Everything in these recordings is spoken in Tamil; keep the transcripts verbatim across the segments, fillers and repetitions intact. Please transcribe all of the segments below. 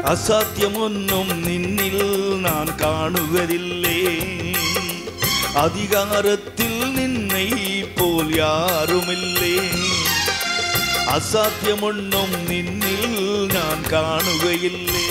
அசாத்தியம் ஒன்றும் நின்னில் நான் காணுவதில்லை. அதிகாரத்தில் நின்னை போல் யாருமில்லை. அசாத்தியம் ஒன்றும் நின்னில் நான் காணுகையில்லை.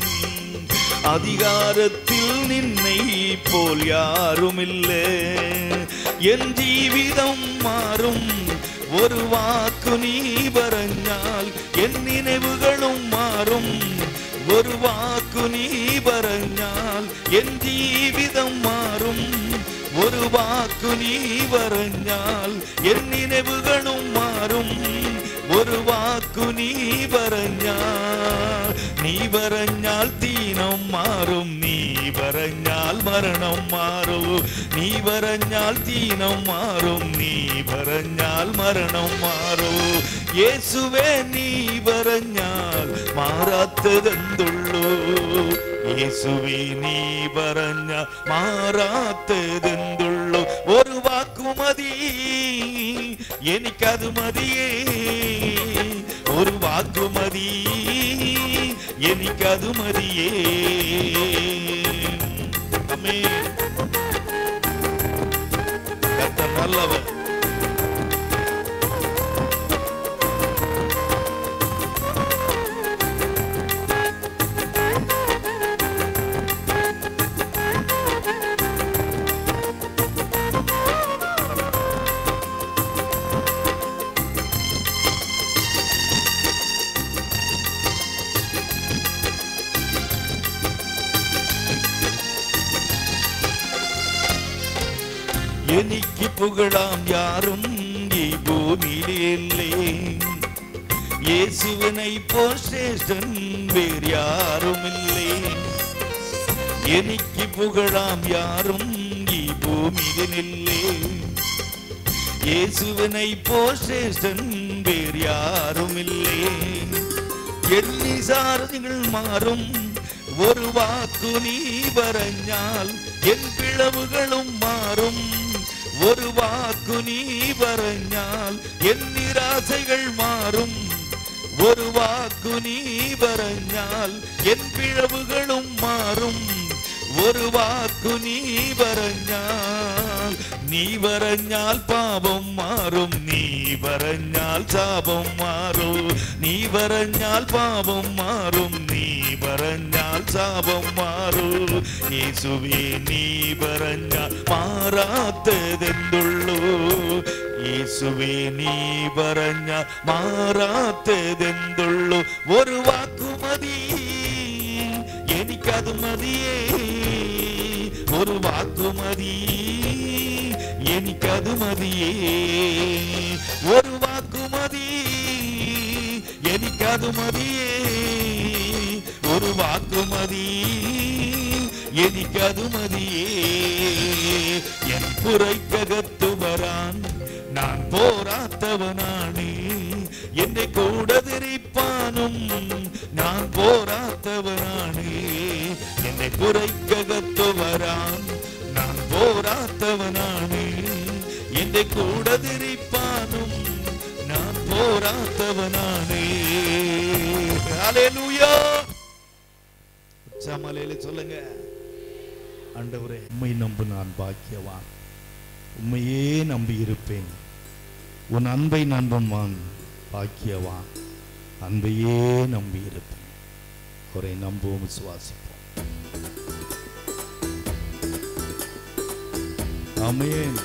அதிகாரத்தில் நின்னை போல் யாருமில்லை. என் ஜீவிதம் மாறும் ஒரு வாக்கு நீ பரஞ்சால், என் நினைவுகளும் மாறும் ஒரு வாக்கு நீ பரஞ்சால். என் ஜீவிதம் மாறும் ஒரு வாக்கு நீ பரஞ்சால், என் நினைவுகளும் மாறும் ஒரு வாக்கு நீ பரஞ்சால். நீ பரஞ்சால் தீனம் மாறும், நீ பரஞ்சால் மரணம் மாறும். நீ பரஞ்சால் தீனம் மாறும், நீ பரஞ்சால் மரணம் மாறும். இயேசுவே நீ பரஞ்சால் മാറാത്തതെന്തുള്ളൂ. യേശുവേ നീ പറഞ്ഞ മാറാത്തതെന്തുള്ളൂ. ഒരു വാക്കുമതി എനിക്കത് മതിയേ. ഒരു വാക്കുമതി എനിക്കത് മതിയേ. ആമേൻ. കർത്താവ് നല്ലവൻ. എനിക്ക് പുകഴാം യാരും ഈ ഭൂമിയിലില്ലേ. യേശുവിനെ പോൽ ശ്രേഷ്ഠൻ വേറെ യാരുമില്ലേ. എനിക്ക് പുകഴാം യാരും ഈ ഭൂമിയിലില്ലേ. യേശുവിനെ പോൽ ശ്രേഷ്ഠൻ വേറെ യാരുമില്ലേ. എണ്ണി സാരഥികൾ മാറും ഒരു വാക്കു നീ പറഞ്ഞാൽ, എൻ പിഴവുകളും മാറും ഒരു വാക്കു നീ പറഞ്ഞാൽ. എൻ നിരാശകൾ മാറും ഒരു വാക്കു നീ പറഞ്ഞാൽ. എൻ പിഴവുകളും മാറും ഒരു വാക്കു നീ പറഞ്ഞാൽ. നീ പറഞ്ഞാൽ പാപം മാറും, നീ പറഞ്ഞാൽ ശാപം മാറും. നീ പറഞ്ഞാൽ പാപം മാറും, നീ പറഞ്ഞാൽ ശാപം മാറും. യേശുവേ നീ പറഞ്ഞാൽ മാറാത്തതെന്തുള്ളൂ. യേശുവേ നീ പറഞ്ഞാൽ മാറാത്തതെന്തുള്ളൂ. ഒരു വാക്കുമതി എനിക്കത് മതിയേ. ഒരു വാക്കുമതി എനിക്കത് മതിയേ. ഒരു വാക്കുമതി എനിക്കത് മതിയേ. ഒരു വാക്കുമതി എനിക്കത് മതിയേ. എൻ പുറയ്ക്കകത്തു വരാൻ ഞാൻ പോരാത്തവനാണ്. എന്റെ കൂടെ തിരിപ്പാനും ഞാൻ പോരാത്തവനാണ്. എന്റെ പുറയ്ക്കകത്തു വരാൻ ഞാൻ പോരാത്തവനാണ്. എന്റെ കൂടെ തിരിപ്പാനും ഞാൻ പോരാത്തവനാണ്. ஹல்லேலூயா. சமலையில சொல்லுங்க, ஆண்டவரே உம்மை நம்பு நான் பாக்கியவான். உம்மையே நம்பி இருப்பேன். உன் அன்பை நம்புவான் பாக்கியவான். அன்பையே நம்பி இருப்பேன். அவரை நம்புவோம், விசுவாசிப்போம். ஆமென்.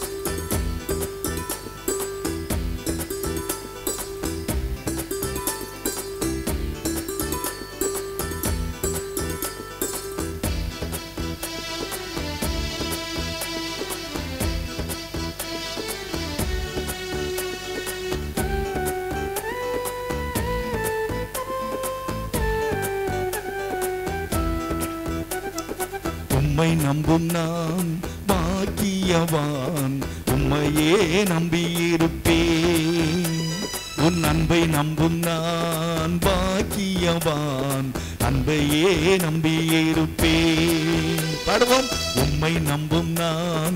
உம்மை நம்பும் நான் பாக்கியவான். உம்மையே நம்பியிருப்பேன். உன் அன்பை நம்பும் நான் பாக்கியவான். அன்பையே நம்பியிருப்பேன். பாடுவோம். உம்மை நம்பும் நான்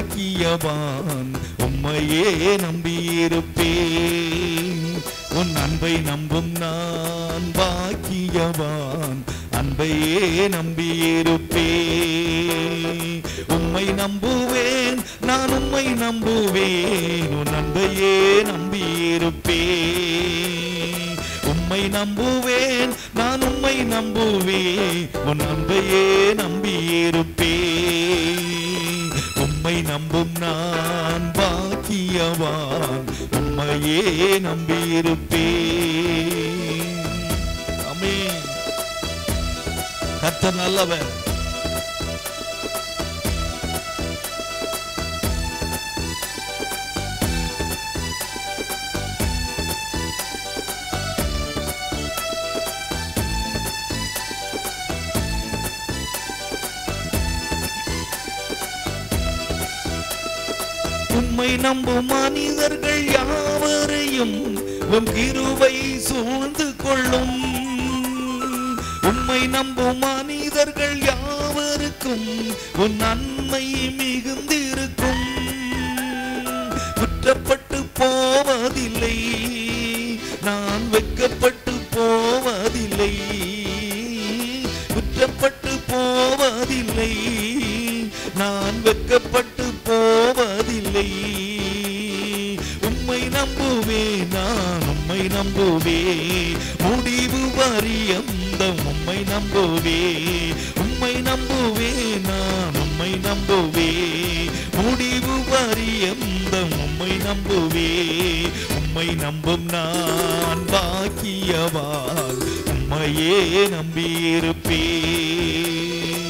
பாக்கியவான். உம்மையே நம்பியிருப்பேன். உன் அன்பை நம்பும் நான் பாக்கியவான், அன்பையே நம்பியிருப்பேன். உம்மை நம்புவேன், நான் உம்மை நம்புவேன், உன் அன்பையே நம்பியிருப்பேன். உம்மை நம்புவேன், நான் உம்மை நம்புவேன், உன் அன்பையே நம்பியிருப்பேன். உம்மை நம்பும் நான் பாக்கியவான், உம்மையே நம்பியிருப்பேன். ஆமென். கர்த்தர் நல்லவர். உம்மை நம்பும் மனிதர்கள் யாவரையும் உம் கிருபை சூழ்ந்து கொள்ளும். உம்மை நம்பும் மனிதர்கள் யாவருக்கும் உன் நன்மை மிகுந்திருக்கும். குற்றப்பட்டு போவதில்லை, நான் வெட்கப்பட்டு போவதில்லை. குற்றப்பட்டு போவதில்லை, நான் வெட்கப்பட்டு போவதில்லை. உம்மை நம்புவே, நான் உம்மை நம்புவே, முடிவு பரியந்த உம்மை நம்புவே. உம்மை நம்புவே, நான் உம்மை நம்புவே, முடிவு பரியந்த உம்மை நம்புவே. உம்மை நம்பும் நான் பாக்கியவான், உம்மையே நம்பியிருப்பேன்.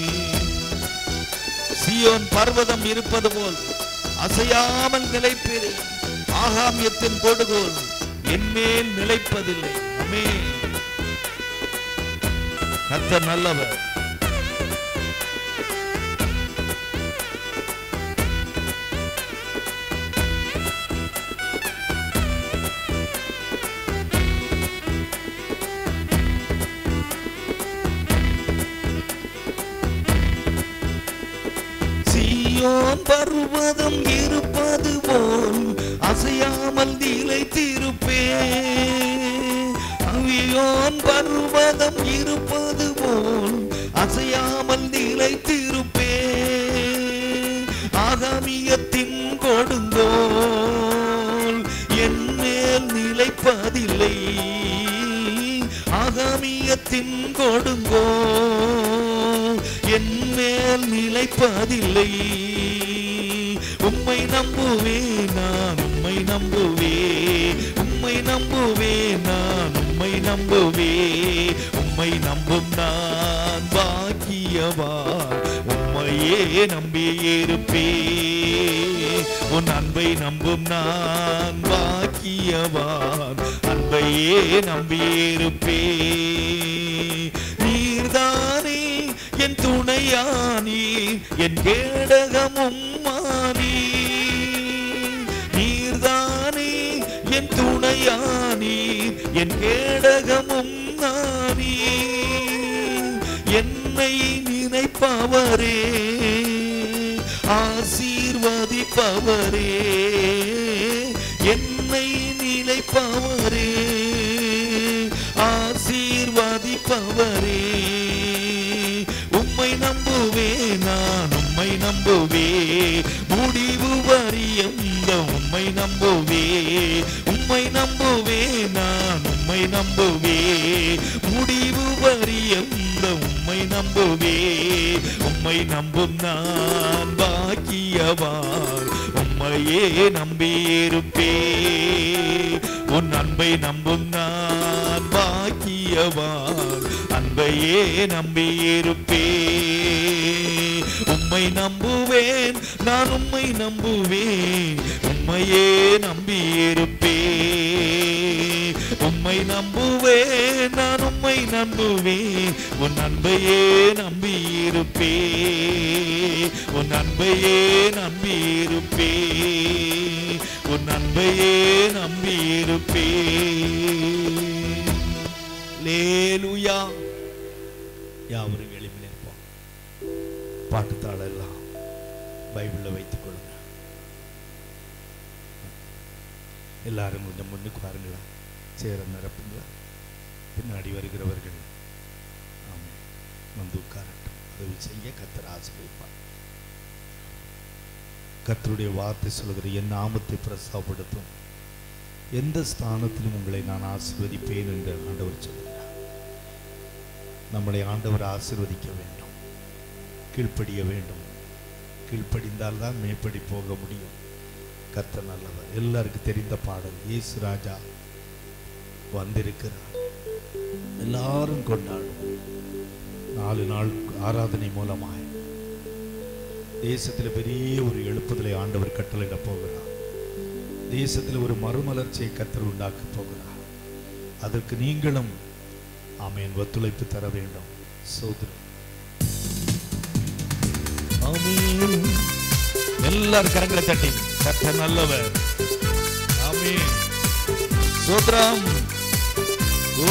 சீயோன் பர்வதம் இருப்பது போல் அசையாமல் நிலைப்பேன். ஆகாமியத்தின் கொடுகோல் என்மேல் நிலைப்பதில்லை. ஆமென். கர்த்தர் நல்லவர். சீயோன் பர்வதம் இருப்பது போல் அசையாமல் நிலைத்திருப்பேன். சீயோன் பர்வதம் இருப்பது போல் அசையாமல் நிலைத்திருப்பேன். ஆகாமியத்தின் கொடுங்கோல் என் மேல் நிலைப்பதில்லை. ஆகாமியத்தின் கொடுங்கோல் என் மேல் நிலைப்பதில்லை. உம்மை நம்புவே, நான் உம்மை நம்புவே, உம்மை நம்புவே, நான் உம்மை நம்புவே. உம்மை நம்பும் நான் பாக்கியவான், உம்மையே நம்பியிருப்பேன். உன் அன்பை நம்பும் நான் பாக்கியவான், அன்பையே நம்பியிருப்பேன். நீர்தானே என் துணையானி, என் கேடகமும் மானி. நீர்தானே என் துணையானி, என் கேடகமும் நானி. என்னை நினைப்பவரே, ஆசீர்வதிப்பவரே. என்னை நினைப்பவரே, ஆசீர்வதிப்பவரே. உம்மை நம்புவே, நான் உம்மை நம்புவே, முடிவு பரியந்த உம்மை நம்புவே. உம்மை நம்புவே, நான் உம்மை நம்புவே, முடிவு பரியந்த உம்மை நம்புவே. உம்மை நம்பும் நான் பாக்கியவான், உம்மையே நம்பியிருப்பேன். உன் அன்பை நம்பும் நான் பாக்கியவான், அன்பையே நம்பியிருப்பேன். உம்மை நம்புவேன், நான் உம்மை நம்புவேன், உம்மையே நம்பியிருப்பேன். உம்மை நம்புவேன், நான் உம்மை நம்புவேன், உன் அன்பையே நம்பியிருப்பேன். உன் அன்பையே நம்பியிருப்பேன், உன் அன்பையே நம்பியிருப்பேன். அல்லேலூயா. யாவரும் எழுப்பி நிற்போம். பாட்டுத்தாள எல்லாம் பைபிளில் வைத்துக் கொள்ளுங்க. எல்லாரும் கொஞ்சம் முன்னுக்கு பாருங்களா. சேர நிரப்புங்க. பின்னாடி வருகிறவர்கள் ஆமென் வந்து உட்காரட்டும். உதவி செய்ய கர்த்தர் ஆசீர்வதிப்பார். கர்த்தருடைய வார்த்தை சொல்கிற என் நாமத்தை பிரஸ்தாபப்படுத்தும் எந்த ஸ்தானத்திலும் உங்களை நான் ஆசீர்வதிப்பேன் என்று ஆண்டவர் சொல்கிறார். நம்மளை ஆண்டவர் ஆசீர்வதிக்க வேண்டும், கீழ்ப்படிய வேண்டும். கீழ்ப்படிந்தால் தான் மேற்படி போக முடியும். கர்த்தர் நல்லவர். எல்லாருக்கும் தெரிந்த பாடல், இயேசு ராஜா வந்திருக்கிறார். எல்லாரும் கொண்டாடும். நாலு நாள் ஆராதனை மூலமாய் தேசத்தில் பெரிய ஒரு எழுப்புதலை ஆண்டவர் கட்டளையிட போகிறார். தேசத்தில் ஒரு மறுமலர்ச்சியை கர்த்தர் உண்டாக்க போகிறார். அதற்கு நீங்களும் ஆமென் ஒத்துழைப்பு தர வேண்டும். சோதரம் ஆமென். எல்லாரும் கரங்களை தட்டி கர்த்தர் நல்லவர். ஆமென். சோதரம். ஓ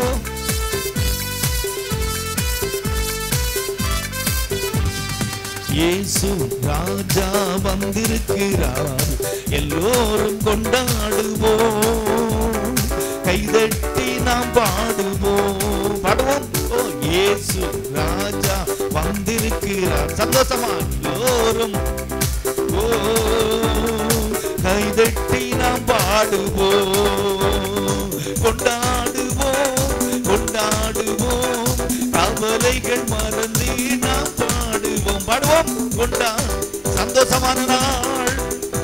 இயேசு ராஜா வந்திருக்கிறார். எல்லோரும் கொண்டாடுவோம், கைதட்டி நாம் பாடுவோம். பாடுவோம். ஓ இயேசு ராஜா வந்திருக்கிறார். சந்தோஷமா எல்லோரும் ஓ கைதட்டி நாம் பாடுவோம், கொண்டாடுவோம் கொண்டாடுவோம். கவலைகள் மறந்து நாம் பாடுவோம். பாடுவோம். கொண்டா சந்தோஷமான நாள்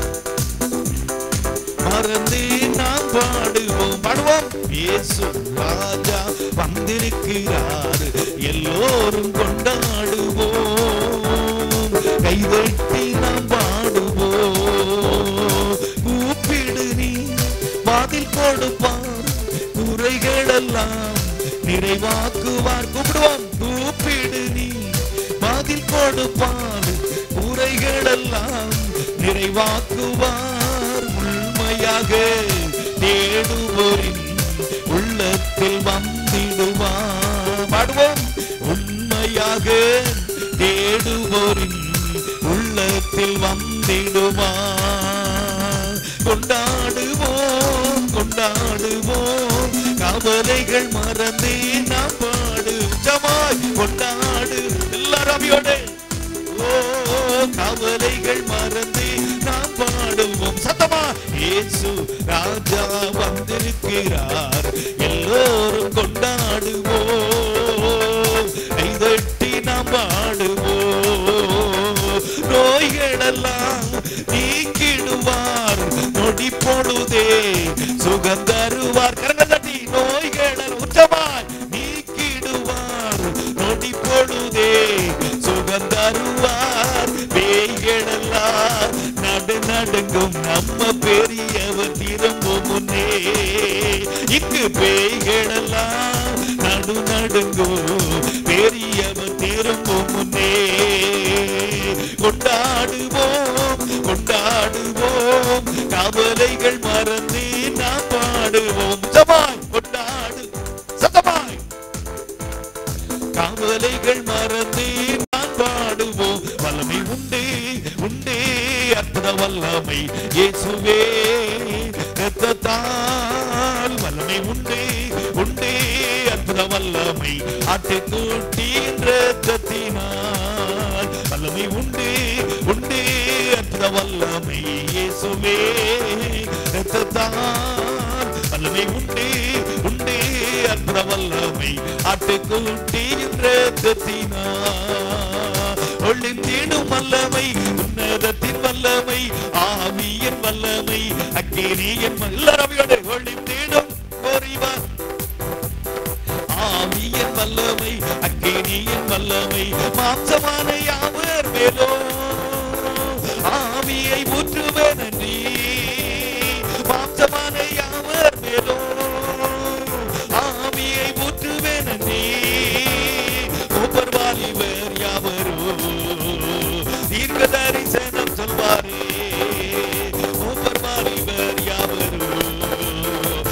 மறந்து நாம் பாடுவோம். பாடுவோம். இயேசு ராஜா வந்திருக்கிறார். எல்லோரும் கொண்டாடுவோம், கைதட்டி நாம் பாடுவோம். கூப்பிடு நீ பதில் கொடுப்பார், குறைகளெல்லாம் நிறைவாக்குவார். கூப்பிடுவோம். கூப்பிடு நீ பதில் கொடுப்பார், குறைகளெல்லாம் நிறைவாக்குவார். உண்மையாக தேடுவோரின் உள்ளத்தில் வந்திடுவார். பாடுவோம். உண்மையாக தேடுவோரின் உள்ளத்தில் வந்திடுவார். கொண்டாடுவோம் கொண்டாடுவோம், கவலைகள் மறந்து நாம் பாடு. ஜமாய் கொண்டாடு. எல்லாரும் அவியோடு ஓ கவலைகள் மறந்து நாம் பாடுவோம். சத்தமா இயேசு ராஜா வந்திருக்கிறார். எல்லோரும் கொண்டாடுவோம், கைதட்டி நாம் பாடுவோம். நோய்களெல்லாம் நீக்கிடுவார், நொடி பொழுதே சுகம் தருவார். கரங்கள் தட்டி நோய்கள் உச்சமாய் நீக்கிடுவார், நொடி பொழுதே சுகம் தருவார். பேய்களெல்லாம் நடு நடுங்கும், நம்ம பெரியவர் திரும்பும் முன்னே. இங்கு பேய்களெல்லாம் நடு நடுங்கும், பெரியவர் திரும்பும் முன்னே. கொண்டாடுவோம் கொண்டாடுவோம், கவலைகள் மறந்து நாம் பாடுவோம். சமாய் கொண்டாடு. சத்தமாய் கவலைகள் மறந்து நாம் பாடுவோம். வல்லமை உண்டே உண்டே, அற்புத வல்லமை இயேசுவே இரத்தத்தால். வல்லமை உண்டே உண்டே, அற்புத வல்லமை ஆட்டுக்குட்டியின் இரத்தத்தினால். வல்லமை உண்டே உண்டே, அற்புத வல்லமை இயேசுவே இரத்தத்தால். வல்லமை உண்டே உண்டே, அற்புத வல்லமை ஆட்டுக்குட்டியின் இரத்தத்தினால். ஒளிந்திடும் வல்லமை, உன்னதத்தின் வல்லமை, ஆவியின் வல்லமை, அக்கினியின் வல்லமையோடு ஒளிந்திடும் ஆவியின் வல்லமை, அக்கினியின் வல்லமை. மாம்சமான யாவர் மேலோ ஆவியை ஊற்றுவேன் நன்றி. மாம்சமான யாவர் மேலோ ஆவியை ஊற்றுவேன் நன்றி. ஒவ்வொரு வாலிபர் யாவரோ தீர்க்க தரிசனம் சொல்வாரே. ஒவ்வொரு வாலிபர் யாவரோ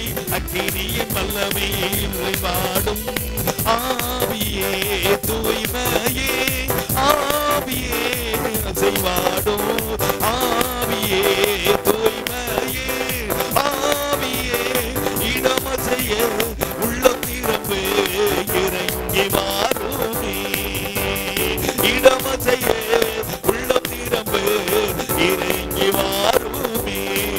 அக்கினியின் வல்லமையே வாடும் ஆவியே தூய்மையே ஆவியே அசைவாடும் ஆவியே தூய்மையே ஆவியே இடமசைய உள்ளம் நிரம்பு இறங்கி வாருமே இடமசைய உள்ளம் நிரம்பு இறங்கி வாருமே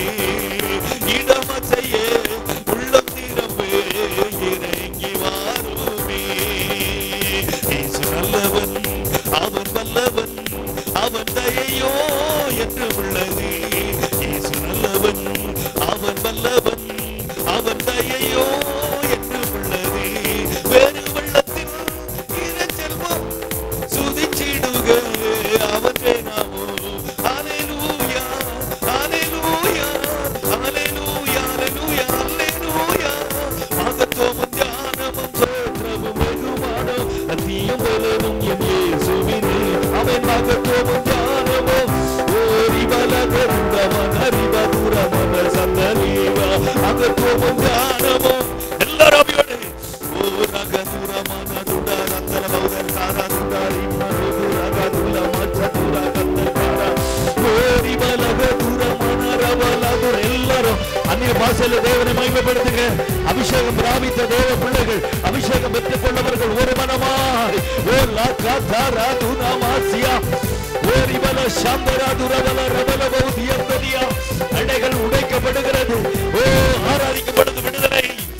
இடமசைய உள்ளம் நிரம்பு இறங்கி வாருமே இயேசு நல்லவன் அவன் வல்லவன் அவன் தயையோ என்று உள்ளது இயேசு நல்லவன் அவன் வல்லவன் அவன் தயையோ என்று உள்ளது வேறு வெள்ளத்தில் இறைச்செல்வம் சுதிச்சிடுக அவன் வேணாமோ ஹல்லேலூயா ஹல்லேலூயா ஹல்லேலூயா ஹல்லேலூயா ஹல்லேலூயா மகத்துவமும் ஞானமும் சோற்றமும் வெகுமானம் அத்தியும் பலனும் என் இயேசுவினே அவன் மகத்துவமும் ஞானமும் ஓரி பலகருந்தவன் அறிவதுரமன சந்தலீவா மகத்துவமும் ஞானமும் எல்லாரும் அபியோடு ஓ ரகதுரமன துடரந்தர பௌதர் காரா துடாரி மருது ரகதுல மச்சதுர கந்தகாரா ஓரி பலகதுரமன ரவலதுர எல்லாரும் அந்நிய பாஷையில தேவனை மகிமைப்படுத்துங்க அபிஷேகம் பிராபித்த தேவ பிள்ளைகள் அபிஷேகம் பெற்றுக் கொண்டவர்கள் ஒரு மனமாய் ஓ லாகாதாரா துனாமாசியா ஓரி பல சாந்தரா துரவல ரவல பௌதியந்தனியா அடைகள் உடைக்கப்படுகிறது ஓ ஆராதிக்கப்படுது விடுதலை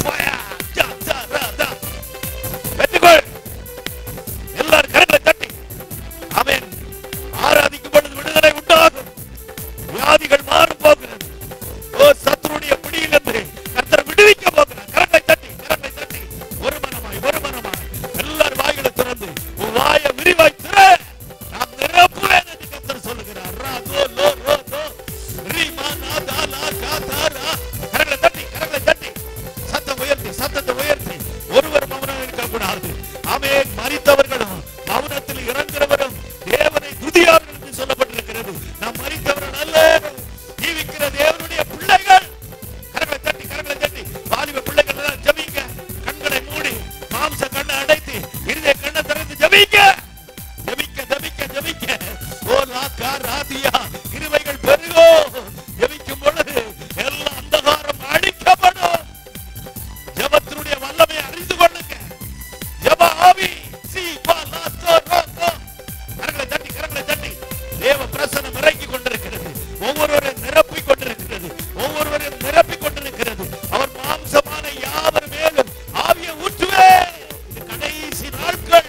வெற்றிகொள் எல்லாரும் கரங்களை தட்டி ஆமென் ஆராதிக்கப்படுது விடுதலை உண்டாகும் வியாதிகள் மாறும் போகிறது ஓ சத்துருடைய பிடியிலிருந்து கர்த்தர் விடுவிக்க போகிறார் கரங்களை தட்டி கரங்களை தட்டி ஒரு மனமாய் ஒரு மனமாய் எல்லாரும் வாய்களை திறந்து வாயை விரிவாய் திற நாம் நிரப்புவேன் என்று கர்த்தர் சொல்லுகிறார் ராகோ லோ ரோ தோ ரீமானா தாலா காதாரா கரங்களை தட்டி கரங்களை தட்டி சத்தம் உயர்த்தி சத்தத்தை உயர்த்தி ஒருவர் மௌனம் இருக்க கூடாது ஆமென் மரித்தவர்களும் மௌனத்தில் இறங்குறவரும் தேவனை துதியார்கள் என்று சொல்லப்பட்டிருக்கிறது நாம் மரித்தவர்கள் அல்ல ஜீவிக்கிற தேவனுடைய பிள்ளைகள் கரங்களை தட்டி கரங்களை தட்டி வாலிப பிள்ளைகள் எல்லாம் ஜெபிங்க கண்களை மூடி மாம்ச கண்ணை அடைத்து இருதய கண்ணை திறந்து ஜெபிங்க ஜெபிக்க ஜெபிக்க ஜெபிக்க ஓ லாக்கா ராதியா கிருபைகள் பெருகோ ஜெபிக்கும் பொழுது எல்லா அந்தகாரம் அழிக்கப்படும் ஜெபத்தினுடைய வல்லமையை அறிந்து கொள்ளுங்க ஜெப ஆவி சி பாலா சோரோ கரங்களை தட்டி கரங்களை தட்டி தேவ பிரசன்னம் இறங்கி கொண்டிருக்கிறது ஒவ்வொருவரையும் நிரப்பிக் கொண்டிருக்கிறது ஒவ்வொருவரையும் நிரப்பிக் கொண்டிருக்கிறது அவர் மாம்சமான யாவர் மேலும் ஆவியை ஊற்றுவே இது கடைசி நாட்கள்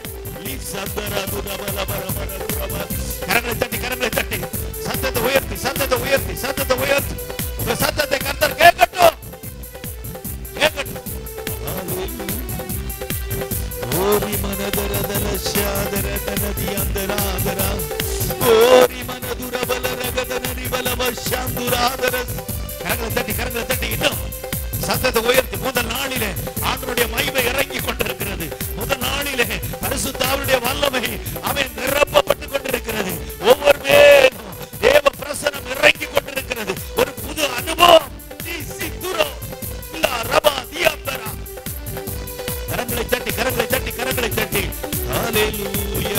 கரங்களை தட்டி கரங்களை தட்டி சத்தத்தை உயர்த்தி சத்தத்தை உயர்த்தி சத்தத்தை உயர்த்தி உங்க சத்தத்தை கர்த்தர் கேட்கட்டும் கேட்கட்டும் ஓரி மனதரதல ஷாதர தனதி அந்தராதர ஓரி மனதுரபல ரகதனரி பலவ ஷாந்துராதர கரங்களை தட்டி கரங்களை தட்டி இன்னும் சத்தத்தை உயர்த்தி முதல் நாளிலே ஆண்டவருடைய மகிமை இறங்கி கொண்டிருக்கிறது முதல் நாளிலே பரிசுத்த ஆவியுடைய வல்லமை அவன் நிரப்பப்பட்டுக் கொண்டிருக்கிறது ஒவ்வொரு மேலும் தேவ பிரசன்னம் இறங்கி கொண்டிருக்கிறது ஒரு புது அனுபவம் கரங்களை தட்டி கரங்களை தட்டி கரங்களை தட்டி ஹல்லேலூயா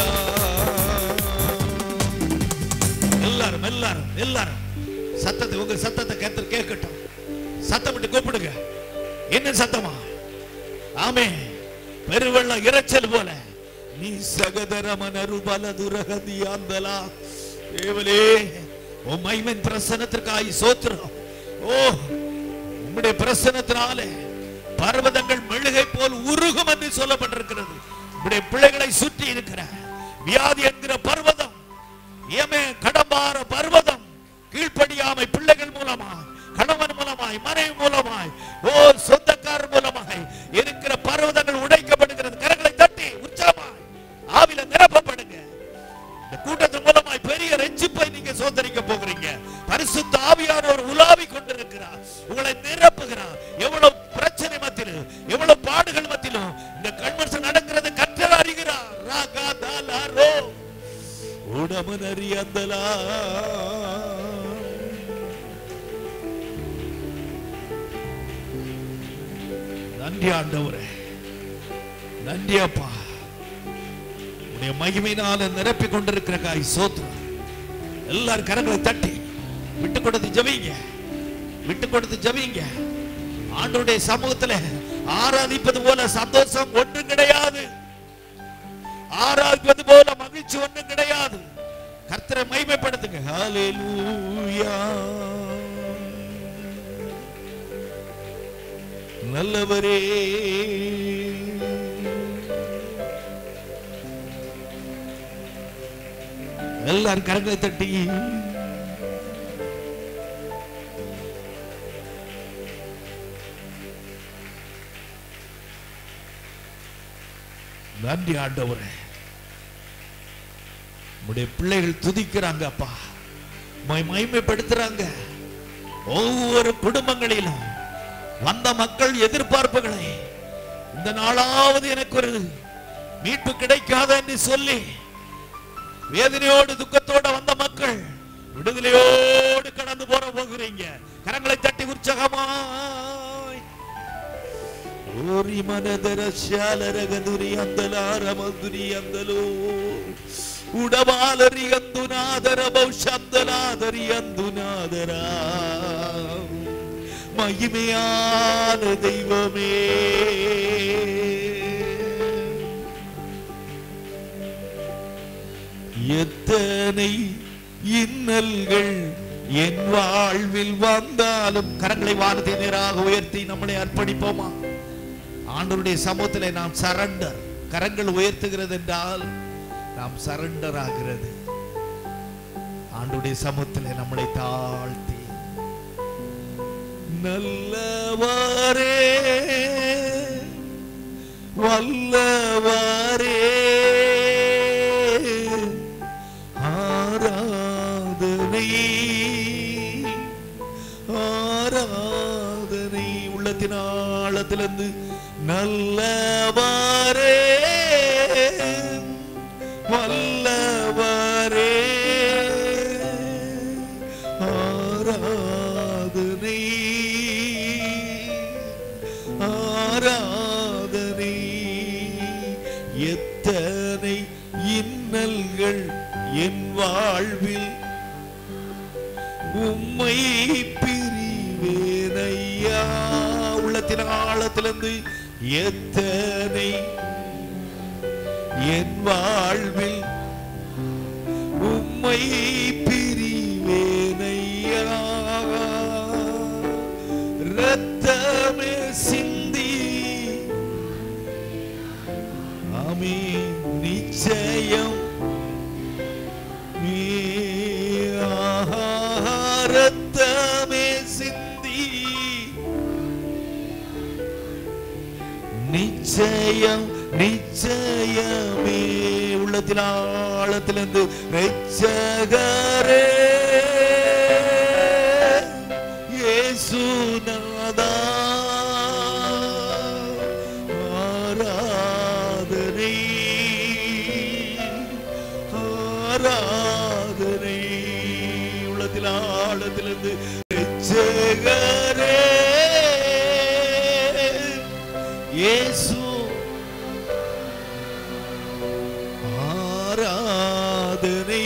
எல்லாரும் எல்லாரும் எல்லாரும் சத்தத்தை உங்க சத்தத்தை கர்த்தர் கேட்கட்டும் சத்தமிட்டு கூப்பிடுங்க என்ன சத்தமா ஆமென் பெருவெள்ள இரைச்சல் போல நீ சகதரமனரு பலதுரகதியாந்தலா தேவனே உம் மகிமையின் பிரசன்னத்திற்காய் ஸ்தோத்திரம் ஓ உம்முடைய பிரசன்னத்தினாலே பர்வதங்கள் மெழுகை போல் உருகும் என்று சொல்லப்பட்டிருக்கிறது உம்முடைய பிள்ளைகளை சுற்றி இருக்கிற வியாதி என்கிற பர்வதம் ஏமே கடம்பார பர்வதம் கீழ்ப்படியாமை பிள்ளைகள் மூலமாய் கணவன் மூலமாய் மனைவி மூலமாய் ஓ சொந்தக்காரர் மூலமாய் இருக்கிற பர்வதங்கள் உடைக்கப்படுகிறது கரங்களை தட்டி உற்சாகமாய் ஆவில நிரப்பப்படுங்க இந்த கூட்டத்தின் மூலமாய் பெரிய ரட்சிப்பை நீங்க சோதரிக்க போகிறீங்க பரிசுத்த ஆவியானவர் உலாவி கொண்டிருக்கிறார் உங்களை நிரப்புகிறார் எவ்வளவு பிரச்சனை மத்தியிலும் எவ்வளவு பாடுகள் மத்தியிலும் இந்த கன்வென்ஷன் நடக்கிறது கர்த்தர் அறிகிறார் ராகா தாலா ரோ உடமனரியந்தலா நன்றி ஆண்டவரே, நன்றி அப்பா. உடைய மகிமையினால நிரப்பி கொண்டிருக்கிற காய் சோத்திரம். எல்லாரும் கரங்களை தட்டி விட்டு கொடுத்து ஜெபிங்க, விட்டு கொடுத்து ஜெபிங்க. ஆண்டவருடைய சமூகத்துல ஆராதிப்பது போல சந்தோஷம் ஒன்றும் கிடையாது, ஆராதிப்பது போல மகிழ்ச்சி ஒன்றும் கிடையாது. கர்த்தரை மகிமைப்படுத்துங்க. ஹல்லேலூயா. நல்லவரே, எல்லாரும் கரங்களை தட்டி நன்றி ஆண்டவரே. உடைய பிள்ளைகள் துதிக்கிறாங்க அப்பா, மகிமைப்படுத்துறாங்க. ஒவ்வொரு குடும்பங்களிலும் வந்த மக்கள் எதிர்பார்ப்புகளை, இந்த நாளாவது எனக்கு ஒரு மீட்பு கிடைக்காத என்று சொல்லி வேதனையோடு துக்கத்தோட வந்த மக்கள் விடுதலையோடு கடந்து போற போகிறீங்க. கரங்களை தட்டி உற்சாகமாய் ஓரி மனதர ஷாலரகதுரி அந்தலாரமதுரி அந்தலோ உடபாலரி அந்துநாதர பௌஷந்தலாதரி அந்துநாதரா. மகிமையான தெய்வமே, எத்தனை இன்னல்கள் என் வாழ்வில் வந்தாலும் கரங்களை வானத்தை நேராக உயர்த்தி நம்மளை அர்ப்பணிப்போமா? ஆண்டவருடைய சமூகத்திலே நாம் சரண்டர். கரங்கள் உயர்த்துகிறது என்றால் நாம் சரண்டர் ஆகிறது. ஆண்டவருடைய சமூகத்திலே நம்மளை தாழ்த்தி, நல்லவரே வல்லவரே ஆராதனை ஆராதனை உள்ளத்தின் ஆழத்திலிருந்து நல்லவரே வல்லவரே ஆராதனை ஆராதனை. எத்தனை இன்னல்கள் என் வாழ்வில் உம்மை பிரிவேனையா. உள்ளத்தின் ஆழத்திலிருந்து எத்தனை என் வாழ்வில் உம்மை பிரிவேனையா. ரத்தமே சிந்தி ஆமென் நிச்சயம். ரத்தமே சிந்தி நிச்சயம் நிச்சயமே. உள்ளத்தில் ஆழத்திலிருந்து ரட்சகரே இயேசுநாதா ஆராதனை ஆராதனை. உள்ளத்தில் ஆழத்திலிருந்து ரட்சகரே இயேசு ஆராதனை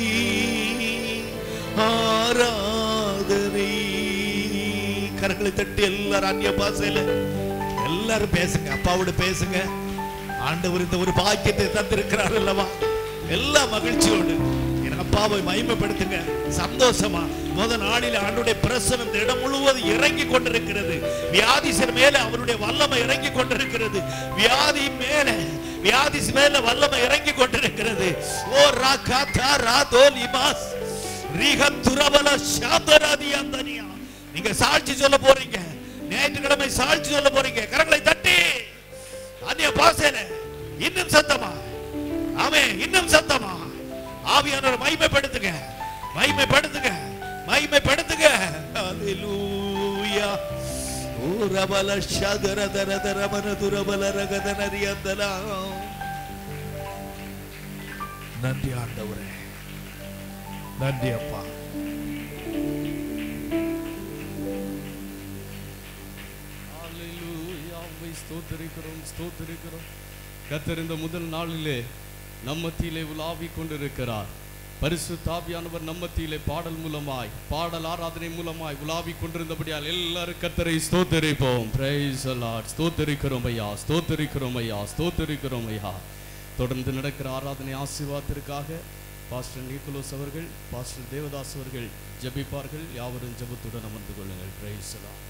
ஆராதனை. கரங்களை தட்டி எல்லாரும் அந்நிய பாசையில எல்லாரும் பேசுங்க, அப்பாவோட பேசுங்க. ஆண்டவர் இந்த ஒரு பாக்கியத்தை தந்திருக்கிறார் அல்லவா? எல்லா மகிழ்ச்சியோடு என் அப்பாவை மகிமைப்படுத்துங்க. சந்தோஷமா முத நாளில் ஆண்டுடைய பிரசனம் இந்த இடம் முழுவதும் இறங்கி கொண்டிருக்கிறது. வியாதிசின் மேல அவருடைய வல்லமை இறங்கி கொண்டிருக்கிறது. வியாதி மேல வியாதி மேல வல்லமை இறங்கி கொண்டிருக்கிறது. ஓ ராகாதா ராதோலிமாஸ் ரிகத்துரபல ஷாதராதியந்தனியா. நீங்க சாட்சி சொல்ல போறீங்க, ஞாயிற்றுக்கிழமை சாட்சி சொல்ல போறீங்க. கரங்களை தட்டி அந்நிய பாசையில இன்னும் சத்தமா ஆமென், இன்னும் சத்தமா ஆவியானவர் மகிமைப்படுத்துங்க, மகிமைப்படுத்துங்க, மகிமைப்படுத்துங்க. ஹல்லேலூயா. ஓ ரபல ஷதரதரதர மனதுரபல ரகதனரியந்தலா. நன்றி ஆண்டவரே, நன்றி அப்பா. ஹல்லேலூயா. உம்மை ஸ்தோத்திரிக்கிறோம் ஸ்தோத்திரிக்கிறோம். கர்த்தர் இந்த முதல் நாளிலே நம்மத்திலே உலாவி கொண்டிருக்கிறார். பரிசுத்த ஆவியானவர் நம்மத்திலே பாடல் மூலமாய் பாடல் ஆராதனை மூலமாய் உலாவி கொண்டிருந்தபடியால் எல்லாரும் கர்த்தரை ஸ்தோத்திரிப்போம். Price the Lord. ஸ்தோத்திரிக்கிறோம் ஐயா, ஸ்தோத்திரிக்கிறோம் ஐயா, ஸ்தோத்திரிக்கிறோம் ஐயா. தொடர்ந்து நடக்கிற ஆராதனை ஆசீர்வாதத்திற்காக பாஸ்டர் நிக்கோலஸ் அவர்கள், பாஸ்டர் தேவதாஸ் அவர்கள் ஜெபிப்பார்கள். யாவரும் ஜெபத்துடன் அமர்ந்து கொள்ளுங்கள். Praise the Lord.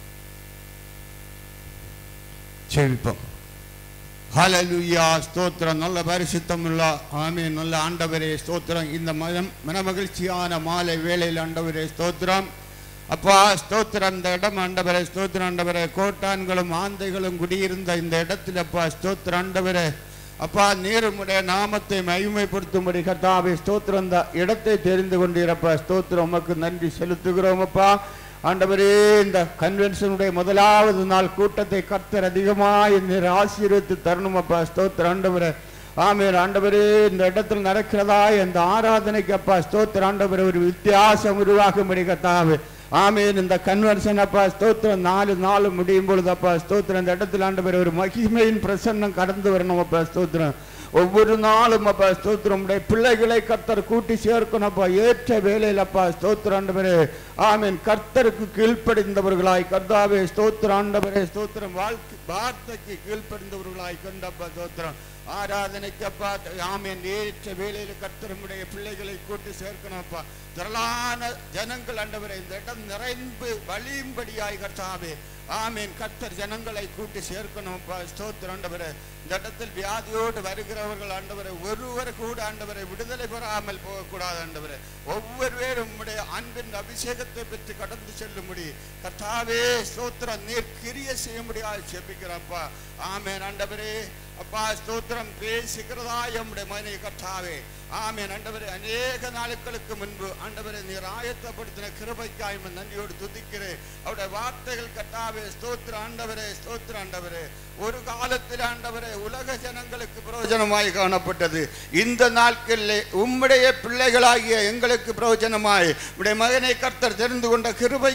ஜெபிப்போம். ஹல்லேலூயா. ஸ்தோத்திரம். நல்ல பரிசுத்தமுள்ள ஆமென். நல்ல ஆண்டவரே ஸ்தோத்திரம். இந்த மனம் மனமகிழ்ச்சியான மாலை வேளையில் ஆண்டவரே ஸ்தோத்திரம். அப்பா ஸ்தோத்திரம். இந்த இடம் ஆண்டவரே ஸ்தோத்திரம். ஆண்டவரே கோட்டான்களும் ஆந்தைகளும் குடியிருந்த இந்த இடத்தில் அப்பா ஸ்தோத்திரம் ஆண்டவரே அப்பா நீர் உம்முடைய நாமத்தை மகிமைப்படுத்தும்படி கர்த்தாவே ஸ்தோத்திரம். இந்த இடத்தை தெரிந்து கொண்டீரப்பா ஸ்தோத்திரம். உமக்கு நன்றி செலுத்துகிறோம் அப்பா ஆண்டவரே. இந்த கன்வென்ஷனுடைய முதலாவது நாள் கூட்டத்தை கர்த்தர் அதிகமாக நீர் ஆசீர்வதித்து தரணும் அப்பா ஸ்தோத்திரம் ஆண்டவரே. ஆமென் ஆண்டவரே. இந்த இடத்தில் நடக்கிறதா இந்த ஆராதனைக்கு அப்பா ஸ்தோத்திரம் ஆண்டவரே ஒரு வித்தியாசம் உருவாகும்படி கர்த்தாவே ஆமென். இந்த கன்வென்ஷன் அப்பா ஸ்தோத்திரம் நாலு நாள் முடியும் பொழுது அப்பா ஸ்தோத்திரம் இந்த இடத்துல ஆண்டவரே ஒரு மகிமையின் பிரசன்னம் கடந்து வரணும் அப்பா ஸ்தோத்திரம். ஒவ்வொரு நாளும் அப்பா ஸ்தோத்திரம் உடைய பிள்ளைகளை கர்த்தர் கூட்டி சேர்க்கணும் அப்பா ஏற்ற வேலையில் அப்பா ஸ்தோத்திரம் ஆண்டவரே ஆமென். கர்த்தருக்கு கீழ்ப்படிந்தவர்களாய் கர்த்தாவே ஸ்தோத்திரம் ஆண்டவரே ஸ்தோத்திரம் வாழ்க்கை வார்த்தைக்கு கீழ்ப்படிந்தவர்களாய் கொண்டப்பா ஸ்தோத்திரம் ஆராதனைக்கு அப்பா ஆமென். ஏற்ற வேலையில் கர்த்தருடைய பிள்ளைகளை கூட்டி சேர்க்கணும் அப்பா. திரளான ஜனங்கள் ஆண்டவரே இந்த இடம் நிறைந்து வழியும்படியாய் கர்த்தாவே ஆமென். கர்த்தர் ஜனங்களை கூட்டி சேர்க்கணும் அப்பா ஸ்தோத்திரம் ஆண்டவரே. இந்த இடத்தில் வியாதியோடு வருகிறவர்கள் ஆண்டவரை ஒருவர் கூட ஆண்டவரை விடுதலை பெறாமல் போகக்கூடாது ஆண்டவரே. ஒவ்வொரு பேரும் உம்முடைய அன்பின் அபிஷேகத்தை பெற்று கடந்து செல்லும்படி கர்த்தாவே ஸ்தோத்திரம் நீர் கிரிய செய்யும்படியாக ஜெபிக்கிறப்பா ஆமென் ஆண்டவரே. அப்பா ஸ்தோத்திரம் பேசுகிறதா எம்முடைய மகனை கர்த்தாவே ஆமென் ஆண்டவரே. அநேக நாட்களுக்கு முன்பு ஆண்டவரை நீர் ஆயத்தப்படுத்தின கிருபைக்காய் நன்றியோடு துதிக்கிறேன். அவருடைய வார்த்தைகள் கர்த்தாவே ஸ்தோத்திரம் ஆண்டவரே ஸ்தோத்திரம் ஆண்டவரே ஒரு காலத்தில் ஆண்டவரே உலக ஜனங்களுக்கு பிரயோஜனமாய் காணப்பட்டது. இந்த நாட்களிலே உம்முடைய பிள்ளைகளாகிய எங்களுக்கு பிரயோஜனமாய் உடைய மகனை கர்த்தர் தெரிந்து கொண்ட கிருபை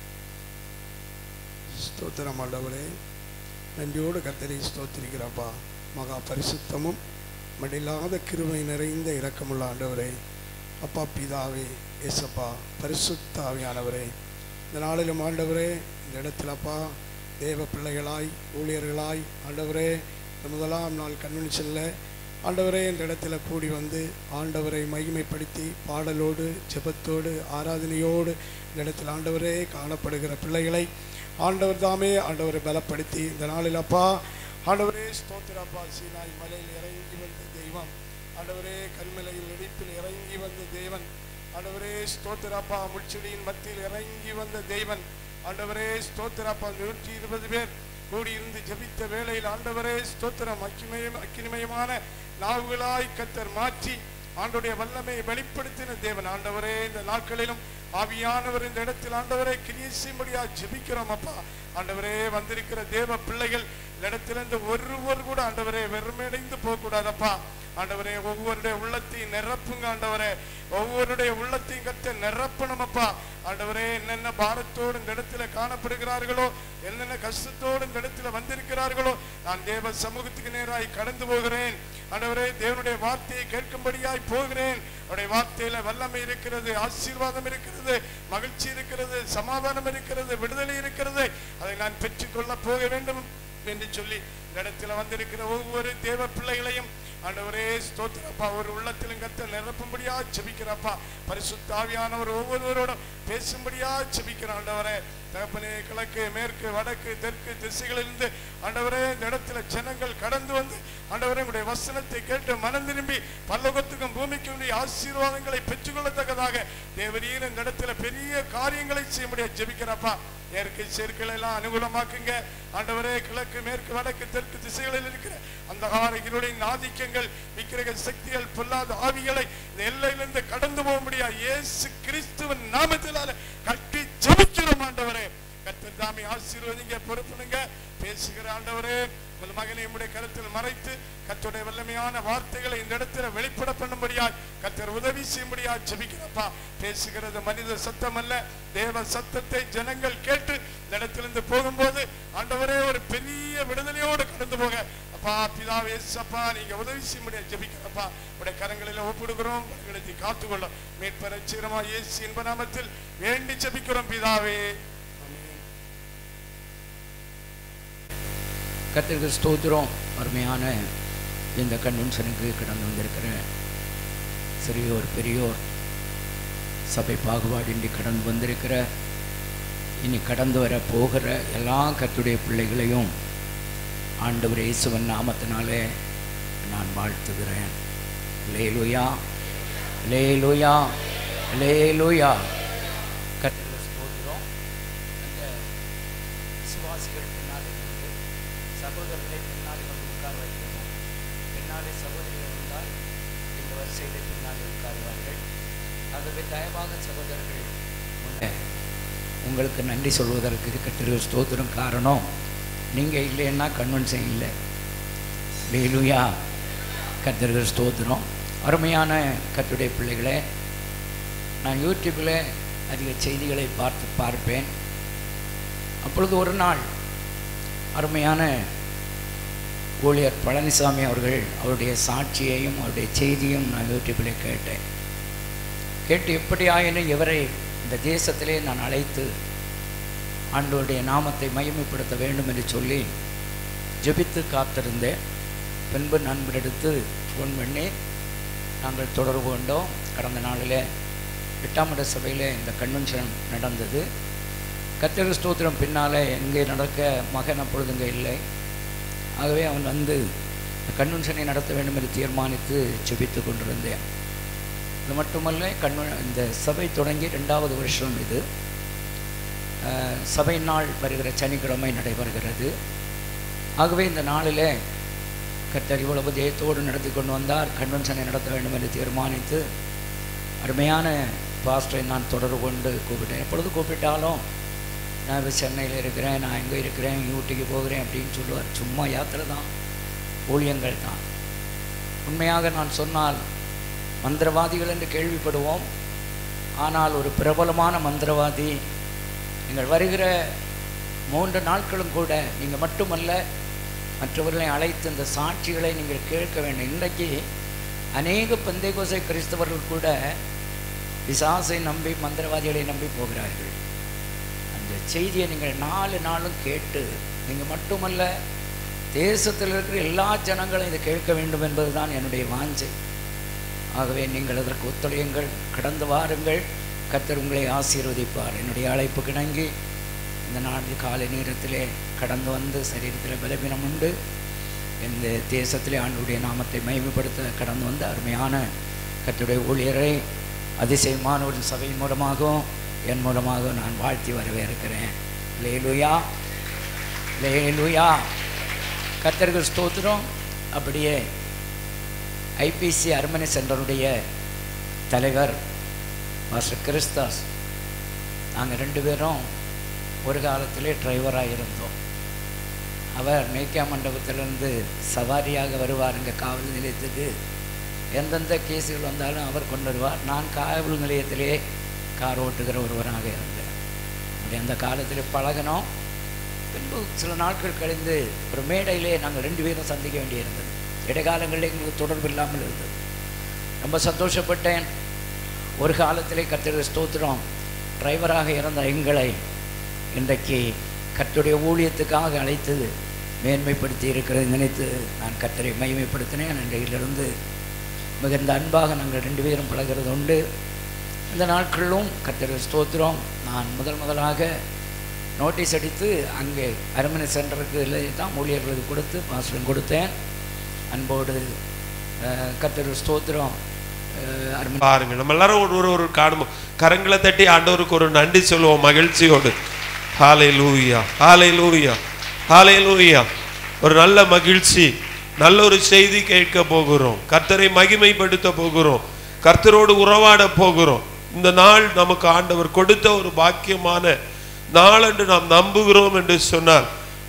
ஸ்தோத்திரம் ஆண்டவரே. நன்றியோடு கர்த்தரை ஸ்தோத்திரிக்கிறப்பா. மகா பரிசுத்தமும் மடியில்லாத கிருபை நிறைந்த இரக்கமுள்ள ஆண்டவரே அப்பா பிதாவே ஏசப்பா பரிசுத்த ஆவியானவரே இந்த நாளிலும் ஆண்டவரே இந்த இடத்துல அப்பா தேவ பிள்ளைகளாய் ஊழியர்களாய் ஆண்டவரே இந்த முதலாம் நாள் கன்வென்ஷனில் ஆண்டவரே இந்த இடத்துல கூடி வந்து ஆண்டவரை மகிமைப்படுத்தி பாடலோடு ஜெபத்தோடு ஆராதனையோடு இந்த இடத்துல ஆண்டவரே காணப்படுகிற பிள்ளைகளை ஆண்டவர் தாமே ஆண்டவரை பலப்படுத்தி இந்த நாளில் அப்பா ஆண்டவரே ஸ்தோத்திரப்பா சீனாய் மலையில் இறங்கி வந்த தெய்வம் ஆண்டவரே கல்மலையில் இடிப்பில் இறங்கி வந்த தேவன் ஆண்டவரே ஸ்தோத்திரப்பா முட்செடியின் மத்தியில் இறங்கி வந்த தேவன் ஆண்டவரே ஸ்தோத்திரப்பா நூற்றி இருபது பேர் கூடியிருந்து ஜெபித்த வேளையில் ஆண்டவரே ஸ்தோத்திரம் அக்கிமயம் அக்கினிமயமான நாவுகளாய் கர்த்தர் மாற்றி ஆண்டவருடைய வல்லமையை வெளிப்படுத்தின தேவன் ஆண்டவரே இந்த நாட்களிலும் ஆவியானவர் இந்த இடத்தில் ஆண்டவரே கிரியை செய்யும்படியா ஜெபிக்கிறோம் அப்பா ஆண்டவரே வந்திருக்கிற தேவ பிள்ளைகள் இந்த இடத்திலிருந்து ஒருவர் கூட ஆண்டவரே வெறுமையடைந்து போகக்கூடாதப்பா ஆண்டவரே ஒவ்வொருடைய உள்ளத்தையும் நிரப்புங்க ஆண்டவரே ஒவ்வொருடைய உள்ளத்தையும் கத்த நிரப்பணும் அப்பா ஆண்டவரே என்னென்ன பாரத்தோடு இந்த இடத்துல காணப்படுகிறார்களோ என்னென்ன கஷ்டத்தோடு இந்த இடத்துல வந்திருக்கிறார்களோ நான் தேவ சமூகத்துக்கு நேராய் கடந்து போகிறேன் ஆண்டவரே தேவனுடைய வார்த்தையை கேட்கும்படியாய் போகிறேன் அவருடைய வார்த்தையில வல்லமை இருக்கிறது ஆசீர்வாதம் இருக்கிறது மகிழ்ச்சி இருக்கிறது சமாதானம் இருக்கிறது விடுதலை இருக்கிறது அதை நான் பெற்றுக்கொள்ள போக வேண்டும் என்று சொல்லி இந்த இடத்துல வந்திருக்கிற ஒவ்வொரு தேவ பிள்ளைகளையும் ஆண்டவரே ஸ்தோத்திரப்பா ஒரு உள்ளத்திலும் கத்த நிரப்பும்படியா ஜெபிக்கிறப்பா பரிசுத்த ஆவியானவர் ஒவ்வொருவரோடும் பேசும்படியா ஜெபிக்கிற ஆண்டவரே தகப்பனே கிழக்கு மேற்கு வடக்கு தெற்கு திசைகளிலிருந்து ஆண்டவரே இந்த இடத்துல ஜனங்கள் கடந்து வந்து ஆண்டவரே உங்களுடைய வசனத்தை கேட்டு மனம் திரும்பி பரலோகத்துக்கும் பூமிக்கும் ஆசீர்வாதங்களை பெற்றுக்கொள்ளத்தக்கதாக தேவரீர் இந்த இடத்துல பெரிய காரியங்களை செய்ய முடியாது ஜெபிக்கிறப்பா இயற்கை சேர்க்கைகளை எல்லாம் அனுகூலமாக்குங்க ஆண்டவரே கிழக்கு மேற்கு வடக்கு தெற்கு திசைகளில் இருக்கிற அந்த ஆரோக்கியங்களுடைய ஆதிக்கங்கள் விக்கிரக சக்திகள் பொல்லாத ஆவிகளை இந்த எல்லையிலிருந்து கடந்து போக முடியாது இயேசு கிறிஸ்துவின் நாமத்தினால கட்டி ஜெபிக்கிறோம் ஆண்டவரே கர்த்தர் தாமே ஆசீர்வதிங்க பொறுப்புனுங்க பேசுகிற ஆண்டவரே, உங்கள் மகனை உம்முடைய கருத்தில் மறைத்து கர்த்தருடைய வல்லமையான வார்த்தைகளை இந்த இடத்துல வெளிப்பட பண்ணும்படியாய் கர்த்தர் உதவி செய்யும்படியாய் ஜெபிக்கிறப்பா. பேசுகிறது மனித சத்தம் அல்ல, தேவ சத்தத்தை ஜனங்கள் கேட்டு இந்த இடத்திலிருந்து போகும்போது ஆண்டவரே ஒரு பெரிய விடுதலையோடு கடந்து போக அப்பா பிதாவே சப்பா நீங்க உதவி செய்யும்படியாய் ஜெபிக்கிறப்பா. உடைய கரங்களில் ஒப்பிடுகிறோம், கரங்களை காத்துக்கொள்ள மீட்பர் ரட்சகருமாய் இயேசு என்ப நாமத்தில் வேண்டி ஜெபிக்கிறோம் பிதாவே. கர்த்தருக்கு ஸ்தோத்திரம். அருமையான இந்த கன்வென்ஷனுக்கு கடந்து வந்திருக்கிற சிறியோர் பெரியோர் சபை பாகுபாடின்றி கடந்து வந்திருக்கிற இனி கடந்து வர போகிற எல்லா கர்த்தருடைய பிள்ளைகளையும் ஆண்டவர் இயேசுவின் நாமத்தினாலே நான் வாழ்த்துகிறேன். அல்லேலூயா, அல்லேலூயா, அல்லேலூயா. கர்த்தருக்கு ஸ்தோத்திரம். அந்த விசுவாசிகள் பின்னாலே வந்து சகோதரர்களை பின்னாலே வந்து உட்கார வைக்கணும். பின்னாலே சகோதரிகள் இருந்தால் இந்த வரிசையிலே பின்னாலே உட்காருவார்கள். ஆகவே தயவாக சகோதரர்கள் உங்களுக்கு நன்றி சொல்வதற்கு கர்த்தருக்கு ஸ்தோத்திரம். காரணம் நீங்கள் இல்லைன்னா கன்வென்ஷன் இல்லை. அல்லேலூயா, கர்த்தருக்கு ஸ்தோத்திரம். அருமையான கர்த்தருடைய பிள்ளைகளே, நான் யூடியூப்பில் அதிக செய்திகளை பார்த்து பார்ப்பேன். அப்பொழுது ஒரு நாள் அருமையான ஊழியர் பழனிசாமி அவர்கள் அவருடைய சாட்சியையும் அவருடைய செய்தியும் நான் யூடியூப்பில் கேட்டேன். கேட்டு எப்படி ஆயினும் இவரை இந்த தேசத்திலே நான் அழைத்து ஆண்டவருடைய நாமத்தை மகிமைப்படுத்த வேண்டும் என்று சொல்லி ஜெபித்து காத்திருந்தேன். பின்பு நண்பரெடுத்து ஃபோன் பண்ணி நாங்கள் தொடர்பு கொண்டோம். கடந்த நாளில் எட்டாம் இட சபையில் இந்த கன்வென்ஷன் நடந்தது. கர்த்தருக்கு ஸ்தோத்திரம். பின்னால் எங்கே நடக்க மகன் அப்பொழுது இங்கே இல்லை. ஆகவே அவன் வந்து இந்த கன்வென்ஷனை நடத்த வேண்டும் என்று தீர்மானித்து ஜெபித்து கொண்டிருந்தேன். இது மட்டுமல்ல, கன்வெ இந்த சபை தொடங்கி ரெண்டாவது வருஷம் இது. சபை நாள் வருகிற சனிக்கிழமை நடைபெறுகிறது. ஆகவே இந்த நாளில் கர்த்தர் இவ்வளவு ஜெயத்தோடு நடத்தி கொண்டு வந்தார். கன்வென்ஷனை நடத்த வேண்டும் என்று தீர்மானித்து அருமையான பாஸ்டரை நான் தொடர்பு கொண்டு கூப்பிட்டேன். எப்பொழுது கூப்பிட்டாலும் நான் இப்போ சென்னையில் இருக்கிறேன், நான் எங்கே இருக்கிறேன், ஊட்டிக்கு போகிறேன் அப்படின்னு சொல்லுவார். சும்மா யாத்திரை தான், ஊழியங்கள் தான். உண்மையாக நான் சொன்னால் மந்திரவாதிகள் என்று கேள்விப்படுவோம். ஆனால் ஒரு பிரபலமான மந்திரவாதி நீங்கள் வருகிற மூன்று நாட்களும் கூட நீங்கள் மட்டுமல்ல மற்றவர்களை அழைத்து இந்த சாட்சிகளை நீங்கள் கேட்க வேண்டும். இன்றைக்கு அநேக பெந்தேகோஸ்தே கிறிஸ்தவர்கள் கூட பிசாசை நம்பி மந்திரவாதிகளை நம்பி போகிறார்கள். அந்த செய்தியை நீங்கள் நாலு நாளும் கேட்டு நீங்கள் மட்டுமல்ல தேசத்தில் இருக்கிற எல்லா ஜனங்களும் இதை கேட்க வேண்டும் என்பது தான் என்னுடைய வாஞ்சை. ஆகவே நீங்கள் அதற்கு ஒத்துழையுங்கள், கடந்து வாருங்கள். கர்த்தர் உங்களை ஆசீர்வதிப்பார். என்னுடைய அழைப்பு கிணங்கி இந்த நாள் காலை நேரத்திலே கடந்து வந்து சரீரத்தில் பலவீனம் உண்டு இந்த தேசத்திலே ஆண்டவருடைய நாமத்தை மகிமைப்படுத்த கடந்து வந்த அருமையான கர்த்தருடைய ஊழியரை அதிசயமான ஒரு சபையின் மூலமாகவும் என் மூலமாக நான் வாழ்த்தி வரவேற்கிறேன். அல்லேலூயா, அல்லேலூயா. கர்த்தருக்கு ஸ்தோத்திரம். அப்படியே ஐபிசி அரண்மனை சென்டருடைய தலைவர் மாஸ்டர் கிறிஸ்தாஸ், நாங்கள் ரெண்டு பேரும் ஒரு காலத்திலே டிரைவராக இருந்தோம். அவர் மேய்க்கா மண்டபத்திலிருந்து சவாரியாக வருவார் இங்கே காவல் நிலையத்துக்கு. எந்தெந்த கேஸுகள் வந்தாலும் அவர் கொண்டு வருவார். நான் காவல் நிலையத்திலே கார் ஓட்டுகிற ஒருவராக இருந்தேன். அப்படி அந்த காலத்தில் பழகினோம். பின்பு சில நாட்கள் கழிந்து ஒரு மேடையிலே நாங்கள் ரெண்டு பேரும் சந்திக்க வேண்டியிருந்தது. இடைக்காலங்களில் எங்களுக்கு தொடர்பு இல்லாமல் இருந்தது. ரொம்ப சந்தோஷப்பட்டேன். ஒரு காலத்திலே கர்த்தருடைய ஸ்தோத்திரம் டிரைவராக இருந்த எங்களை இன்றைக்கு கர்த்தருடைய ஊழியத்துக்காக அழைத்து மேன்மைப்படுத்தி இருக்கிறது நினைத்து நான் கர்த்தரை மகிமைப்படுத்தினேன். இன்றையிலிருந்து மிகுந்த அன்பாக நாங்கள் ரெண்டு பேரும் பழகிறது உண்டு. இந்த நாட்களிலும் கர்த்தருடைய ஸ்தோத்திரம் நான் முதல் முதலாக நோட்டீஸ் அடித்து அங்கே அரண்மனை சென்டருக்கு இல்லை தான் ஊழியர்களுக்கு கொடுத்து பாஸ்டரும் கொடுத்தேன். அன்போடு கர்த்தருடைய ஸ்தோத்திரம். பாருங்க, நம்ம எல்லாரும் ஒரு ஒரு காணும் கரங்களை தட்டி ஆண்டவருக்கு ஒரு நன்றி சொல்லுவோம் மகிழ்ச்சியோடு. ஹல்லேலூயா, ஹல்லேலூயா, ஹல்லேலூயா. ஒரு நல்ல மகிழ்ச்சி, நல்ல ஒரு செய்தி கேட்க போகிறோம். கர்த்தரை மகிமைப்படுத்த போகிறோம். கர்த்தரோடு உறவாட போகிறோம். இந்த நாள் நமக்கு ஆண்டவர் கொடுத்த ஒரு பாக்கியமான நாள் என்று நாம் நம்புகிறோம் என்று சொன்னார்.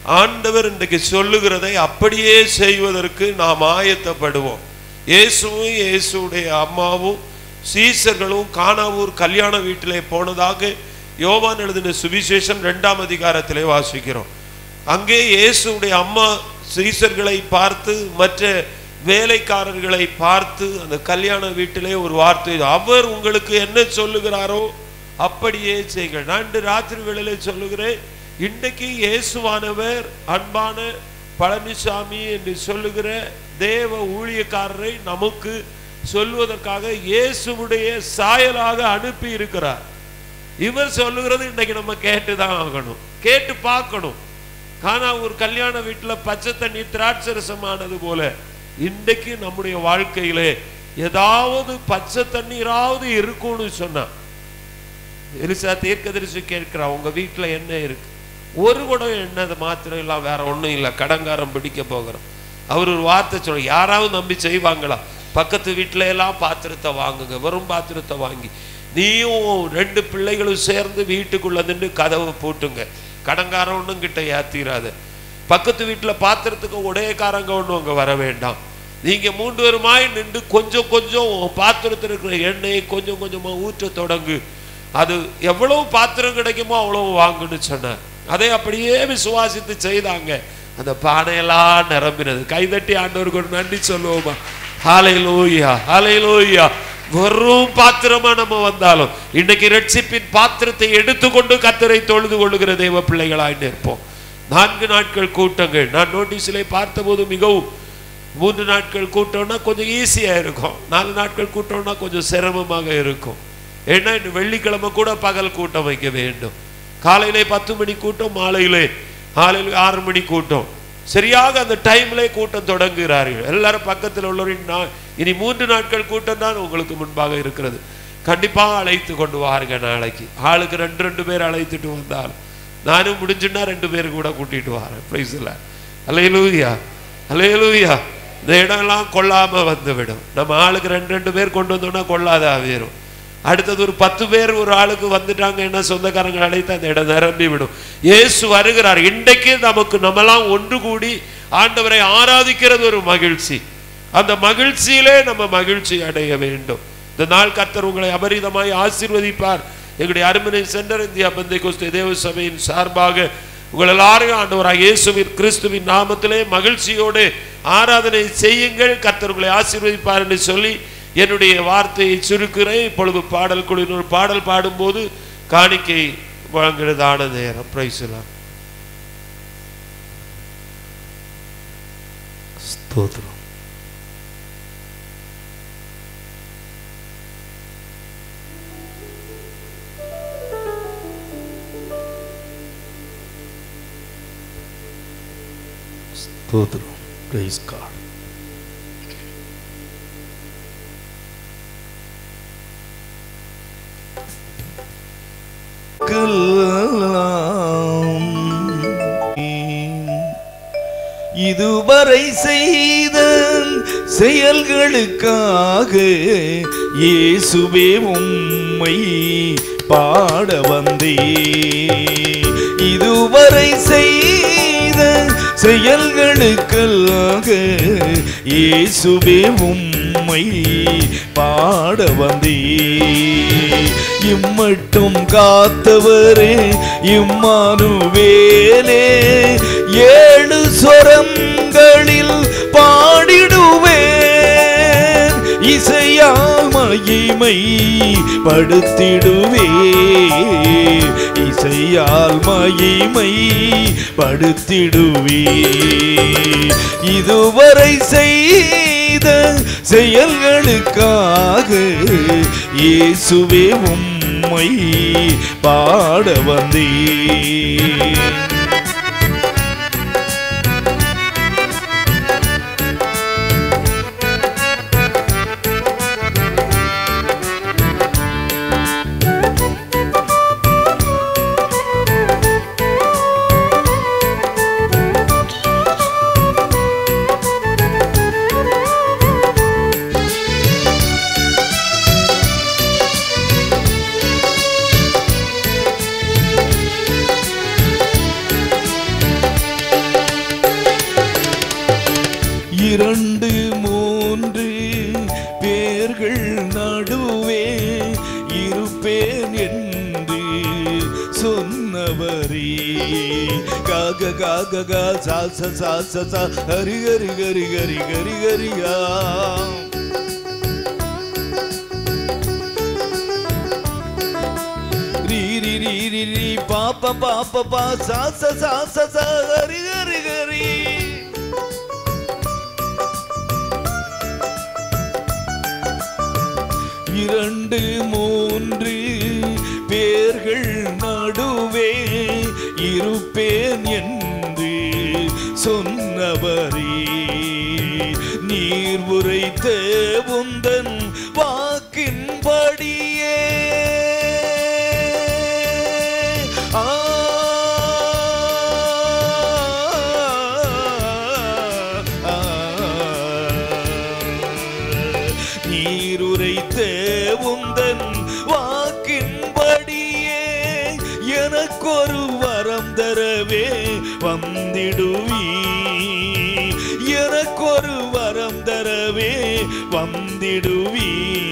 ஆண்டவர் இன்றைக்கு சொல்லுகிறதை அப்படியே செய்வதற்கு நாம் ஆயத்தப்படுவோம். இயேசுவும் இயேசுடைய அம்மாவும் சீசர்களும் கானாவூர் கல்யாண வீட்டிலே போனதாக யோவான் எழுதின சுவிசேஷம் இரண்டாம் அதிகாரத்திலே வாசிக்கிறோம். அங்கே இயேசுடைய அம்மா சீசர்களை பார்த்து மற்ற வேலைக்காரர்களை பார்த்து அந்த கல்யாண வீட்டிலே ஒரு வார்த்தை, அவர் உங்களுக்கு என்ன சொல்லுகிறாரோ அப்படியே செய்யுங்கள். நான் இன்று ராத்திரி வேளையிலே சொல்லுகிறேன், இன்றைக்கு இயேசுவானவர் அன்பான பழனிசாமி என்று சொல்லுகிற தேவ ஊழியக்காரரை நமக்கு சொல்வதற்காக இயேசுவுடைய சாயலாக அனுப்பி இருக்கிறார். இவர் சொல்லுகிறது இன்றைக்கு நம்ம கேட்டுதான் ஆகணும், கேட்டு பார்க்கணும். ஆனா ஒரு கல்யாண வீட்டுல பச்சை தண்ணி திராட்சை ரசமானது போல இன்றைக்கு நம்முடைய வாழ்க்கையிலே ஏதாவது பச்சை தண்ணீராவது இருக்கும்னு சொன்னா, எலிசா தீர்க்கதரிசி கேட்கிறா, உங்க வீட்டுல என்ன இருக்கு? ஒரு குடம் எண்ணெய் மாத்திரம் இல்ல, வேற ஒண்ணும் இல்லை, கடங்காரம் பிடிக்க போகிறோம். அவர் ஒரு வார்த்தை சொல்ற, யாராவது நம்பி செய்வாங்களா? பக்கத்து வீட்டுல எல்லாம் பாத்திரத்தை வாங்குங்க, வெறும் பாத்திரத்தை வாங்கி நீயும் ரெண்டு பிள்ளைகளும் சேர்ந்து வீட்டுக்குள்ள நின்று கதவை பூட்டுங்க. கடங்காரம் ஒன்றும் கிட்ட ஏத்திராது. பக்கத்து வீட்டுல பாத்திரத்துக்கு உடையக்காரங்க ஒன்றும் அங்க வர வேண்டாம். நீங்க மூன்று பேருமாய் நின்று கொஞ்சம் கொஞ்சம் பாத்திரத்தில் இருக்கிற எண்ணெயை கொஞ்சம் கொஞ்சமா ஊற்ற தொடங்கு. அது எவ்வளவு பாத்திரம் கிடைக்குமோ அவ்வளவு வாங்குன்னு சொன்னார். அதை அப்படியே விசுவாசித்து செய்தாங்க. அந்த பானையெல்லாம் நிரம்பினது. கைதட்டி ஆண்டவருக்கு ஒரு நன்றி சொல்லுவோமா? ஹல்லேலூயா, ஹல்லேலூயா. வெறும் பாத்திரமா நம்ம வந்தாலும் இன்னைக்கு ரட்சிப்பின் பாத்திரத்தை எடுத்துக்கொண்டு கர்த்தரை தொழுது கொள்ளுகிற தேவ பிள்ளைகளாய் நிற்போம். நான்கு நாட்கள் கூட்டங்கள் நான் நோட்டீஸிலே பார்த்த போது மிகவும், மூன்று நாட்கள் கூட்டம்னா கொஞ்சம் ஈஸியா இருக்கும், நாலு நாட்கள் கூட்டம்னா கொஞ்சம் சிரமமாக இருக்கும். ஏன்னா இன்னும் வெள்ளிக்கிழமை கூட பகல் கூட்டம் வைக்க வேண்டும். காலையிலே பத்து மணி கூட்டம், மாலையிலே காலையில் ஆறு மணி கூட்டம். சரியாக அந்த டைம்ல கூட்டம் தொடங்குகிறார்கள். எல்லாரும் பக்கத்தில் உள்ளவரின் இனி மூன்று நாட்கள் கூட்டம் தான் உங்களுக்கு முன்பாக இருக்கிறது. கண்டிப்பாக அழைத்து கொண்டு வாருங்க. நாளைக்கு ஆளுக்கு ரெண்டு ரெண்டு பேர் அழைத்துட்டு வந்தால், நானும் முடிஞ்சுன்னா ரெண்டு பேர் கூட கூட்டிட்டு வரேன். பிரைஸ் இல்ல, அல்லேலூயா, அல்லேலூயா. இந்த இடம்லாம் கொள்ளாம வந்து விடும். நம்ம ஆளுக்கு ரெண்டு ரெண்டு பேர் கொண்டு வந்தோம்னா கொள்ளாத வேறும். அடுத்தது ஒரு பத்து பேர் ஒரு ஆளுக்கு வந்துட்டாங்க, என்ன சொந்தக்காரங்க அழைத்து அந்த இடம் நிரம்பி விடும். இயேசு வருகிறார். இன்றைக்கு நமக்கு நம்மெல்லாம் ஒன்று கூடி ஆண்டவரை ஆராதிக்கிறது ஒரு மகிழ்ச்சி. அந்த மகிழ்ச்சியிலே நம்ம மகிழ்ச்சி அடைய வேண்டும். இந்த நாள் கர்த்தர் உங்களை அபரிதமாய் ஆசீர்வதிப்பார். எங்களுடைய அருமனை சென்டர் இந்தியா பெந்தேகோஸ்தே தேவ சபையின் சார்பாக உங்கள் எல்லாரும் ஆண்டவராகிய இயேசுவின் கிறிஸ்துவின் நாமத்திலே மகிழ்ச்சியோடு ஆராதனை செய்யுங்கள். கர்த்தர் உங்களை ஆசீர்வதிப்பார் என்று சொல்லி என்னுடைய வார்த்தையை சுருக்கிறேன். இப்பொழுது பாடல் குழுவினர் பாடல் பாடும்போது காணிக்கை வழங்குறதான நேரம். பிரைஸ் எல்லாம் ஸ்தோத்திரம். ஸ்தோத்திரம். Praise God. இதுவரை செய்த செயல்களுக்காக இயேசுவே உம்மை பாட வந்தே. இதுவரை செய்த செயல்களுக்காக இயேசுவே உம்மை பாட வந்தே. இம்மட்டும் காத்தவரே இம்மானுவேலே, ஏழு சொரங்களில் பாடிடுவேன். இசையால் மகிமை படுத்திடுவே, இசையால் மகிமை படுத்திடுவே. இதுவரை செய்த செயல்களுக்காக இயேசுவே உம்மை பாட வந்தே. இரண்டு மூன்று பேர்கள் நடுவே இருப்பேன் என்று சொன்னவரே. காக காக கா சா சா சா சா சா ஹரி ஹரி ஹரி ஹரி ஹரி ஹரியா. ரி ரி ரி ரி ரி பாப்பா பாப்பா பா சா சா சா சா சா ஹரி ஹரி ஹரி. இரண்டு மூன்று பேர்கள் நடுவே இருப்பேன் என்று சொன்னவரே. நீர் உரைத்த உந்தன் வாக்கின்படியே ஆ நீர் உரைத்த உந்தன் வாக்கின்படியே எனக்கொரு வரம் தரவே வந்திடுவி. எனக்கொரு வரம் தரவே வந்திடுவி.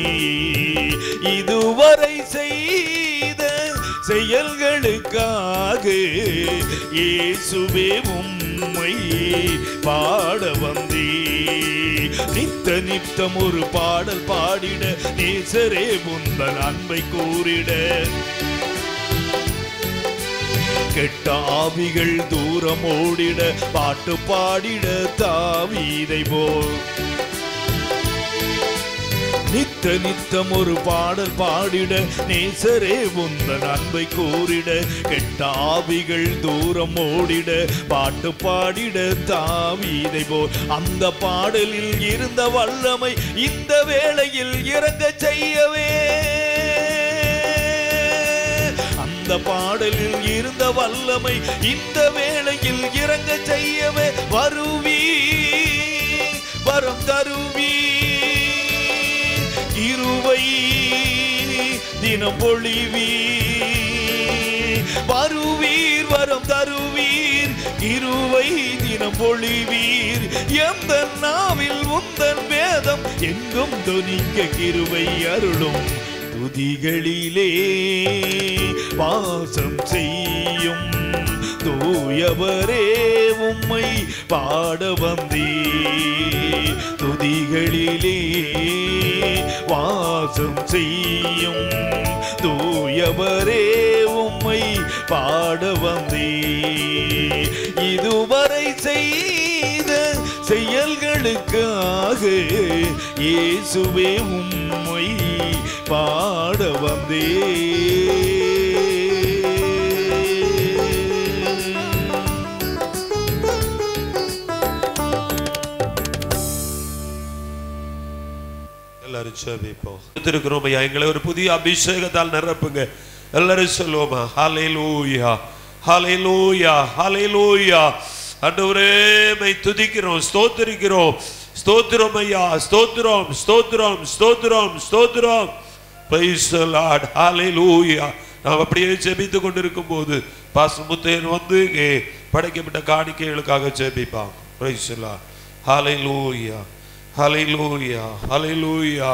இதுவரை செய்த செயல்களுக்காக இயேசுவே உம்மை பாட வந்தே. நித்த நித்தம் ஒரு பாடல் பாடிட நேசரே உந்தன் அன்பை கூறிட. கெட்ட ஆவிகள் தூரம் ஓடிட பாட்டு பாடிட தாவீதை போல். நித்த நித்தம் ஒரு பாடல் பாடிட நேசரே உந்தன் அன்பை கூறிட. கெட்ட ஆவிகள் தூரம் ஓடிட பாட்டு பாடிட தாவீதை போல். அந்த பாடலில் இருந்த வல்லமை இந்த வேளையில் இறங்க செய்யவே. அந்த பாடலில் இருந்த வல்லமை இந்த வேளையில் இறங்க செய்யவே வருவி. வரம் தருவி. இருவை தினம் பொழிவி. வருவீர் வரம் தருவீர். இருவை தினம் பொழிவீர். எந்த நாவில் உந்தன் வேதம் எங்கும் தொனிக்க கிருபை அருளும். துதிகளிலே வாசம் செய்யும் தூயவரே உம்மை பாட வந்தே. துதிகளிலே வாசம் செய்யும் தூயவரே உம்மை பாட வந்தே. இதுவரை செய்த செயல்களுக்காக இயேசுவே உம்மை பாட வந்தே. எல்லாரும் ஜெபிப்போம். இருக்கிறோம் ஐயா, எங்களை ஒரு புதிய அபிஷேகத்தால் நிரப்புங்க. எல்லாரும் சொல்லுவோமா, ஹல்லேலூயா ஹல்லேலூயா ஹல்லேலூயா. ஆண்டவரே மை துதிக்கிறோம், ஸ்தோத்திரிக்கிறோம். ஸ்தோத்திரம் ஐயா, ஸ்தோத்திரம் ஸ்தோத்திரம் ஸ்தோத்திரம் ஸ்தோத்திரம். Praise the Lord. Hallelujah. நாம் அப்படியே ஜெபித்து கொண்டிருக்கும் போது பாஸ்டர் முத்தையன் வந்து இங்கே படைக்கப்பட்ட காணிக்கைகளுக்காக ஜெபிப்பாங்க. Praise the Lord. Hallelujah. Hallelujah. Hallelujah.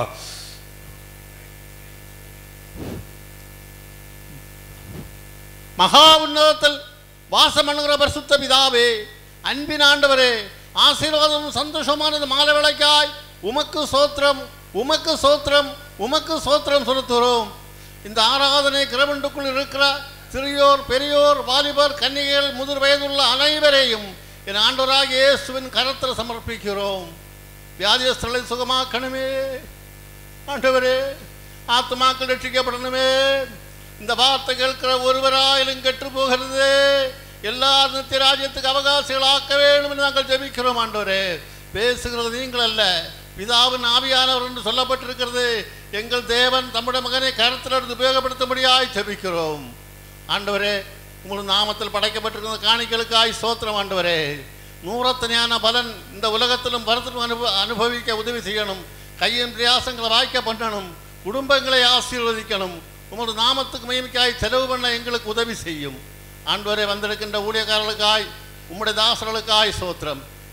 மகா உன்னதத்தில் வாசமணுகிற பரிசுத்த பிதாவே, அன்பின் ஆண்டவரே, ஆசீர்வாதமும் சந்தோஷமானது மாலை வேளைக்காய் உமக்கு சோத்திரம், உமக்கு சோத்திரம், உமக்கு சோத்திரம் செலுத்துகிறோம். இந்த ஆராதனை கிரமண்டுக்குள் இருக்கிற சிறியோர், பெரியோர், வாலிபர், கன்னிகைகள், முதிர் வயதுள்ள அனைவரையும் என் ஆண்டவராக இயேசுவின் கரத்தில் சமர்ப்பிக்கிறோம். வியாதியஸ்தலை சுகமாக்கணுமே ஆண்டவரே, ஆத்மாக்கள் ரட்சிக்கப்படணுமே. இந்த வார்த்தை கேட்கிற ஒருவராயிலும் கெட்டு போகிறது. எல்லா நித்திய ராஜ்யத்துக்கு அவகாசிகள் ஆக்க வேண்டும் என்று நாங்கள் ஜெபிக்கிறோம். ஆண்டவரே, பேசுகிறது நீங்கள் அல்ல, பிதாவின் ஆவியானவர் என்று சொல்லப்பட்டிருக்கிறது. எங்கள் தேவன் தம்முடைய மகனை கருத்தில் எடுத்து உபயோகப்படுத்தும்படியாய் ஜெபிக்கிறோம். ஆண்டவரே, உங்கள் நாமத்தில் படைக்கப்பட்டிருக்கிற காணிகளுக்காய் ஸ்தோத்திரம். ஆண்டவரே, நூறத்தனையான பலன் இந்த உலகத்திலும் வரத்திலும் அனுப அனுபவிக்க உதவி செய்யணும். கையின் பிரயாசங்களை வாய்க்க பண்ணணும். குடும்பங்களை ஆசீர்வதிக்கணும். உமது நாமத்துக்கு மகிமைக்காய் செலவு பண்ண எங்களுக்கு உதவி செய்யும். ஆண்டவரே, வந்திருக்கின்ற ஊழியக்காரர்களுக்காய், உம்முடைய தாசர்களுக்காய் ஸ்தோத்திரம்.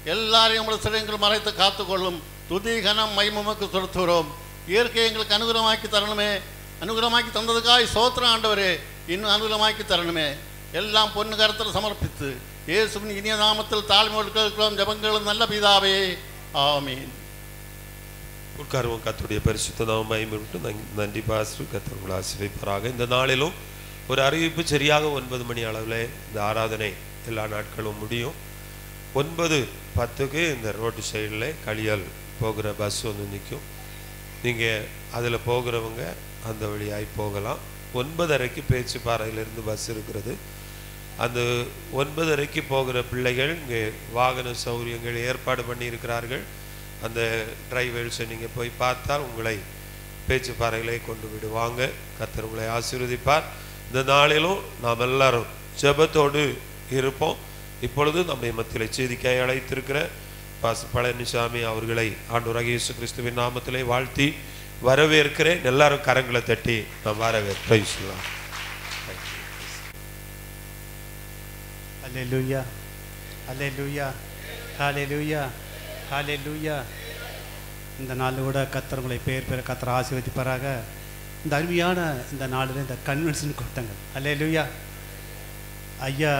எல்லாரையும் நம்மளது சிறைகள் மறைத்து காத்துக்கொள்ளும். துதி கனம் மைமமுக்கு செலுத்துகிறோம். இயற்கை எங்களுக்கு அனுகூலமாக்கி தரணுமே. அனுகூலமாக்கி தந்ததுக்காய் சோத்திரம் ஆண்டவரே, இன்னும் அனுகூலமாக்கி தரணுமே. எல்லாம் பொண்ணு கருத்தில் சமர்ப்பித்து இயேசுவின் இனிய நாமத்தில் தாழ்மையோடு கேட்கிறோம் ஜெபங்களும் நல்ல பிதாவே, ஆமீன். உட்காருவோம். கர்த்தருடைய பரிசுத்த நாமம் மகிமைப்பட்டு நன்றி பாஸ்டர். கர்த்தர் உங்களை ஆசீர்வதிப்பாராக. இந்த நாளிலும் ஒரு அறிவிப்பு, சரியாக ஒன்பது மணி அளவில் இந்த ஆராதனை எல்லா நாட்களும் முடியும். ஒன்பது பத்துக்கு இந்த ரோட்டு சைடில் களியால் போகிற பஸ் வந்து நிற்கும். நீங்கள் அதில் போகிறவங்க அந்த வழியாய் போகலாம். ஒன்பதரைக்கு பேச்சுப்பாறையிலிருந்து பஸ் இருக்கிறது. அந்த ஒன்பதரைக்கு போகிற பிள்ளைகள் இங்கே வாகன சௌகரியங்கள் ஏற்பாடு பண்ணி இருக்கிறார்கள். அந்த டிரைவர்ஸை நீங்கள் போய் பார்த்தால் உங்களை பேச்சுப்பாறைகளை கொண்டு விடுவாங்க. கர்த்தர் உங்களை ஆசீர்வதிப்பார். இந்த நாளிலும் நாம் எல்லாரும் ஜெபத்தோடு இருப்போம். இப்பொழுது நம்முடைய மத்தியில் செய்திக்காய் அழைத்திருக்கிற பாஸ் பழனிசாமி அவர்களை ஆண்டவராகிய இயேசு கிறிஸ்துவின் நாமத்திலே வாழ்த்தி வரவேற்கிறேன். எல்லாரும் கரங்களை தட்டி நாம் வரவேற்கிறோம். அல்லேலூயா, அல்லேலூயா, ஹல்லேலூயா, ஹல்லேலூயா. இந்த நாளில் கூட கர்த்தர் உங்களை பேர் பேர கர்த்தர் ஆசீர்வதிப்பாராக. இந்த அருமையான இந்த நாளில் இந்த கன்வென்ஷன் கொடுத்தாங்க. அல்லேலூயா. ஐயா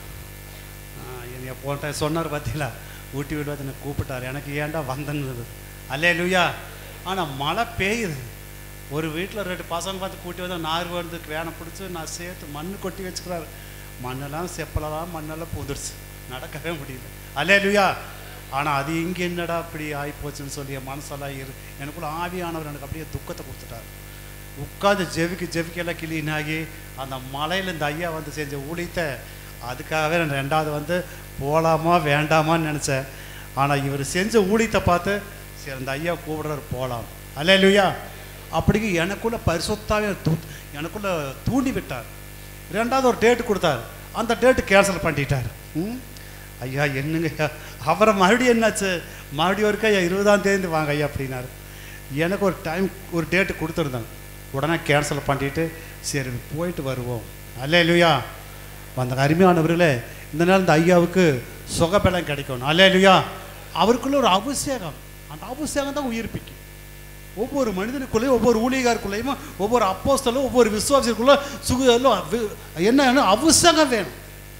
என்னை போட்ட சொன்னார் பார்த்தீங்களா, ஊட்டி விடுவது என்னை கூப்பிட்டார். எனக்கு ஏன்டா வந்தன்னு. அல்லேலூயா. ஆனால் மழை பெய்யுது. ஒரு வீட்டில் ரெண்டு பசங்க பார்த்து கூட்டி வந்தால் நார் வந்து வேனை பிடிச்சி நான் சேர்த்து மண் கொட்டி வச்சுக்கிறாரு. மண்ணெல்லாம் செப்பலெல்லாம் மண்ணெல்லாம் பூந்துடுச்சு, நடக்கவே முடியல. அல்லேலூயா. ஆனால் அது இங்கே என்னடா அப்படி ஆகிப்போச்சுன்னு சொல்லி என் மனசெல்லாம் இரு எனக்குள்ள ஆவியானவர் எனக்கு அப்படியே துக்கத்தை கொடுத்துட்டார். உட்காந்து ஜெவிக்கு ஜெவிக்கெல்லாம் கிளீனாகி அந்த மலையில் இந்த ஐயா வந்து செஞ்ச ஊழியத்தை அதுக்காகவே நான் ரெண்டாவது வந்து போகலாமா வேண்டாமான்னு நினச்சேன். ஆனால் இவர் செஞ்ச ஊழியத்தை பார்த்து சரி அந்த ஐயா கூப்பிடுறாரு போகலாம். அல்லேலூயா. அப்படிங்க எனக்குள்ளே பரிசுத்தாவே தூ எனக்குள்ளே தூண்டி விட்டார். ரெண்டாவது ஒரு டேட்டு கொடுத்தார். அந்த டேட்டு கேன்சல் பண்ணிட்டார். ம் ஐயா என்னங்க அவரை மறுபடியும் என்னாச்சு, மறுபடியும் ஒருக்கா ஐயா இருபதாம் தேதி வாங்க ஐயா அப்படின்னாரு. எனக்கு ஒரு டைம் ஒரு டேட்டு கொடுத்துருந்தாங்க. உடனே கேன்சல் பண்ணிட்டு சரி போயிட்டு வருவோம். அல்லேலூயா. அந்த அருமையானவர்களே, இந்த நாள் இந்த ஐயாவுக்கு சுகபலம் கிடைக்கணும். அல்லேலூயா. அவருக்குள்ள ஒரு அபிஷேகம், அந்த அபிஷேகம் தான் உயிர்ப்பிக்கும். ஒவ்வொரு மனிதனுக்குள்ளேயும் ஒவ்வொரு ஊழியர்களுக்குள்ளேயும் ஒவ்வொரு அப்போஸ்தலரும் ஒவ்வொரு விசுவாசிகளுக்குள்ள சுகம் என்ன அபிஷேகம் வேணும்.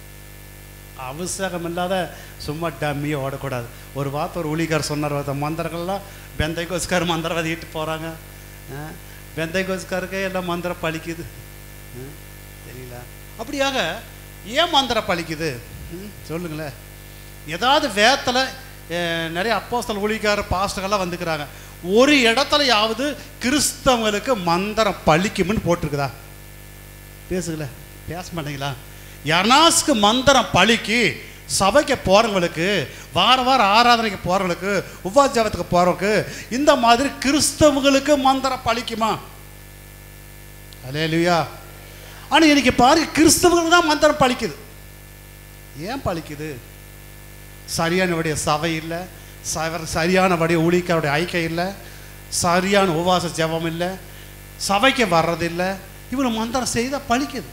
அபிஷேகம் இல்லாத சும்மா டம்மியை ஓடக்கூடாது. ஒரு வார்த்தை ஒரு ஊழியக்கார் சொன்னார், மந்திரங்கள்லாம் பெந்தை கோஸ்கார் மந்திரவாதி ஈட்டு போகிறாங்க. பெந்தை கோஸ்காருக்கு எல்லாம் மந்திரம் பழிக்குது தெரியல. அப்படியாக ஏன் மந்திரம் பழிக்குது சொல்லுங்களேன். ஏதாவது வேத்தில் நிறைய அப்போஸ்தல ஊழியக்கார பாஸ்டர்கள்லாம் வந்துக்கிறாங்க. ஒரு இடத்துலையாவது கிறிஸ்தவங்களுக்கு மந்திரம் பழிக்கும்னு போட்டிருக்குதா? பேசுங்கள பேச மாட்டீங்களா? யர்னாஸ்க்கு மந்திரம் பழிக்கு சபைக்கு போகிறவங்களுக்கு, வார வாரம் ஆராதனைக்கு போகிறவங்களுக்கு, உபாஜபத்துக்கு போகிறவங்களுக்கு இந்த மாதிரி கிறிஸ்தவங்களுக்கு மந்திரம் பழிக்குமா? அல்லேலூயா. ஆனால் இன்னைக்கு பாருங்க, கிறிஸ்தவங்களுக்கு தான் மந்திரம் பழிக்குது. ஏன் பழிக்குது? சரியானபடிய சபை இல்லை, சரியானபடிய ஊழியக்காருடைய ஐக்கியம் இல்லை, சரியான உபவாச ஜெபம் இல்லை, சபைக்கு வர்றதில்லை. இவ்வளோ மந்திரம் செய்தால் பழிக்குது.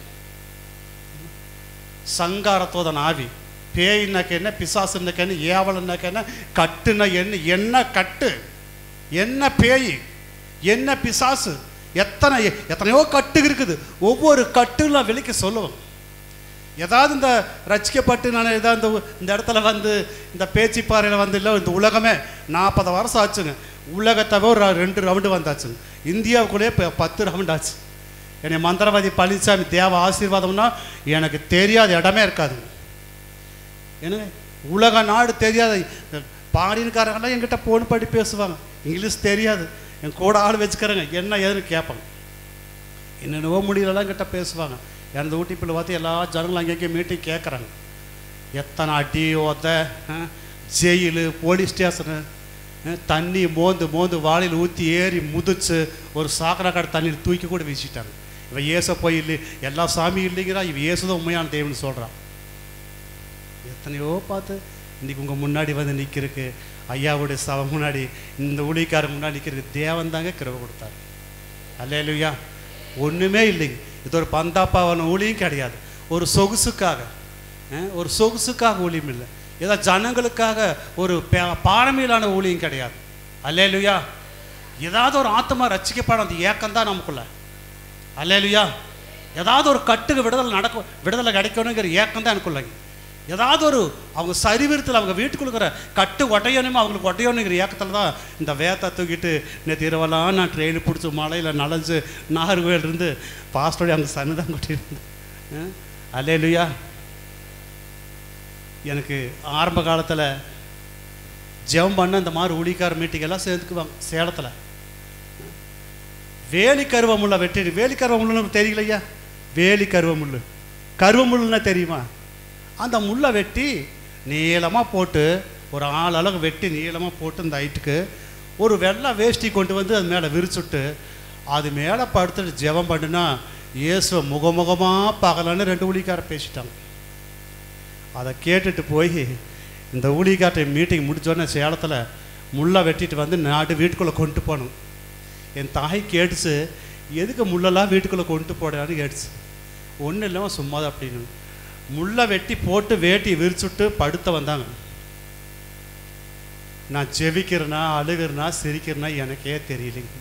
சங்காரத்தோதன் ஆவி, பேயின்னாக்க என்ன, பிசாசுன்னாக்க என்ன, ஏவலன்னாக்க என்ன, கட்டுனா என்ன, என்ன கட்டு, என்ன பேய், என்ன பிசாசு, எத்தனை எத்தனையோ கட்டு இருக்குது. ஒவ்வொரு கட்டுலாம் நான் விலைக்கு சொல்லுவேன். ஏதாவது இந்த ரசிக்கப்பட்டு நான் ஏதாவது இந்த இடத்துல வந்து இந்த பேச்சுப்பாறையில் வந்து இல்லை, இந்த உலகமே நாற்பது வருஷம் ஆச்சுங்க. உலகத்தவே ஒரு ரெண்டு ரவுண்டு வந்தாச்சுங்க. இந்தியாவுக்குள்ளேயே இப்போ பத்து ரவுண்ட் ஆச்சு. என்னை மந்திரவாதி பழனிசாமி தேவ ஆசீர்வாதம்னா எனக்கு தெரியாத இடமே இருக்காது. ஏன்னா உலக நாடு தெரியாத பாரின்காரங்களாம் என்கிட்ட போன் படி பேசுவாங்க. இங்கிலீஷ் தெரியாது, என் கூட ஆள் வச்சுக்கிறேங்க, என்ன ஏதுன்னு கேட்பாங்க. என்னென்னவோ முடியலலாம் கிட்ட பேசுவாங்க. எனது ஊட்டிப்பில் பார்த்து எல்லா ஜனங்களும் அங்கேயும் மீட்டிங் கேட்குறாங்க. எத்தனை அடி ஓத்த, ஜெயிலு, போலீஸ் ஸ்டேஷனு, தண்ணி மோந்து மோந்து வாளியில் ஊற்றி ஏறி முதிச்சு ஒரு சாக்கடை கடை தண்ணியில் தூக்கி கூட வீசிட்டாங்க. இவன் ஏச போய் இல்லை, எல்லா சாமியும் இல்லைங்கிறா, இவன் ஏசுதான் உண்மையான தேவன்னு சொல்கிறான். எத்தனையோ பார்த்து இன்றைக்கி உங்கள் முன்னாடி வந்து நிற்கிறதுக்கு, ஐயாவுடைய சபை முன்னாடி, இந்த ஊழியக்காரர் முன்னாடி நிற்கிறதுக்கு தேவன் தாங்க கிருபை கொடுத்தாரு. அல்லேலூயா. ஒன்றுமே இல்லைங்க. இது ஒரு பந்தாப்பாவான ஊழியும் கிடையாது. ஒரு சொகுசுக்காக, ஒரு சொகுசுக்காக ஊழியம் இல்லை. ஏதோ ஜனங்களுக்காக ஒரு பாரம்பரியமான ஊழியம் கிடையாது. அல்லேலூயா. ஏதாவது ஒரு ஆத்மா ரட்சிக்கப்பட அந்த ஏக்கம் தான் நமக்குள்ள. அல்லேலூயா. ஏதாவது ஒரு கட்டுக்கு விடுதலை நடக்கும், விடுதலை கிடைக்கணுங்கிற ஏக்கம் தான் எனக்குள்ளங்க. ஏதாவது ஒரு அவங்க சரிவிரத்தில் அவங்க வீட்டுக்குள்ள கட்டு ஒட்டையணுமோ அவங்களுக்கு ஒட்டையணுங்கிற ஏக்கத்தில் தான் இந்த வேத்தை தூக்கிட்டு நேற்று இரவெல்லாம் நான் ட்ரெயின் பிடிச்சி மலையில் நனைஞ்சு நாகர்கோவில் இருந்து பாஸ்டோடைய அவங்க சன்னிதான் கொட்டியிருந்தேன். அல்லேலூயா. எனக்கு ஆரம்ப காலத்தில் ஜெபம் பண்ண இந்த மாதிரி ஊழிக்கார மீட்டிங்கெல்லாம் சேர்த்துக்குவாங்க. சேலத்தில் வேலி கருவமுள்ள வெட்டி, வேலி கருவமுள்ளுன்னு தெரியலையா? வேலி கருவமுள்ளு, கருவமுள்ளுன்னா தெரியுமா? அந்த முள்ளை வெட்டி நீளமாக போட்டு ஒரு ஆள் அளவு வெட்டி நீளமாக போட்டு இந்த ஹைட்டுக்கு ஒரு வெள்ளை வேஷ்டி கொண்டு வந்து அது மேலே விரிச்சுட்டு அது மேலே படுத்துட்டு ஜெபம் பண்ணுனா இயேசுவை முகமுகமாக பார்க்கலான்னு ரெண்டு ஊழிக்கார பேசிட்டாங்க. அதை கேட்டுட்டு போய் இந்த ஊழிக்கார்ட்ட மீட்டிங் முடித்தோடனே சேலத்தில் முள்ளை வெட்டிட்டு வந்து நாட்டு வீட்டுக்குள்ளே கொண்டு போகணும். என் தாய் கேட்டுச்சு, எதுக்கு முள்ளெல்லாம் வீட்டுக்குள்ளே கொண்டு போடான்னு கேட்டுச்சு. ஒன்றும் இல்லாமல் சும்மா தான் அப்படின்னு முள்ளை வெட்டி போட்டு வேட்டி விரிச்சுட்டு படுத்த வந்தாங்க. நான் ஜெபிக்கிறேனா அழுகிறேனா சிரிக்கிறேனா எனக்கே தெரியலைங்க.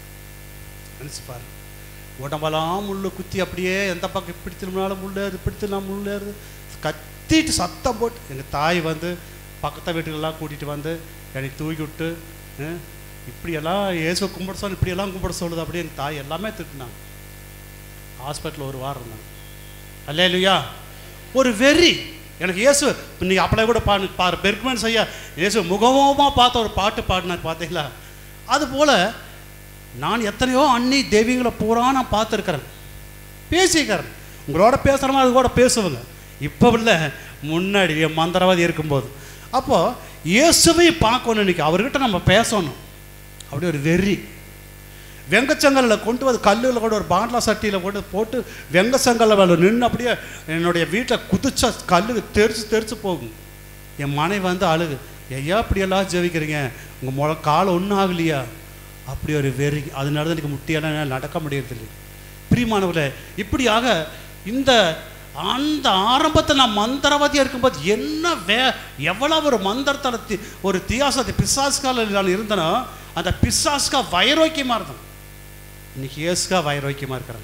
நினச்சி பாரு, உடம்பெல்லாம் முள் குத்தி அப்படியே எந்த பக்கம் இப்படி திரும்பினாலும் முள்ளேறு, இப்படி திரும்பினா முள்ளேறு, கத்திட்டு சத்தம் போட்டு எங்கள் தாய் வந்து பக்கத்து வீட்டுக்கெல்லாம் கூட்டிகிட்டு வந்து என்னை தூக்கி விட்டு இப்படியெல்லாம் இயேசுவை கும்பிட சொல்லு, இப்படியெல்லாம் கும்பிட சொல்லுது அப்படி எங்கள் தாய் எல்லாமே திட்டினாங்க. ஹாஸ்பிட்டலில் ஒரு வாரம் இருந்தாங்க. அல்லேலூயா. ஒரு வெறி எனக்கு இயேசு. நீ அப்படியே கூட பாடு பாரு பெர்க்மேன் செய்ய இயேசு முகமுகமாக பார்த்த ஒரு பாட்டு பாடினார் பார்த்தீங்களா? அதுபோல் நான் எத்தனையோ அன்னி தெய்வங்களை பூரா நான் பார்த்துருக்கிறேன், பேசிக்கிறேன். உங்களோட பேசுகிற மாதிரி அது கூட பேசுவேங்க. இப்போ இல்லை, முன்னாடி மந்திரவாதி இருக்கும்போது. அப்போது இயேசுவையும் பார்க்கணும், இன்றைக்கி அவர்கிட்ட நம்ம பேசணும். அப்படி ஒரு வெறி. வெங்கச்சங்கலில் கொண்டு வந்து கல்லில் கூட ஒரு பாண்டலா சட்டியில் கொண்டு போட்டு வெங்கச்சங்கலில் வேலை நின்று அப்படியே என்னுடைய வீட்டில் குதிச்சா கல்லு தெரிச்சு தெரிச்சு போகும். என் மனைவி வந்து அழுகு, ஐயா இப்படியெல்லாம் ஜெபிக்கிறீங்க, உங்கள் முளை காலை ஒன்றும் ஆகலையா? அப்படி ஒரு வெறி. அதனால தான் எனக்கு முட்டியெல்லாம் நடக்க முடியறதில்லை. பிரியமானவர்களே, இப்படியாக இந்த அந்த ஆரம்பத்தில் நான் மந்திரவாதியாக இருக்கும்போது என்ன வே எவ்வளோ ஒரு மந்திரத்தை ஒரு தியாசத்தை பிசாஸ்கால நான் இருந்தேனோ அந்த பிசாஸ்கா வைரோக்கியமாக இருந்தேன். இன்னைக்கு இயேசுக்கா வைரோக்கியமாக இருக்கிறாங்க.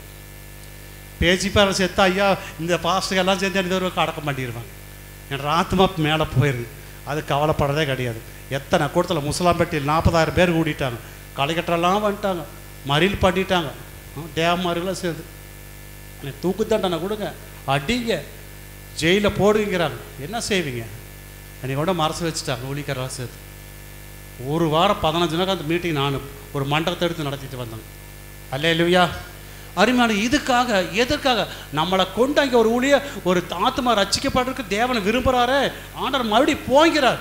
பேச்சு பேர செத்தா ஐயா இந்த பாஸ்டெல்லாம் சேர்ந்து இந்த ஒரு அடக்கம் பண்ணிடுவாங்க. என் ஆத்மா மேலே போயிருக்கு. அது கவலைப்படுறதே கிடையாது. எத்தனை கூட்டத்தில் முஸ்லாம்பேட்டையில் நாற்பதாயிரம் பேர் கூட்டிட்டாங்க, களைக்கட்டெல்லாம் வந்துட்டாங்க, மறியல் பண்ணிட்டாங்க. தேவமார்களாம் சேர்ந்து தூக்கு தண்டனை கொடுங்க, அடிங்க, ஜெயிலில் போடுங்கிறாங்க. என்ன செய்வீங்க? என்னை கூட மறைச்சி வச்சுட்டாங்க ஊழிக்காரெல்லாம் சேர்த்து. ஒரு வாரம் பதினஞ்சு நாள் அந்த மீட்டிங் நான் ஒரு மண்டபத்தை எடுத்து நடத்திட்டு வந்தேன். அல்லேலூயா. அருமையான இதுக்காக எதற்காக நம்மளை கொண்டு அங்கே ஒரு ஊழிய ஒரு ஆத்மா ரட்சிக்கப்படுறதுக்கு தேவனை விரும்புகிறாரே, ஆண்டவர் மறுபடியும் போங்கிறார்.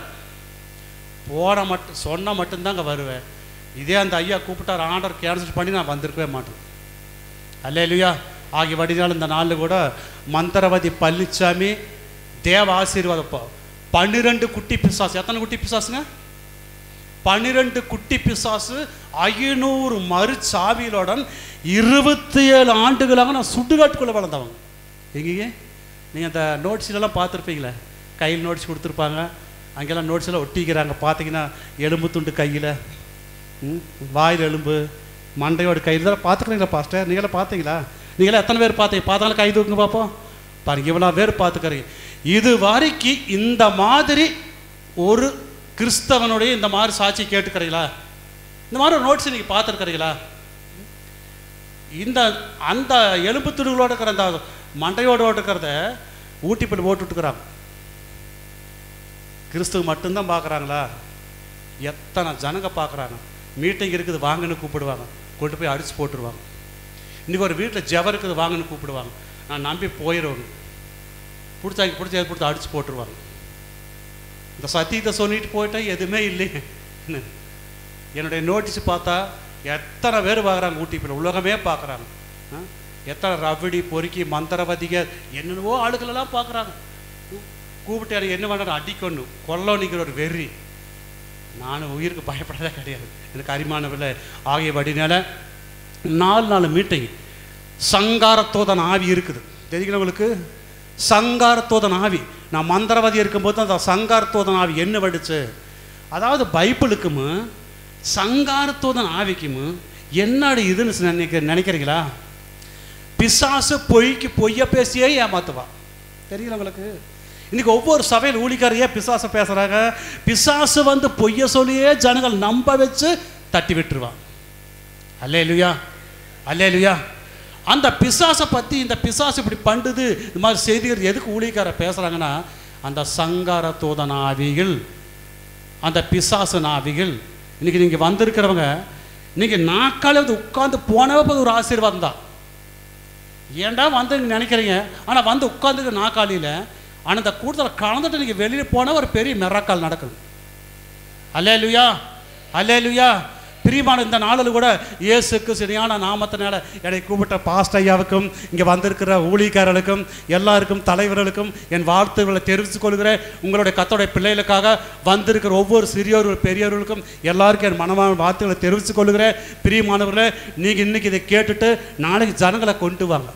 போன மட்டும் சொன்னால் மட்டும்தாங்க வருவேன். இதே அந்த ஐயா கூப்பிட்டார், ஆண்டவர் கேன்சல் பண்ணி நான் வந்திருக்கவே மாட்டேன். அல்லேலூயா. ஆகிய வடிநாள் இந்த நாளில் கூட மந்திரவாதி பழனிசாமி தேவ ஆசீர்வாதப்போ பன்னிரெண்டு குட்டி பிசாசு. எத்தனை குட்டி பிசாசுங்க? பன்னிரெண்டு குட்டி பிசாசு ஐநூறு மறுச்சாவிகளுடன் இருபத்தி ஏழு ஆண்டுகளாக நான் சுடுகாட்டுக்குள்ளே வளர்ந்தவங்க. எங்கேயே நீங்கள் அந்த நோட்ஸ்லாம் பார்த்துருப்பீங்களே, கையில் நோட்ஸ் கொடுத்துருப்பாங்க, அங்கெல்லாம் நோட்ஸ் எல்லாம் ஒட்டிக்கிறாங்க. பார்த்தீங்கன்னா எலும்பு துண்டு கையில், வாயில் எலும்பு, மண்டையோட கையில் தான் பார்த்துக்கிறீங்களா பாஸ்டர்? நீங்களாம் பார்த்தீங்களா? நீங்களே எத்தனை பேர் பார்த்தீங்க? பார்த்தாலும் கை தூக்குங்க பார்ப்போம். பாருங்க, இவ்வளோ பேர் பார்த்துக்கிறீங்க. இது வரைக்கும் இந்த மாதிரி ஒரு கிறிஸ்தவனுடைய இந்த மாதிரி சாட்சி கேட்டுக்கிறீங்களா? இந்த மாதிரி ஒரு நோட்ஸ் நீங்கள் பார்த்துருக்கிறீங்களா? இந்த அந்த எலும்பு துடுகளோடு இருக்கிற அந்த மண்டையோடு இருக்கிறத ஊட்டி போட்டு போட்டுட்டுக்கிறாங்க. கிறிஸ்துவ மட்டும்தான் பார்க்குறாங்களா? எத்தனை ஜனங்க பார்க்குறாங்க. மீட்டிங் இருக்குது வாங்கன்னு கூப்பிடுவாங்க, கொண்டு போய் அடித்து போட்டுருவாங்க. இன்றைக்கி ஒரு வீட்டில் ஜெபம் இருக்குது வாங்கன்னு கூப்பிடுவாங்க, நான் நம்பி போயிடுவாங்க, பிடிச்சாங்க பிடிச்சி எது பிடிச்சி அடித்து போட்டுருவாங்க. இந்த சத்தியத்தை சொல்லிட்டு போயிட்டேன், எதுவுமே இல்லை. என்னுடைய நோட்டீஸ் பார்த்தா எத்தனை பேர் பார்க்குறாங்க, ஊட்டிப்பில் உலகமே பார்க்குறாங்க. எத்தனை ரவிடி பொறுக்கி மந்திரவாதிக என்னென்னவோ ஆளுகளெல்லாம் பார்க்குறாங்க. கூப்பிட்டு எனக்கு என்ன பண்ணுற அடிக்கணும் கொல்லணிக்கிற ஒரு வெறி. நான் உயிருக்கு பயப்படவே கிடையாது. எனக்கு அரிமானவில்லை ஆகிய வடினால நாலு நாலு மீட்டிங் சங்காரத்தோதன் ஆவி இருக்குது. தெரியுங்களா உங்களுக்கு? சங்காரத்தோதன் ஆவி நான் மந்திரவாதி இருக்கும்போது அந்த சங்காரத்தோதன் ஆவி என்ன வடிச்சு. அதாவது பைபிளுக்கும் சங்காரத்தோதன் ஆவிக்கும் என்னடி இதுன்னு நினைக்க நினைக்கிறீங்களா? பிசாசு பொய்க்கு பொய்ய பேசியே ஏமாத்துவா. தெரியல உங்களுக்கு? இன்னைக்கு ஒவ்வொரு சபையில் ஊழிக்காரையே பிசாசு பேசுறாங்க. பிசாசு வந்து பொய்ய சொல்லியே ஜனங்கள் நம்ப வச்சு தட்டி விட்டுருவான். அல்லேலூயா, அல்லேலூயா. அந்த பிசாசை பற்றி இந்த பிசாசு இப்படி பண்ணுது இந்த மாதிரி செய்திகள் எதுக்கு ஊழிக்கார பேசுகிறாங்கன்னா, அந்த சங்கார தூதன் ஆவிகள், அந்த பிசாசு ஆவிகள். இன்னைக்கு நீங்கள் வந்திருக்கிறவங்க நீங்கள் நாட்கால வந்து உட்காந்து போனவே ஒரு ஆசீர்வாதம் தான். ஏன்டா வந்து நினைக்கிறீங்க, ஆனால் வந்து உட்காந்துருக்க நாக்காலியில் ஆனால் அந்த கூட்டத்தில் கலந்துட்டு நீங்கள் வெளியில் போனால் ஒரு பெரிய மிராக்கால் நடக்குது. அல்லேலூயா, அல்லேலூயா. பிரியமான இந்த நாளில் கூட இயேசுக்கு சரியான நாமத்தினால என்னை கூப்பிட்ட பாஸ்டர் ஐயாவுக்கும் இங்கே வந்திருக்கிற ஊழியக்காரர்களுக்கும் எல்லாருக்கும் தலைவர்களுக்கும் என் வாழ்த்துக்களை தெரிவித்துக் கொள்கிறேன். உங்களுடைய கர்த்தருடைய பிள்ளைகளுக்காக வந்திருக்கிற ஒவ்வொரு சிறியோர்கள் பெரியவர்களுக்கும் எல்லாருக்கும் என் மனமான வாழ்த்துக்களை தெரிவித்துக் கொள்கிறேன். பிரியமானவர்களே, நீங்கள் இன்றைக்கி இதை கேட்டுட்டு நாளைக்கு ஜனங்களை கொண்டு வாங்க.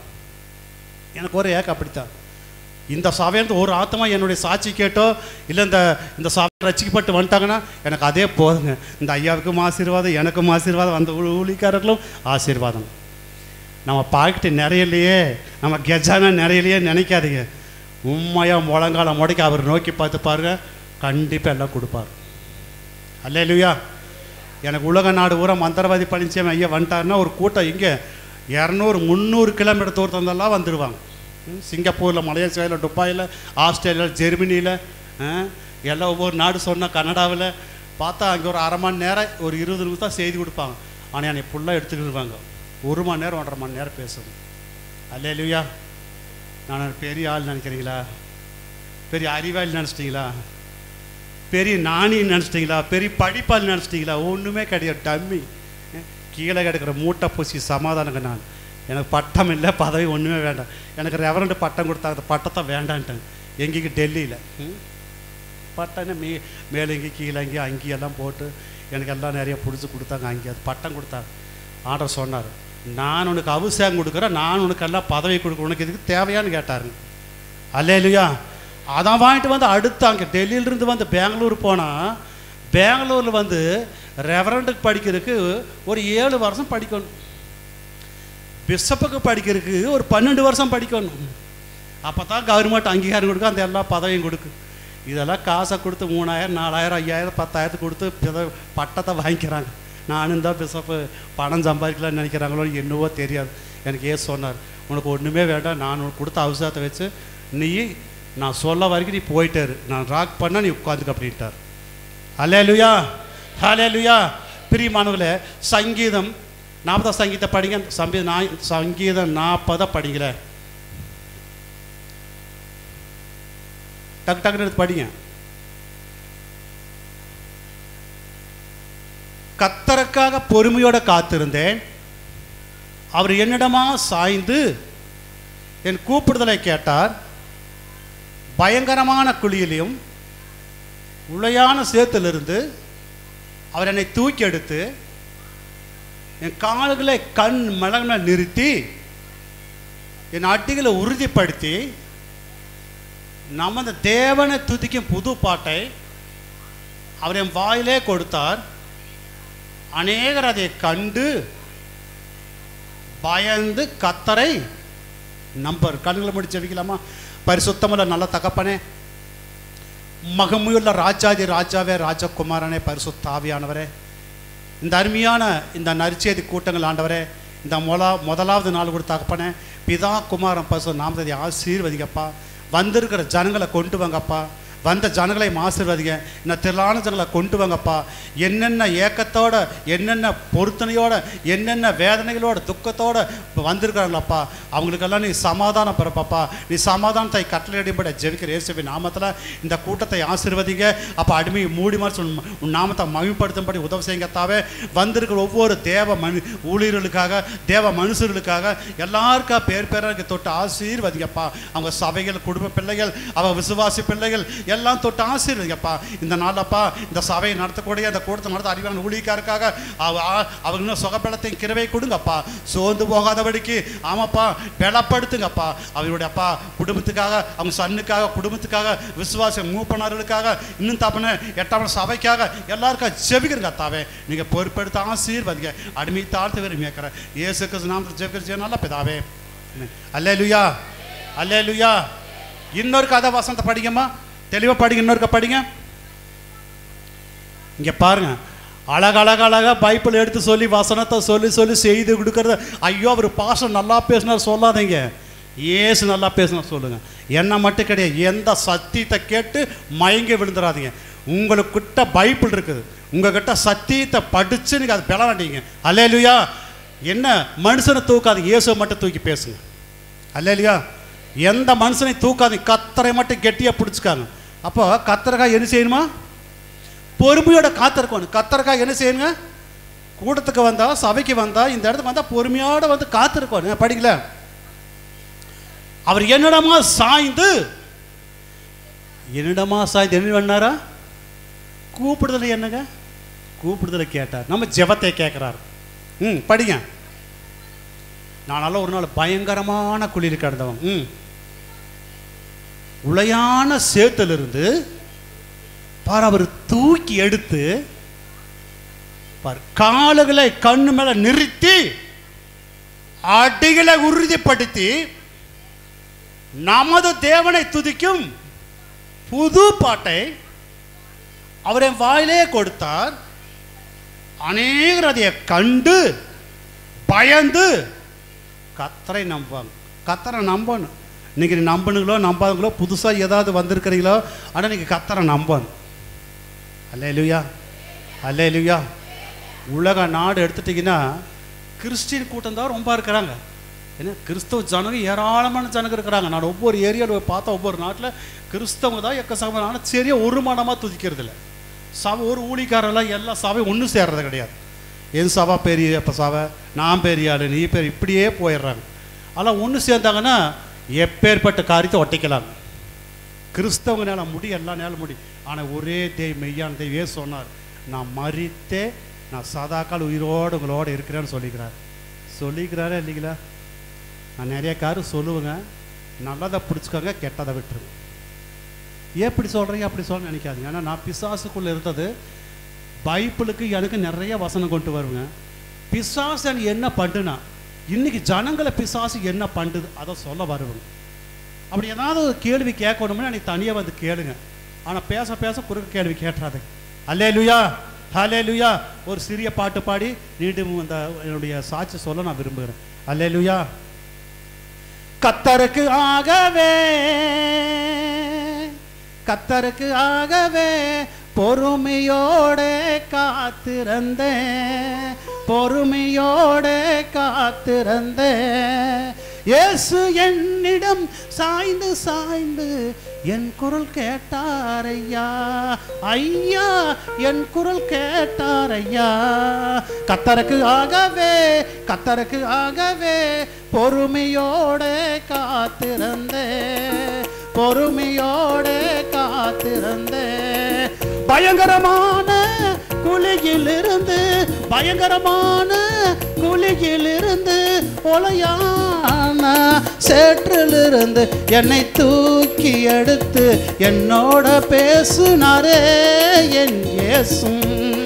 எனக்கு ஒரு ஏக்க அப்படித்தான். இந்த சபையிலிருந்து ஒரு ஆத்மா என்னுடைய சாட்சி கேட்டோ இல்லை இந்த இந்த சபை ரசிக்கப்பட்டு வந்துட்டாங்கன்னா எனக்கு அதே போதுங்க. இந்த ஐயாவுக்கும் ஆசீர்வாதம், எனக்கும் ஆசீர்வாதம், அந்த ஊழிக்காரர்களும் ஆசீர்வாதம். நம்ம பாக்கெட்டு நிறையலையே, நம்ம கெஜானா நிறையலையே நினைக்காதீங்க. உண்மையாக முழங்காலம் முடைக்க அவர் நோக்கி பார்த்து பாருங்க, கண்டிப்பாக எல்லாம் கொடுப்பார். அல்லேலூயா. எனக்கு உலக நாடு ஊரா மந்திரவாதி பழனிசாமி ஐயா வந்துட்டாருன்னா ஒரு கூட்டம் இங்கே இரநூறு முந்நூறு கிலோமீட்டர் தூரத்துலலாம் வந்துடுவாங்க. சிங்கப்பூரில், மலேசியாவில், துபாயில், ஆஸ்திரேலியாவில், ஜெர்மனியில் எல்லாம் ஒவ்வொரு நாடு சொன்னால் கனடாவில் பார்த்தா அங்கே ஒரு அரை மணி நேரம் ஒரு இருபது நிமிஷம் தான் செய்தி கொடுப்பாங்க. ஆனால் என்னை ஃபுல்லாக எடுத்துக்கிடுவாங்க. ஒரு மணி நேரம் ஒன்றரை மணி நேரம் பேசணும். அல்லேலூயா. நான் பெரிய ஆள் நினைக்கிறீங்களா? பெரிய அறிவாளி நினச்சிட்டிங்களா? பெரிய நாணின்னு நினச்சிட்டிங்களா? பெரிய படிப்பாளி நினச்சிட்டிங்களா? ஒன்றுமே கிடையாது. டம்மி. கீழே கிடக்கிற மூட்டை பூசி சமாதானங்க. நான் எனக்கு பட்டம் இல்லை, பதவி ஒன்றுமே வேண்டாம். எனக்கு ரெவரண்டு பட்டம் கொடுத்தாங்க, பட்டத்தை வேண்டான்ட்டேன். எங்கேக்கு டெல்லியில் பட்டம்னா மே மேலே இங்கே கீழே இங்கே அங்கேயெல்லாம் போட்டு எனக்கு எல்லாம் நிறைய பிடிச்சி கொடுத்தாங்க. அங்கே அது பட்டம் கொடுத்தாங்க. ஆர்டர் சொன்னார், நான் உனக்கு அபிஷேகம் கொடுக்குறேன், நான் உனக்கு எல்லாம் பதவி கொடுக்குறேன், உனக்கு இதுக்கு தேவையான்னு கேட்டாருங்க. அல்லேலூயா. அதான் வாங்கிட்டு வந்து அடுத்து அங்கே டெல்லியிலிருந்து வந்து பெங்களூர் போனால், பெங்களூரில் வந்து ரெவரண்டுக்கு படிக்கிறதுக்கு ஒரு ஏழு வருஷம் படிக்கணும். பிஷப்புக்கு படிக்கிறதுக்கு ஒரு பன்னெண்டு வருஷம் படிக்கணும். அப்போ தான் கவர்மெண்ட் அங்கீகாரம் கொடுக்கும், அந்த எல்லா பதவியும் கொடுக்கு. இதெல்லாம் காசை கொடுத்து மூணாயிரம் நாலாயிரம் ஐயாயிரம் பத்தாயிரத்து கொடுத்து பட்டத்தை வாங்கிக்கிறாங்க. நானும் தான் பிஷப்பு பணம் சம்பாதிக்கலான்னு நினைக்கிறாங்களோ என்னவோ தெரியாது. எனக்கு ஏன் சொன்னார், உனக்கு ஒன்றுமே வேண்டாம், நான் உனக்கு கொடுத்த அவசரத்தை வச்சு நீ நான் சொல்ல வரைக்கும் நீ போயிட்டாரு, நான் ராக் பண்ணால் நீ உட்காந்துக்க அப்படின்ட்டார். அல்லேலூயா, அல்லேலூயா. பிரியமானவர்களே, சங்கீதம் நாற்பதாம் சங்கீதத்தை படிங்க. சம்பி நா சங்கீதம் நாற்பதை படிங்கள, டக்கு டக்குன்னு எடுத்து படிங்க. கர்த்தருக்காக பொறுமையோட காத்திருந்தேன், அவர் என்னிடமா சாய்ந்து என் கூப்பிடுதலை கேட்டார். பயங்கரமான குழியிலும் உளையான சேத்திலிருந்து அவர் என்னை தூக்கி எடுத்து என் கால்களை கண் மலங்களை நிறுத்தி என் அடிகளை உறுதிப்படுத்தி நமது தேவனை துதிக்கும் புது பாட்டை அவர் என் வாயிலே கொடுத்தார். அநேகர் அதை கண்டு பயந்து கர்த்தரை நம்பர். கண்களை முடிச்சு ஜெபிக்கலாமா? பரிசுத்தமுள்ள நல்ல தகப்பனே, மகமுள்ள ராஜாதி ராஜாவே, ராஜகுமாரனே, பரிசுத்த ஆவியானவரே, இந்த அருமையான இந்த நற்செய்தி கூட்டங்கள் ஆண்டவரே, இந்த மொலா முதலாவது நாள் கூட தகப்பனே, பிதா குமாரன் பசு நாமத்தை ஆசீர்வதிங்கப்பா. வந்திருக்கிற ஜனங்களை கொண்டு வாங்கப்பா, வந்த ஜனங்களை ஆசீர்வதிங்க. இந்த திரளான ஜனங்களை கொண்டு வாங்கப்பா. என்னென்ன ஏக்கத்தோட, என்னென்ன பொருத்தனையோட, என்னென்ன வேதனைகளோட, துக்கத்தோட வந்திருக்கிறாங்களப்பா, அவங்களுக்கெல்லாம் நீ சமாதானம் பிறப்பாப்பா. நீ சமாதானத்தை கட்டளையிடும்படி ஜெபிக்கிற இயேசுவின் நாமத்தில் இந்த கூட்டத்தை ஆசீர்வதிங்க. அப்போ அடிமையை மூடி மாதிரி உன் நாமத்தை மகிமைப்படுத்தும்படி உதவி செய்யுங்கத்தாவே. வந்திருக்கிற ஒவ்வொரு தேவ மனு ஊழியர்களுக்காக, தேவ மனுஷர்களுக்காக, எல்லாருக்கா பேர் பேராக தொட்டு ஆசீர்வதிங்கப்பா. அவங்க சபைகள், குடும்ப பிள்ளைகள், அவங்க விசுவாசி பிள்ளைகள் எல்லாம் தொட்டு ஆசீர்வதிங்கப்பா. இந்த நாளப்பா இந்த சபையை நடத்தக்கூடிய அந்த கூட்டத்தை நடத்த அறிவான ஊழியக்காருக்காக அவ அவங்க இன்னும் சுகபலத்தையும் கிருபை கொடுங்கப்பா. சோர்ந்து போகாதபடிக்கு ஆமாப்பா பலப்படுத்துங்கப்பா. அவருடைய அப்பா குடும்பத்துக்காக, அவங்க சன்னுக்காக, குடும்பத்துக்காக, விசுவாச மூப்பனர்களுக்காக, இன்னும் தப்பன எட்டாம் சபைக்காக எல்லாருக்காக ஜெபிக்கிறங்க தாவே. நீங்கள் பொறுப்பெடுத்து ஆசீர்வதிங்க. அடிமை தாழ்த்து விரும்பிக்கிறேன் இயேசு கிறிஸ்து நாமத்தில் ஜெபிக்கிற நல்ல பிதாவே. அல்லேலூயா, அல்லேலூயா. இன்னொரு கதை வசனத்தை படிங்கம்மா, தெளிவாக படிங்க. இன்னொருக்க படிங்க. இங்கே பாருங்க, அழகழக அழகாக பைபிள் எடுத்து சொல்லி வசனத்தை சொல்லி சொல்லி செய்து கொடுக்கறது. ஐயோ அவர் பாஸ்டர் நல்லா பேசினார் சொல்லாதீங்க, ஏசு நல்லா பேசினார் சொல்லுங்கள். என்ன மட்டும் கிடையாது, எந்த சத்தியத்தை கேட்டு மயங்கி விழுந்துடாதீங்க. உங்களுக்கிட்ட பைபிள் இருக்குது, உங்ககிட்ட சத்தியத்தை படித்து நீங்கள் அது பெற வேண்டிங்க. அல்லேலூயா. என்ன மனுஷனை தூக்காதீங்க, இயேசுவை மட்டும் தூக்கி பேசுங்க. அல்லேலூயா. எந்த மனுஷனை தூக்காதீங்க, கத்தரை மட்டும் கெட்டியாக பிடிச்சிக்காங்க. அப்போ கத்தரைக்காய் என்ன செய்யணுமா? பொறுமையோட காத்திருக்கணும். கத்தரைக்காய் என்ன செய்யணுங்க? கூட்டத்துக்கு வந்தால், சபைக்கு வந்தால், இந்த இடத்துக்கு வந்தால் பொறுமையோட வந்து காத்திருக்கணும். படிக்கல, அவர் என்னிடமா சாய்ந்து என்னிடமா சாய்ந்து என்ன பண்ணாரா? கூப்பிடுதலை என்னங்க? கூப்பிடுதலை கேட்டார். நம்ம ஜெபத்தை கேட்குறாரு. ம் படிங்க. நானால ஒரு நாள் பயங்கரமான குளிர் கிடந்தவன். ம் உளையான சேத்திலிருந்து பார் அவர் தூக்கி எடுத்து பார் காலுகளை கண்ணு மேல நிறுத்தி அடிகளை உறுதிப்படுத்தி நமது தேவனை துதிக்கும் புது பாட்டை அவரின் வாயிலே கொடுத்தார். அநேகர் அதை கண்டு பயந்து கத்தரை நம்புவாங்க. கத்தரை நம்பணும். இன்னைக்கு நம்பணுங்களோ நம்பாதுங்களோ, புதுசாக ஏதாவது வந்திருக்கிறீங்களோ, ஆனால் நீங்கள் கத்தரை நம்பணும். அல்லேலூயா, அல்லேலூயா. உலக நாடு எடுத்துட்டிங்கன்னா கிறிஸ்டின் கூட்டம் தான் ரொம்ப இருக்கிறாங்க. ஏன்னா கிறிஸ்தவ ஜனங்க ஏராளமான ஜனங்க இருக்கிறாங்க. நான் ஒவ்வொரு ஏரியாவில் பார்த்தா ஒவ்வொரு நாட்டில் கிறிஸ்தவங்க தான் எக்கச்சக்கமான. ஆனால் சரியாக ஒரு மனமாக துதிக்கிறது இல்லை. சபை ஒரு ஊழிக்காரெல்லாம் எல்லா சபையும் ஒன்றும் சேர்றது கிடையாது. என் சபா பெரிய இப்போ சபை, நான் பெரிய ஆள், நீ பெரிய, இப்படியே போயிடுறாங்க. ஆனால் ஒன்று சேர்ந்தாங்கன்னா எப்பேற்பட்ட காரியத்தை ஒட்டிக்கலாம். கிறிஸ்தவங்க நேரம் முடி, எல்லா நேரம் முடி. ஆனால் ஒரே தெய்வ மெய்யான தெய்வே சொன்னார், நான் மறித்தே நான் சதாக்கால் உயிரோடு உங்களோடு இருக்கிறேன்னு சொல்லிக்கிறார். சொல்லிக்கிறாரே இல்லைங்களா? நான் நிறைய காரம் சொல்லுவேங்க, நல்லதை பிடிச்சிக்கோங்க, கெட்டதை விட்டுருங்க. எப்படி சொல்கிறீங்க அப்படி சொல்ல நினைக்காதீங்க. ஏன்னா நான் பிசாசுக்குள்ளே இருந்தது, பைபிளுக்கு எனக்கு நிறைய வசனம் கொண்டு வருவேங்க. பிசாசு என்ன பண்ணுனா இன்னைக்கு ஜனங்களை பிசாசு என்ன பண்ணுது அதை சொல்ல வருவேங்க. அப்படி ஏதாவது ஒரு கேள்வி கேட்கணும்னா நீ தனியாக வந்து கேளுங்க. ஆனால் பேச பேச குறுக்க கேள்வி கேட்டுறாது. அல்லேலூயா, அல்லேலூயா. ஒரு சிறிய பாட்டு பாடி மீண்டும் அந்த என்னுடைய சாட்சி சொல்ல நான் விரும்புகிறேன். அல்லேலூயா. கத்தருக்கு ஆகவே, கத்தருக்கு ஆகவே பொறுமையோட காத்திருந்தேன், பொறுமையோட காத்திருந்தேன். இயேசு என்னிடம் சாய்ந்து சாய்ந்து என் குரல் கேட்டாரையா, ஐயா என் குரல் கேட்டாரையா. கத்தருக்கு ஆகவே, கத்தருக்கு ஆகவே பொறுமையோட காத்திருந்தேன், பொறுமையோட காத்திருந்தேன். பயங்கரமான குழியிலிருந்து, பயங்கரமான குழியிலிருந்து, ஒலையான சேற்றிலிருந்து என்னை தூக்கி எடுத்து என்னோட பேசுனாரே என் இயேசும்,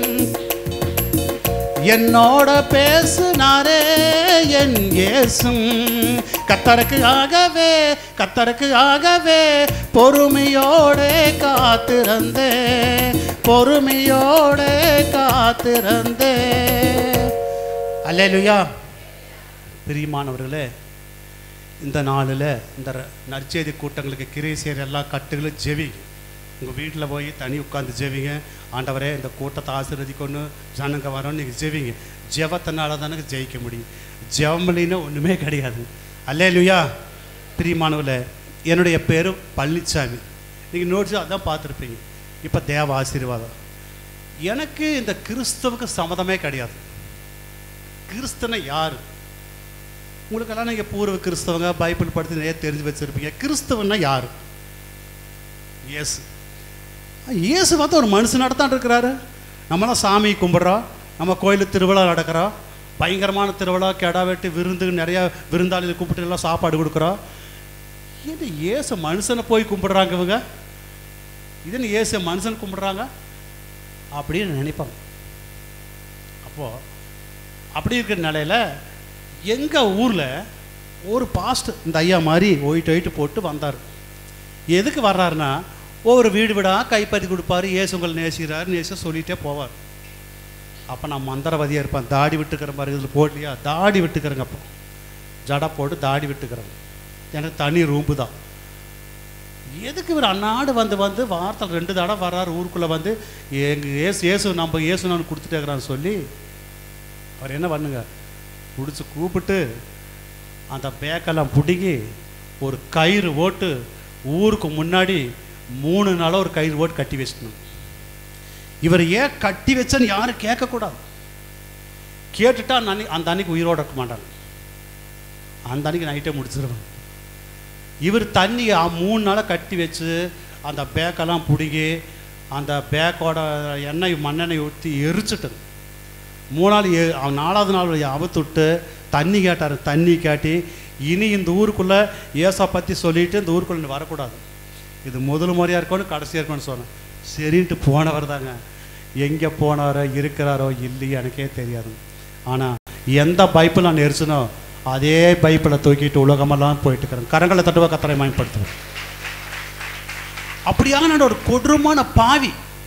என்னோட பேசுனாரே என் இயேசும். கத்தருக்கு ஆகவே, கத்தருக்கு ஆகவே பொறுமையோட காத்திருந்தே, பொறுமையோட காத்திருந்தே. அல்லேலூயா. பிரியமானவர்களே, இந்த நாளில் இந்த நற்செய்தி கூட்டங்களுக்கு கிரியை செய்கிற எல்லா கட்டுகளும் ஜெவி. உங்கள் வீட்டில் போய் தனி உட்காந்து ஜெவிங்க. ஆண்டவரே இந்த கூட்டத்தை ஆசீர்வதிக்கொண்டு ஜனங்க வரோன்னு நீங்கள் ஜெவிங்க. ஜெபத்தினால தானே ஜெயிக்க முடியும். ஜெபம்லின்னு ஒன்றுமே கிடையாது. அல்லேலூயா. பிரியமானவர்களே, என்னுடைய பேர் பழனிசாமி. நீங்கள் நோட்ஸ் அதான் பார்த்துருப்பீங்க. இப்போ தேவ ஆசீர்வாதம். எனக்கு இந்த கிறிஸ்தவுக்கு சம்மதமே கிடையாது. கிறிஸ்தனை யார்? உங்களுக்கெல்லாம் நீங்கள் பூர்வ கிறிஸ்தவங்க பைபிள் படித்து நிறைய தெரிஞ்சு வச்சுருப்பீங்க. கிறிஸ்தவன்னா யார்? எஸ். இயேசு பார்த்து ஒரு மனுஷனாக தான் இருக்கிறாரு. நம்மளாம் சாமி கும்பிட்றோம், நம்ம கோயில் திருவிழா நடக்கிறோம், பயங்கரமான திருவிழா, கெடா வெட்டி விருந்து, நிறையா விருந்தாளிகள் கூப்பிட்டு எல்லாம் சாப்பாடு கொடுக்குறோம். இது இயேசு மனுஷனை போய் கும்பிடுறாங்க இவங்க, இதுன்னு இயேசு மனுஷன் கும்பிடுறாங்க அப்படின்னு நினைப்பாங்க. அப்போது அப்படி இருக்கிற நிலையில் எங்கள் ஊரில் ஒரு பாஸ்ட் இந்த ஐயா மாதிரி ஒயிட் ஒயிட்டு போட்டு வந்தார். எதுக்கு வர்றாருன்னா, ஒவ்வொரு வீடு வீடாக கைப்பற்றி கொடுப்பாரு, இயேசு உங்களை நேசிக்கிறாரு நேச சொல்லிகிட்டே போவார். அப்போ நான் மந்திரவாதியாக இருப்பேன், தாடி விட்டுக்கிறேன் பாரு, இதில் போடலையா தாடி விட்டுக்கிறேங்க, அப்போ ஜடா போட்டு தாடி விட்டுக்கிறேங்க, எனக்கு தனி ரூம்பு தான். எதுக்கு இவர் அன்னாடு வந்து வந்து வாரத்தில் ரெண்டு தடவை வர்றாரு ஊருக்குள்ளே வந்து, எங்கள் ஏசு ஏசு நம்ம ஏசு நான் கொடுத்துட்டேங்கிறான்னு சொல்லி அவர் என்ன பண்ணுங்க, பிடிச்சி கூப்பிட்டு அந்த பேக்கெல்லாம் பிடுங்கி ஒரு கயிறு ஓட்டு ஊருக்கு முன்னாடி மூணு நாளாக ஒரு கயிறு ஓட்டு கட்டி வச்சுக்கணும். இவர் ஏன் கட்டி வச்சன்னு யாரும் கேட்கக்கூடாது. கேட்டுட்டா அந்த அன்னைக்கு அந்த அன்னைக்கு உயிரோடு இருக்க மாட்டாங்க, அந்த அன்னைக்கு நைட்டே முடிச்சிருவாங்க. இவர் தண்ணி மூணு நாளாக கட்டி வச்சு அந்த பேக்கெல்லாம் பிடுங்கி அந்த பேக்கோட எண்ணெய் மண்ணெண்ணெய் ஊற்றி எரிச்சிட்டு மூணாள் ஏ நாலாவது நாள் அவுத்துட்டு தண்ணி கேட்டார். தண்ணி காட்டி இனி இந்த ஊருக்குள்ளே ஏசா பற்றி சொல்லிவிட்டு இந்த ஊருக்குள்ளே வரக்கூடாது, இது முதல் முறையாக இருக்கணும் கடைசியாக இருக்கணும்னு சொன்னேன். சரின்ட்டு போனவர் தாங்க. எங்கே போனாரோ இருக்கிறாரோ இல்லையோ எனக்கே தெரியாது. ஆனால் எந்த பைப்பில் நான் நெரிச்சனோ அதே பைப்பில் தூக்கிட்டு உலகமெல்லாம் போயிட்டு இருக்கிறேன். கரங்களை தட்டுவா கத்தரை பயன்படுத்துவேன். அப்படியாக நான் ஒரு கொடூரமான பாவி,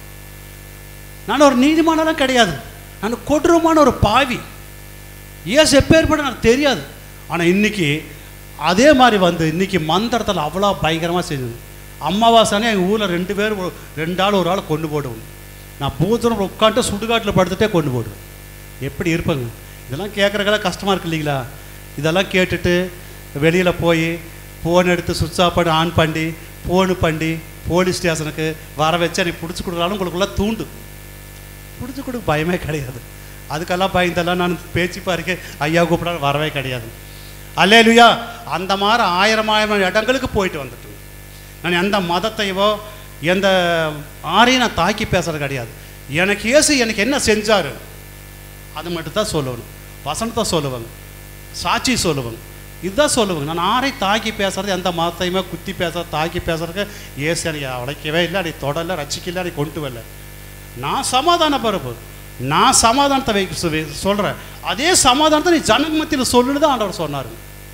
நான் ஒரு நீதிமானெல்லாம் கிடையாது, நான் கொடூரமான ஒரு பாவி. ஏசு எப்பேற்பட எனக்கு தெரியாது. ஆனால் இன்றைக்கி அதே மாதிரி வந்து இன்றைக்கி மந்திரத்தில் அவ்வளோ பயங்கரமாக செஞ்சது. அம்மாவாசனே எங்கள் ஊரில் ரெண்டு பேர் ரெண்டு ஆள் ஒரு ஆள் கொண்டு போடுவோம். நான் பூத்தூரம் உட்காந்துட்டு சுடுகாட்டில் படுத்துகிட்டே கொண்டு போடுவேன். எப்படி இருப்பேங்க? இதெல்லாம் கேட்குறக்கெல்லாம் கஷ்டமாக இருக்கு இல்லைங்களா? இதெல்லாம் கேட்டுட்டு வெளியில் போய் ஃபோன் எடுத்து சுவிட்ச் ஆஃப் பண்ணி ஆன் பண்ணி ஃபோனு பண்ணி போலீஸ் ஸ்டேஷனுக்கு வர வச்சு எனக்கு பிடிச்சி கொடுக்குறாலும் உங்களுக்குள்ள தூண்டு. பிடிச்சி கொடுக்க பயமே கிடையாது. அதுக்கெல்லாம் பயந்தெல்லாம் நான் பேச்சு பாருக்க ஐயா கூப்பிடாலும் வரவே கிடையாது. அல்லேலூயா. அந்த மாதிரி ஆயிரம் ஆயிரம் இடங்களுக்கு போயிட்டு வந்துட்டு நான் எந்த மதத்தையோ எந்த ஆரையும் நான் தாக்கி பேசுறது கிடையாது. எனக்கு இயேசு எனக்கு என்ன செஞ்சார் அது மட்டும் தான் சொல்லணும். வசனத்தை சொல்லுவாங்க, சாட்சி சொல்லுவாங்க, இதுதான் சொல்லுவாங்க. நான் ஆரையும் தாக்கி பேசுறது, எந்த மதத்தையுமே குத்தி பேசுறது தாக்கி பேசுறதுக்கு இயேசு எனக்கு உடைக்கவே இல்லை, அன்றைக்கி தொடலை ரசிக்கல, அன்றைக்கி கொண்டு வரல. நான் சமாதான பரப்பு, நான் சமாதானத்தை வைக்க சொல்கிறேன். அதே சமாதானத்தை நீ ஜனங்க மத்தியில் சொல்லுன்னு தான் ஆண்டவர் சொன்னார்.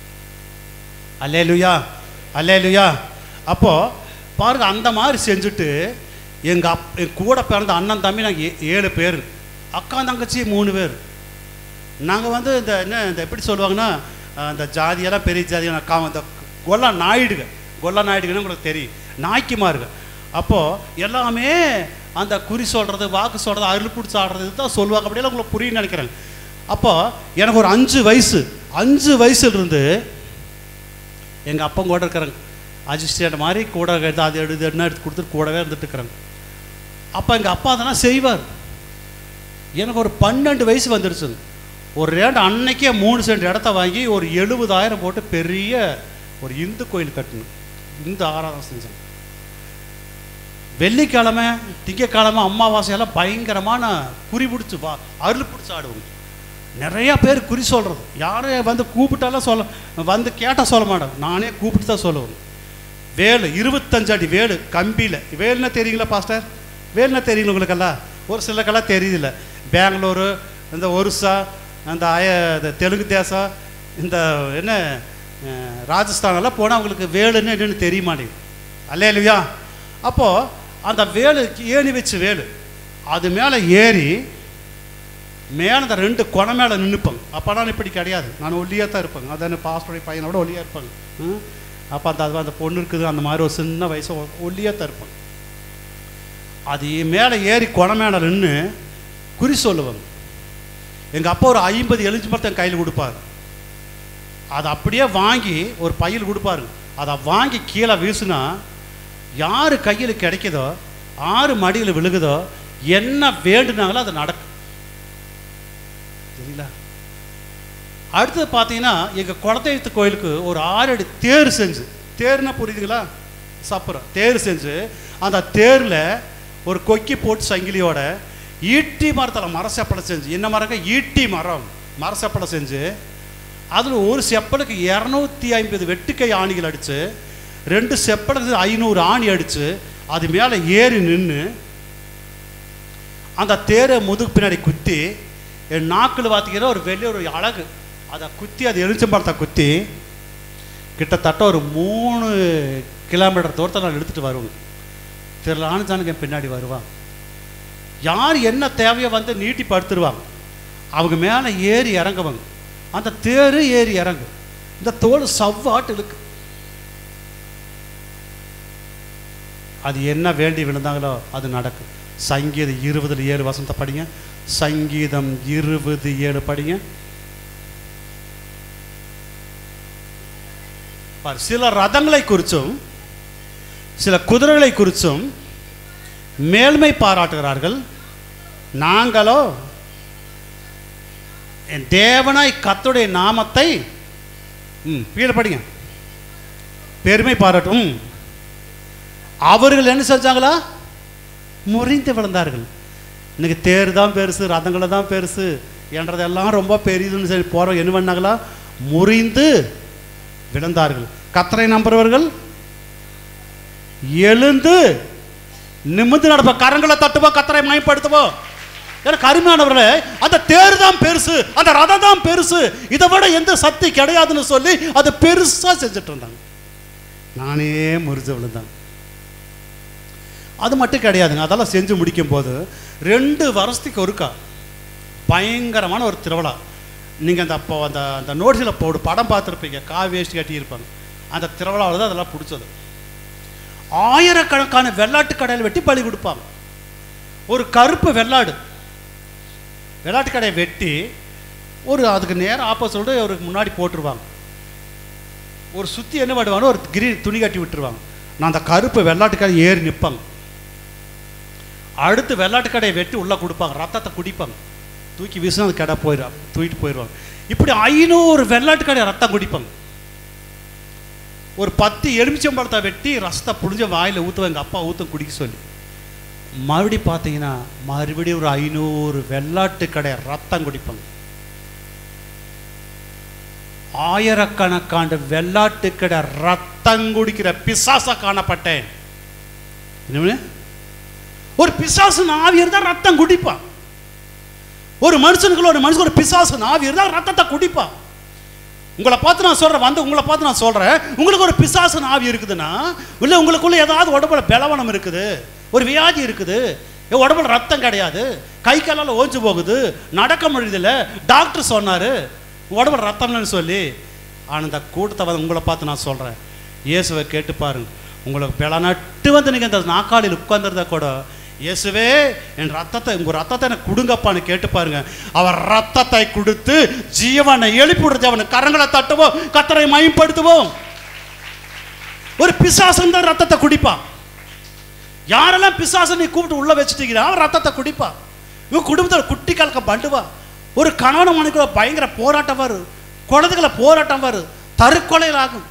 அல்லேலூயா, அல்லேலூயா. அப்போது பாருங்க, அந்த மாதிரி செஞ்சுட்டு எங்கள் அப் என் கூட பிறந்த அண்ணன் தம்பி நாங்கள் ஏ ஏழு பேர், அக்கா தங்கச்சி மூணு பேர். நாங்கள் வந்து இந்த என்ன இந்த எப்படி சொல்லுவாங்கன்னா, இந்த ஜாதியெல்லாம் பெரிய ஜாதியாக கா இந்த கொல்லா நாயுடுங்க, கொல்லா நாயுடுங்கன்னு உங்களுக்கு தெரியும், நாய்க்குமாருங்க. அப்போது எல்லாமே அந்த குறி சொல்கிறது, வாக்கு சொல்கிறது, அருள் பிடிச்சி ஆடுறது இதுதான் சொல்லுவாங்க. அப்படியெல்லாம் உங்களுக்கு புரியுன்னு நினைக்கிறேங்க. அப்போது எனக்கு ஒரு அஞ்சு வயசு அஞ்சு வயசுலேருந்து எங்கள் அப்பா கூட இருக்கிறாங்க, அசிஸ்டண்ட் மாதிரி கூட எடுத்து அது எடுத்து என்ன எடுத்து கொடுத்துட்டு கூடவே இருந்துட்டு இருக்கிறாங்க. அப்போ எங்கள் அப்பா அதெல்லாம் செய்வார். எனக்கு ஒரு பன்னெண்டு வயசு வந்துடுச்சு. ஒரு ரெண்டு அன்னைக்கே மூணு சென்ட் இடத்த வாங்கி ஒரு எழுபதாயிரம் போட்டு பெரிய ஒரு இந்து கோயில் கட்டணும். இந்து ஆராதனை செஞ்சேன். வெள்ளிக்கிழமை திங்கக்கிழமை அமாவாசையெல்லாம் பயங்கரமான குறி பிடிச்சி வா அருள் பிடிச்சி ஆடுவோம். நிறையா பேர் குறி சொல்கிறது, யாரும் வந்து கூப்பிட்டாலும் சொல்ல வந்து கேட்டால் சொல்ல மாட்டேன், நானே கூப்பிட்டு தான் சொல்லுவேன். வேலு இருபத்தஞ்சு அடி வேலு கம்பியில், வேலுன்னா தெரியுங்களா பாஸ்டர்? வேலுன்னா தெரியுங்களா உங்களுக்கெல்லாம்? ஒரு சிலக்கெல்லாம் தெரியுதில்ல. பெங்களூரு, இந்த ஒரிசா, அந்த அய இந்த தெலுங்கு தேசம், இந்த என்ன ராஜஸ்தானெல்லாம் போனால் அவங்களுக்கு வேலுன்னு என்னென்னு தெரிய மாட்டேங்குது. அல்லேலூயா. அப்போது அந்த வேலு ஏணி வச்சு வேலு அது மேலே ஏறி மேலே அந்த ரெண்டு கொனை மேலே நின்றுப்பாங்க. அப்போ நான் இப்படி கிடையாது, நான் ஒல்லியாக தான் இருப்பேங்க. அதான் பாஸ்டருடைய பையனோட ஒல்லியாக இருப்பாங்க. அப்போ அந்த அது அந்த பொண்ணு இருக்குது, அந்த மாதிரி ஒரு சின்ன வயசு ஒல்லியாக தான் இருப்பாங்க. அது மேலே ஏறி கொனை மேலே நின்று குறி சொல்லுவாங்க. எங்கள் அப்பா ஒரு ஐம்பது எலுஞ்சி மரத்தை என் கையில் கொடுப்பாரு. அதை அப்படியே வாங்கி ஒரு பையில் கொடுப்பாரு. அதை வாங்கி கீழே வீசுனா யார் கையில் கிடைக்குதோ, ஆறு மடியில் விழுகுதோ, என்ன வேண்டுனாங்களோ அது நடக்கும். சரிங்களா? அடுத்தது பார்த்தீங்கன்னா எங்கள் குலதெய்வத்து கோயிலுக்கு ஒரு ஆறு அடி தேர் செஞ்சு, தேர்னா புரியுதுங்களா? சப்பரம் தேர் செஞ்சு அந்த தேரில் ஒரு கொக்கி போட்டு சங்கிலியோட ஈட்டி மரத்தில் மர செப்பலை செஞ்சு, என்ன மரங்க? ஈட்டி மரம் மர செப்பலை செஞ்சு அதில் ஒரு செப்பலுக்கு இரநூத்தி ஐம்பது வெட்டுக்கை ஆணிகள் அடித்து, ரெண்டு செப்பலுக்கு ஐநூறு ஆணி அடித்து அது மேலே ஏறி நின்று அந்த தேரை முதுகு பின்னாடி குத்தி, என் நாக்கில் பார்த்திங்கன்னா ஒரு வெளியே ஒரு அழகு அதை குத்தி, அது எலுச்சம்பழத்தை குத்தி கிட்டத்தட்ட ஒரு மூணு கிலோமீட்டர் தூரத்தை நான் எடுத்துகிட்டு வருவேங்க. திரளான ஜனங்க என் பின்னாடி வருவாங்க. யார் என்ன தேவையோ வந்து நீட்டி படுத்துருவாங்க. அவங்க மேலே ஏறி இறங்குவாங்க. அந்த தேரு ஏறி இறங்கு, இந்த தோல் சவ்வாட்டு இருக்கு. அது என்ன வேண்டி விழுந்தாங்களோ அது நடக்கும். சங்கீதம் இருபதுல ஏழு வசனத்தை படிங்க. சங்கீதம் இருபது ஏழு படிங்க. சில ரதங்களை குறிச்சும் சில குதிரைகளை குறிச்சும் மேல்மை பாராட்டுகிறார்கள், நாங்களோ என் தேவனாய் கர்த்தருடைய நாமத்தை ம் கீழே படிங்க பெருமை பாராட்டும். அவர்கள் என்ன செஞ்சாங்களா? முறிந்து விழுந்தார்கள். இன்னைக்கு தேர் தான் பெருசு, ரதங்களை தான் பெருசு என்றதெல்லாம் ரொம்ப பெரியதுன்னு சொல்லி போகிறோம். என்ன பண்ணாங்களா? முறிந்து விழுந்தார்கள். கர்த்தரை நம்புறவர்கள் எழுந்து நிமிர்ந்து நடப்போம், கரங்களை தட்டுவோம், கர்த்தரை மயப்படுத்துவோம். எனக்கு அருமையானவர்களே, அந்த தேர் தான் பெருசு, அந்த ரதம் தான் பெருசு, இதை விட எந்த சக்தி கிடையாதுன்னு சொல்லி அது பெருசாக செஞ்சுட்டு இருந்தாங்க. நானே முறிஞ்சு விழுந்தாங்க. அது மட்டும் கிடையாதுங்க. அதெல்லாம் செஞ்சு முடிக்கும் போது ரெண்டு வருஷத்துக்கு ஒருக்கா பயங்கரமான ஒரு திருவிழா. நீங்கள் அந்த அப்போ அந்த அந்த நோட்டீஸில் போடு படம் பார்த்துருப்பீங்க, காவேஷ்டி கட்டியிருப்பாங்க. அந்த திருவிழாவில் தான் அதெல்லாம் பிடிச்சது. ஆயிரக்கணக்கான வெள்ளாட்டு கடையில் வெட்டி பலி கொடுப்பாங்க. ஒரு கருப்பு வெள்ளாடு வெள்ளாட்டு கடையை வெட்டி ஒரு அதுக்கு நேரம் ஆப்போசிட்டு ஒரு முன்னாடி போட்டுருவாங்க. ஒரு சுற்றி என்ன பண்ணுவாங்க, ஒரு கிரீன் துணி கட்டி விட்டுருவாங்க. நான் அந்த கருப்பு வெள்ளாட்டு கடை ஏறி நிற்பாங்க. அடுத்து வெள்ளாட்டு கடையை வெட்டி உள்ளே கொடுப்பாங்க, ரத்தத்தை குடிப்பாங்க, தூக்கி வீசினா அது கடை போயிடும், தூக்கிட்டு போயிடுவாங்க. இப்படி ஐநூறு வெள்ளாட்டு கடை ரத்தம் குடிப்பாங்க. ஒரு பத்து எலுமிச்சம்பழத்தை வெட்டி ரசத்தை புழிஞ்ச வாயில் ஊற்றுவாங்க, எங்கள் அப்பா ஊற்ற குடிக்க சொல்லி. மறுபடி பார்த்தீங்கன்னா மறுபடியும் ஒரு ஐநூறு வெள்ளாட்டு கடை ரத்தம் குடிப்பாங்க. ஆயிரக்கணக்கான வெள்ளாட்டு கடை ரத்தம் குடிக்கிற பிசாசா காணப்பட்டேன். ஒரு பிசாசு ஆவி இருந்தால் ரத்தம் குடிப்பான். ஒரு மனுஷனுக்குள்ள ஒரு மனுஷன் ஒரு பிசாசு ஆவி இருந்தால் ரத்தத்தை குடிப்பான். உங்களை பார்த்து நான் சொல்றேன், வந்து உங்களை பார்த்து நான் சொல்றேன், உங்களுக்கு ஒரு பிசாசு ஆவி இருக்குதுன்னா, இல்லை உங்களுக்குள்ள ஏதாவது உடம்புல பலவனம் இருக்குது, ஒரு வியாதி இருக்குது, உடம்புல ரத்தம் கிடையாது, கை காலால் ஓஞ்சு போகுது, நடக்க முடியல, டாக்டர் சொன்னாரு உடம்புல ரத்தம்னு சொல்லி. ஆனால் இந்த கூட்டத்தை வந்து உங்களை பார்த்து நான் சொல்கிறேன், இயேசுவை கேட்டு பாருங்க. உங்களுக்கு பிள நட்டு வந்து நீங்கள் இந்த நாக்காளில் உட்கார்ந்துருந்தா கூட, இயேசுவே என் ரத்தத்தை உங்கள் ரத்தத்தை எனக்கு கொடுங்கப்பான்னு கேட்டு பாருங்க. அவர் ரத்தத்தை கொடுத்து ஜீவனை எழுப்பி விடுறது. அவனை கரங்களை தட்டுவோம், கர்த்தரை மகிமைப்படுத்துவோம். ஒரு பிசாசன் தான் ரத்தத்தை குடிப்பான். யாரெல்லாம் பிசாசன் நீ கூப்பிட்டு உள்ள வச்சுட்டீங்கன்னா அவன் ரத்தத்தை குடிப்பான். இவன் குடும்பத்தில் குட்டி கலக்க பண்டுவா. ஒரு கணவன் மனைவிக்குள்ள பயங்கர போராட்டம் வரும், குழந்தைகளை போராட்டம் வரும், தற்கொலைகள் ஆகும்.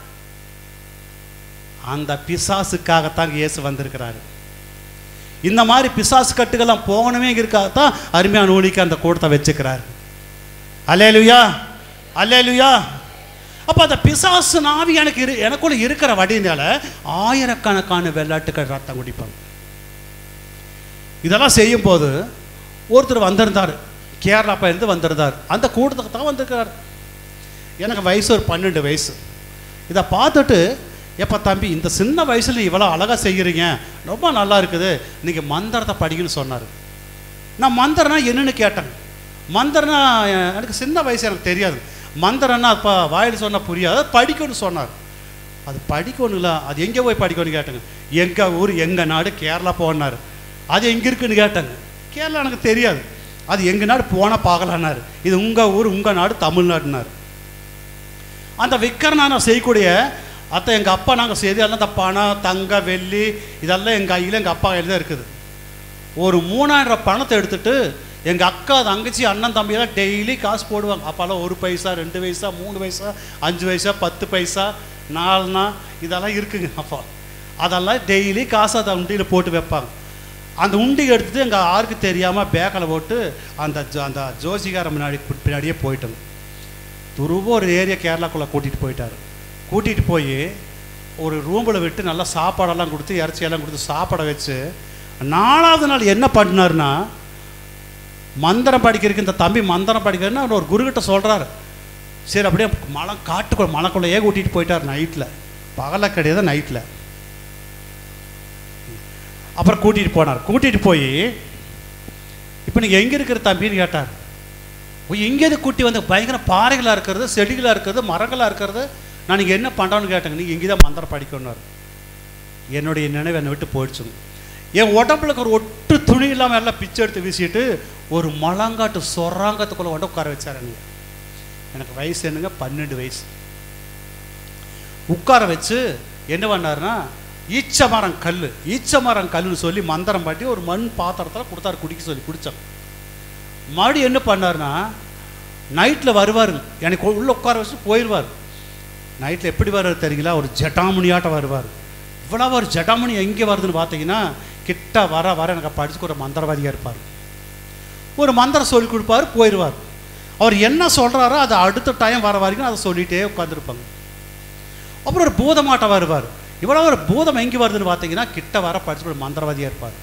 அந்த பிசாசுக்காகத்தான் இயேசு வந்திருக்கிறாரு. இந்த மாதிரி பிசாசு கட்டுக்கெல்லாம் போகணுமே இருக்காதான் அருமையான ஊழிக்கு அந்த கூட்டத்தை வச்சுக்கிறாரு. அல்லேலூயா, அல்லேலூயா. அப்போ அந்த பிசாசு நாவி எனக்கு இரு எனக்குள்ள இருக்கிற வடினால ஆயிரக்கணக்கான வெள்ளாட்டுக்கள் ரத்தம் குடிப்பாங்க. இதெல்லாம் செய்யும் போது ஒருத்தர் வந்திருந்தார், கேரளா பயிர்ந்து வந்திருந்தார். அந்த கூட்டத்துக்கு தான் வந்திருக்கிறார். எனக்கு வயசு ஒரு பன்னெண்டு வயசு. இதை பார்த்துட்டு, எப்போ தம்பி இந்த சின்ன வயசில் இவ்வளோ அழகாக செய்கிறீங்க, ரொம்ப நல்லா இருக்குது, நீங்கள் மந்திரத்தை படிக்கணும்னு சொன்னார். நான் மந்திரனா என்னன்னு கேட்டேன். மந்திரனா எனக்கு சின்ன வயசு எனக்கு தெரியாது. மந்திரன்னா அப்போ வாயில் சொன்னால் புரியாது, படிக்கணும்னு சொன்னார். அது படிக்கணுங்கள, அது எங்கே போய் படிக்கணும்னு கேட்டேங்க. எங்கள் ஊர் எங்கள் நாடு கேரளா போனார். அது எங்கே இருக்குன்னு கேட்டாங்க. கேரளா எனக்கு தெரியாது. அது எங்கள் நாடு போனால் பார்க்கலான்னாரு. இது உங்கள் ஊர் உங்கள் நாடு தமிழ்நாடுனார். அந்த விக்கரனா நான் செய்யக்கூடிய அத்தை எங்கள் அப்பா நாங்கள் செய்தெல்லாம் இந்த பணம் தங்க வெள்ளி இதெல்லாம் எங்கள் கையில் எங்கள் அப்பா கையில் தான் இருக்குது. ஒரு மூணாயிரம் பணத்தை எடுத்துகிட்டு எங்கள் அக்கா தங்கச்சி அண்ணன் தம்பியெல்லாம் டெய்லி காசு போடுவாங்க. அப்போல்லாம் ஒரு பைசா ரெண்டு பைசா மூணு பைசா அஞ்சு பைசா பத்து பைசா நாலுனா இதெல்லாம் இருக்குங்க. அப்போ அதெல்லாம் டெய்லி காசு அதை உண்டியில் போட்டு வைப்பாங்க. அந்த உண்டி எடுத்துட்டு எங்கள் யாருக்கு தெரியாமல் பேக்கில் போட்டு அந்த ஜோ- அந்த ஜோசிகார முன்னாடி பின்னாடியே போயிட்டோம். துருவ ஒரு ஏரியா கேரளாக்குள்ளே கூட்டிகிட்டு போயிட்டார். கூட்டிகிட்டு போய் ஒரு ரூமில் விட்டு நல்லா சாப்பாடெல்லாம் கொடுத்து இறைச்சியெல்லாம் கொடுத்து சாப்பாடை வச்சு நாலாவது நாள் என்ன பண்ணாருன்னா, மந்திரம் படிக்கிறதுக்கு இந்த தம்பி மந்திரம் படிக்கிறதுன்னா அவர் ஒரு குருக்கிட்ட சொல்கிறாரு. சரி அப்படியே மலை காட்டுக்குள்ள மலைக்குள்ளேயே கூட்டிகிட்டு போயிட்டார் நைட்டில், பகலை கிடையாது நைட்டில். அப்புறம் கூட்டிகிட்டு போனார். கூட்டிகிட்டு போய் இப்போ நீங்கள் எங்கே இருக்கிற தம்பின்னு கேட்டார். எங்கேயாவது கூட்டி வந்து பயங்கர பாறைகளாக இருக்கிறது, செடிகளாக இருக்கிறது, மரங்களாக இருக்கிறது, நான் நீங்கள் என்ன பண்ணுறோன்னு கேட்டேங்க. நீங்கள் எங்கே தான் மந்திரம் படிக்கணுன்னார். என்னுடைய நினைவு என்னை விட்டு போயிடுச்சுங்க. என் உடம்புல ஒரு ஒட்டு துணி இல்லாமல் எல்லாம் பிச்சை எடுத்து வீசிட்டு ஒரு மலங்காட்டு சொராங்கத்துக்குள்ளே கொண்டு உட்கார வச்சார். என்னைய எனக்கு வயசு என்னங்க பன்னெண்டு வயசு. உட்கார வச்சு என்ன பண்ணாருன்னா, ஈச்ச மரம் கல் ஈச்ச மரம் கல்லுன்னு சொல்லி மந்திரம் பாட்டி ஒரு மண் பாத்திரத்தில் கொடுத்தாரு குடிக்க சொல்லி குடித்தோம். மறுபடியும் என்ன பண்ணாருன்னா, நைட்டில் வருவாருங்க, எனக்கு உள்ளே உட்கார வச்சு போயிடுவார். நைட்டில் எப்படி வர்றாரு தெரியுங்களா, ஒரு ஜட்டாமுனியாட்டம் வருவார். இவ்வளோ ஒரு ஜட்டாமுனி எங்கே வருதுன்னு பார்த்தீங்கன்னா, கிட்ட வர வர எனக்கு படிச்சுக்கு ஒரு மந்திரவாதியாக இருப்பார். ஒரு மந்திரம் சொல்லி கொடுப்பாரு, போயிடுவார். அவர் என்ன சொல்கிறாரோ அதை அடுத்த டைம் வர வரைக்கும் அதை சொல்லிகிட்டே உட்காந்துருப்பாங்க. அப்புறம் ஒரு பூதமாட்டம் வருவார். இவ்வளோ ஒரு பூதம் எங்கே வருதுன்னு பார்த்தீங்கன்னா, கிட்ட வர படிச்சு ஒரு மந்திரவாதியாக இருப்பார்.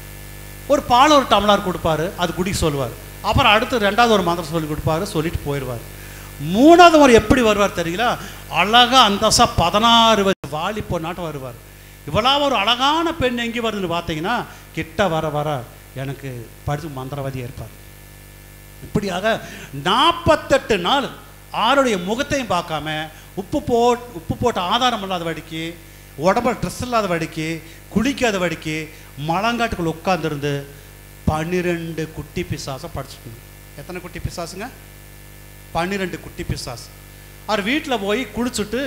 ஒரு பால் ஒரு டம்ளார் கொடுப்பாரு, அது குடிக்க சொல்லுவார். அப்புறம் அடுத்து ரெண்டாவது ஒரு மந்திரம் சொல்லி கொடுப்பாரு, சொல்லிட்டு போயிடுவார். மூணாவது ஒரு எப்படி வருவார் தெரியுங்களா, அழகாக அந்தசா பதினாறு வயசு வாலி பொண்ணாட்டம் வருவார். இவ்வளோ ஒரு அழகான பெண் எங்கே வருதுன்னு பார்த்தீங்கன்னா, கிட்ட வர வர எனக்கு படித்து மந்திரவாதியாக இருப்பார். இப்படியாக நாற்பத்தெட்டு நாள் ஆருடைய முகத்தையும் பார்க்காம, உப்பு போட் உப்பு போட்ட ஆதாரம் இல்லாத வடிக்கு, உடம்புல ட்ரெஸ் இல்லாத வடிக்கு, குளிக்காத வடிக்கு மலங்காட்டுக்குள்ள உட்காந்துருந்து பன்னிரெண்டு குட்டி பிசாசை படிச்சுக்கணும். எத்தனை குட்டி பிசாசுங்க? பன்னிரெண்டு குட்டி பிசாசு. அவர் வீட்டில் போய் குளிச்சுட்டு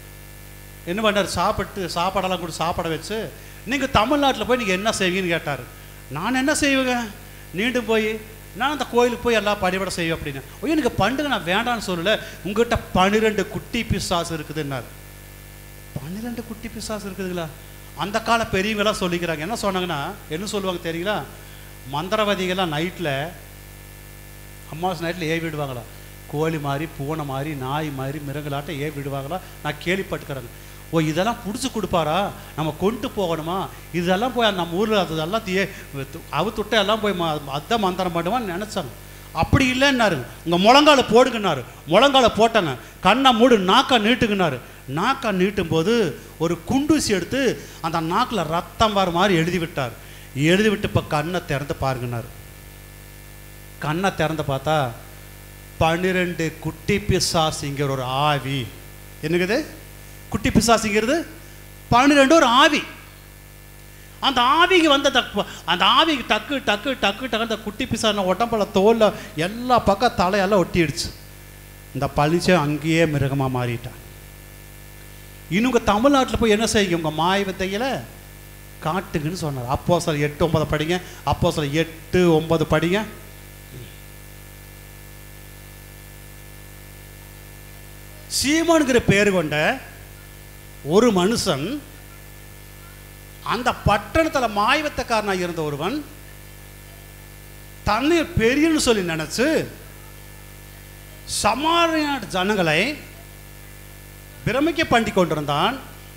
என்ன பண்ணார், சாப்பிட்டு சாப்பாடெல்லாம் கூட சாப்பாட வச்சு, நீங்கள் தமிழ்நாட்டில் போய் நீங்கள் என்ன செய்வீங்கன்னு கேட்டார். நான் என்ன செய்வேங்க, நீண்டும் போய் நான் அந்த கோயிலுக்கு போய் எல்லாம் பணிபட செய்வேன் அப்படின்னு. ஐயோ எனக்கு பண்டுங்க நான் வேண்டான்னு சொல்லலை, உங்கள்கிட்ட பன்னிரெண்டு குட்டி பிசாசு இருக்குதுன்னாரு. பன்னிரெண்டு குட்டி பிசாசு இருக்குதுங்களா? அந்த கால பெரியவங்களாம் சொல்லிக்கிறாங்க. என்ன சொன்னாங்கன்னா, என்ன சொல்லுவாங்க தெரியுங்களா, மந்திரவாதிகள்லாம் நைட்டில் அம்மாவாசை நைட்டில் ஏவி விடுவாங்களா, கோழி மாதிரி பூனை மாதிரி நாய் மாதிரி மிருகலாட்டம் ஏவி விடுவாங்களா, நான் கேள்விப்பட்டுக்கிறேங்க. ஓ இதெல்லாம் பிடிச்சி கொடுப்பாரா, நம்ம கொண்டு போகணுமா, இதெல்லாம் போய் நம்ம ஊரில் அதெல்லாம் தீயே அவுத்துட்டா எல்லாம் போய் அதான் மந்திரம் பண்ணுவான்னு நினச்சாங்க. அப்படி இல்லைன்னாரு. உங்கள் முழங்கால போடுங்கன்னாரு. முழங்கால போட்டாங்க. கண்ணை மூடு, நாக்கா நீட்டுங்கன்னாரு. நாக்கா நீட்டும் போது ஒரு குண்டூசி எடுத்து அந்த நாக்கில் ரத்தம் வர மாதிரி எழுதி விட்டார். எழுதி விட்டு இப்போ கண்ணை திறந்து பாருங்கன்னாரு. கண்ணை திறந்து பார்த்தா பன்னிரெண்டு குட்டி பிசாசுங்கிற ஒரு ஆவி. என்னங்குது குட்டி பிசாசுங்கிறது? பன்னிரெண்டு ஒரு ஆவி. அந்த ஆவிக்கு வந்த அந்த ஆவிக்கு டக்கு டக்கு டக்கு டக்கு அந்த குட்டி பிசான உடம்புல தோல்ல எல்லா பக்கம் தலையெல்லாம் ஒட்டிடுச்சு. இந்த பழிச்சம் அங்கேயே மிருகமாக மாறிட்டான். இன்னுங்க தமிழ்நாட்டில் போய் என்ன செய்யுங்க, உங்கள் மாய வித்தையில காட்டுங்கன்னு சொன்னார். அப்போ சில எட்டு ஒன்பது படிங்க, அப்போ சில எட்டு ஒன்பது படிங்க. சீமோனுங்கிற பேர் கொண்ட ஒரு மனுஷன், அந்த பட்டணத்தில் மாயவத்தக்காரனாக இருந்த ஒருவன் தன்னை பெரியன்னு சொல்லி நினைச்சு சமாரியா ஜனங்களை பிரமிக்க பண்ணி கொண்டிருந்தான்.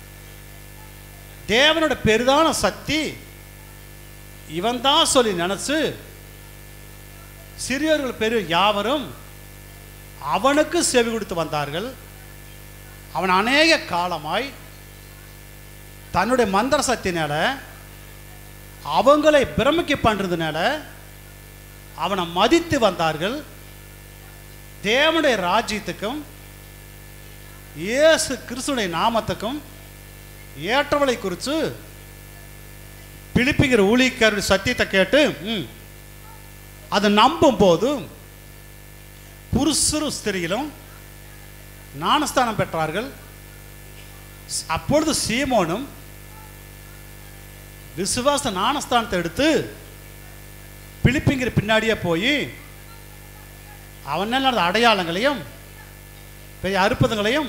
தேவனோட பெரிதான சக்தி இவன் தான் சொல்லி நினைச்சு சிறியவர்கள் பெரிய யாவரும் அவனுக்கு செவி கொடுத்து வந்தார்கள். அவன் அநேக காலமாய் தன்னுடைய மந்திர சக்தினால அவங்களை பிரமிக்க பண்றதுனால அவனை மதித்து வந்தார்கள். தேவனுடைய ராஜ்யத்துக்கும் இயேசு கிறிஸ்துடைய நாமத்துக்கும் ஏற்றவளை குறித்து பிலிப்பிங்கிற ஊழியக்காரருடைய சத்தியத்தை கேட்டு அதை நம்பும் போது புருஷரும் ஸ்திரீகளும் ஞானஸ்தானம் பெற்றார்கள். அப்பொழுது சீமோனும் விசுவாச ஞானஸ்தானத்தை எடுத்து பிலிப்பிங்கிற பின்னாடியே போய் அவன் அடையாளங்களையும் பெரிய அற்புதங்களையும்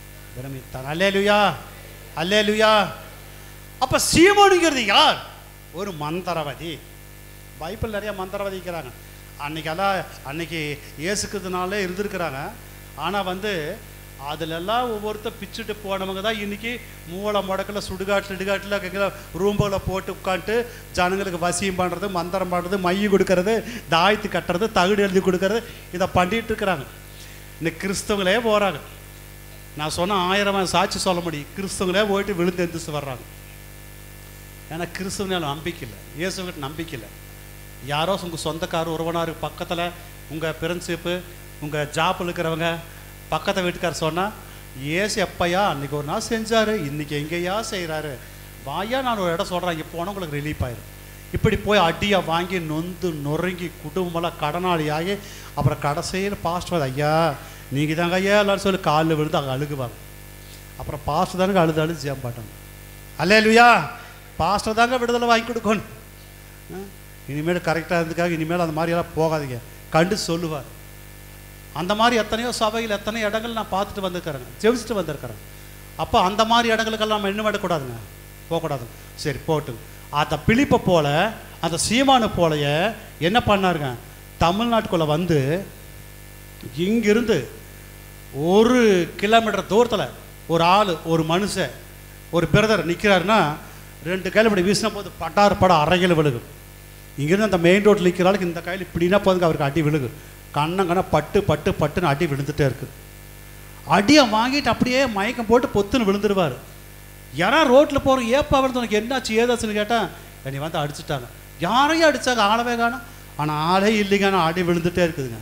பிரமித்தான். அல்லேலூயா, அல்லேலூயா. அப்ப சீமோனுங்கிறது யார்? ஒரு மந்திரவாதி. பைபிள் நிறைய மந்திரவாதி இருக்கிறாங்க. அன்னைக்கெல்லாம் அன்னைக்கு இயேசுக்கிறதுனாலே இருந்திருக்கிறாங்க. ஆனால் வந்து அதிலெல்லாம் ஒவ்வொருத்தர் பிச்சுட்டு போனவங்க தான் இன்றைக்கி மூளை முடக்கில் சுடுகாட்டில் இடுகாட்டில் கேட்குற ரூம்புகளை போட்டு உட்காந்துட்டு ஜனங்களுக்கு வசியம் பண்ணுறது, மந்திரம் பண்ணுறது, மைய கொடுக்கறது, தாயத்து கட்டுறது, தகுடு எழுதி கொடுக்கறது, இதை பண்ணிகிட்டு இருக்கிறாங்க. இன்னைக்கு கிறிஸ்தவங்களே போகிறாங்க. நான் சொன்ன ஆயிரம் சாட்சி சொல்ல முடியும். கிறிஸ்தவங்களே போயிட்டு விழுந்து எந்திரிச்சு வர்றாங்க. ஏன்னா கிறிஸ்தவனால நம்பிக்கை இல்லை, இயேசுகிட்ட நம்பிக்கை இல்லை. யாரோ உங்கள் சொந்தக்காரர் உறவினார் பக்கத்தில் உங்கள் ஃப்ரெண்ட்ஷிப்பு உங்கள் ஜாப்பில் இருக்கிறவங்க பக்கத்து வீட்டுக்காரர் சொன்னால், ஏசு எப்பையா அன்றைக்கி ஒரு நாள் செஞ்சார், இன்றைக்கி எங்கேயா செய்கிறாரு, வாயா நான் ஒரு இடம் சொல்கிறேன், இங்கே போனால் உங்களுக்கு ரிலீஃப் ஆயிரும். இப்படி போய் அடியை வாங்கி நொந்து நொறுங்கி குடும்பமெல்லாம் கடனாளி ஆகி அப்புறம் கடைசியில் பாஸ்டர் ஐயா நீங்கள் தாங்க ஐயா எல்லாரும் சொல்லி காலில் விழுந்து அங்கே அழுகுவாங்க. அப்புறம் பாஸ்டர் தானுங்க அழுது அழுது ஜெபம் பாட்டாங்க. அல்லேலூயா, பாஸ்டர் தாங்க விடுதலை வாங்கி கொடுக்கணும். இனிமேல் கரெக்டாக இருந்துக்காக இனிமேல் அந்த மாதிரியெல்லாம் போகாதீங்க கண்டு சொல்லுவார். அந்த மாதிரி எத்தனையோ சபையில் எத்தனையோ இடங்கள் நான் பார்த்துட்டு வந்திருக்கிறேங்க, ஜெபிச்சுட்டு வந்திருக்கிறேன். அப்போ அந்த மாதிரி இடங்களுக்கெல்லாம் நம்ம என்ன விடக்கூடாதுங்க, போகக்கூடாதுங்க. சரி போட்டுங்க. அந்த பிலிப்பை போல அந்த சீமானு போலைய என்ன பண்ணாருங்க, தமிழ்நாட்டுக்குள்ளே வந்து இங்கிருந்து ஒரு கிலோமீட்டர் தூரத்தில் ஒரு ஆள் ஒரு மனுஷன் ஒரு பிரதர் நிற்கிறாருன்னா ரெண்டு கையில் இப்படி வீசினா போது பட்டார் படம் அரைகையில் விழுகு. இங்கேருந்து அந்த மெயின் ரோட்டில் நிற்கிற ஆளுக்கு இந்த கையில் இப்படின்னா போதுங்க அவருக்கு அடி விழுகு. கண்ணங்கண்ணா பட்டு பட்டு பட்டுன்னு அடி விழுந்துகிட்டே இருக்குது. அடியை வாங்கிட்டு அப்படியே மயக்கம் போட்டு பொத்துன்னு விழுந்துடுவார். யாரா ரோட்டில் போகிறோம் ஏப்பா விழுந்து உனக்கு என்னாச்சு ஏதாச்சுன்னு கேட்டால் என்னை வந்து அடிச்சுட்டாங்க. யாரையும் அடித்தாங்க, ஆளவே காணும். ஆனால் ஆளே இல்லைங்க, ஆனால் அடி விழுந்துகிட்டே இருக்குதுங்க.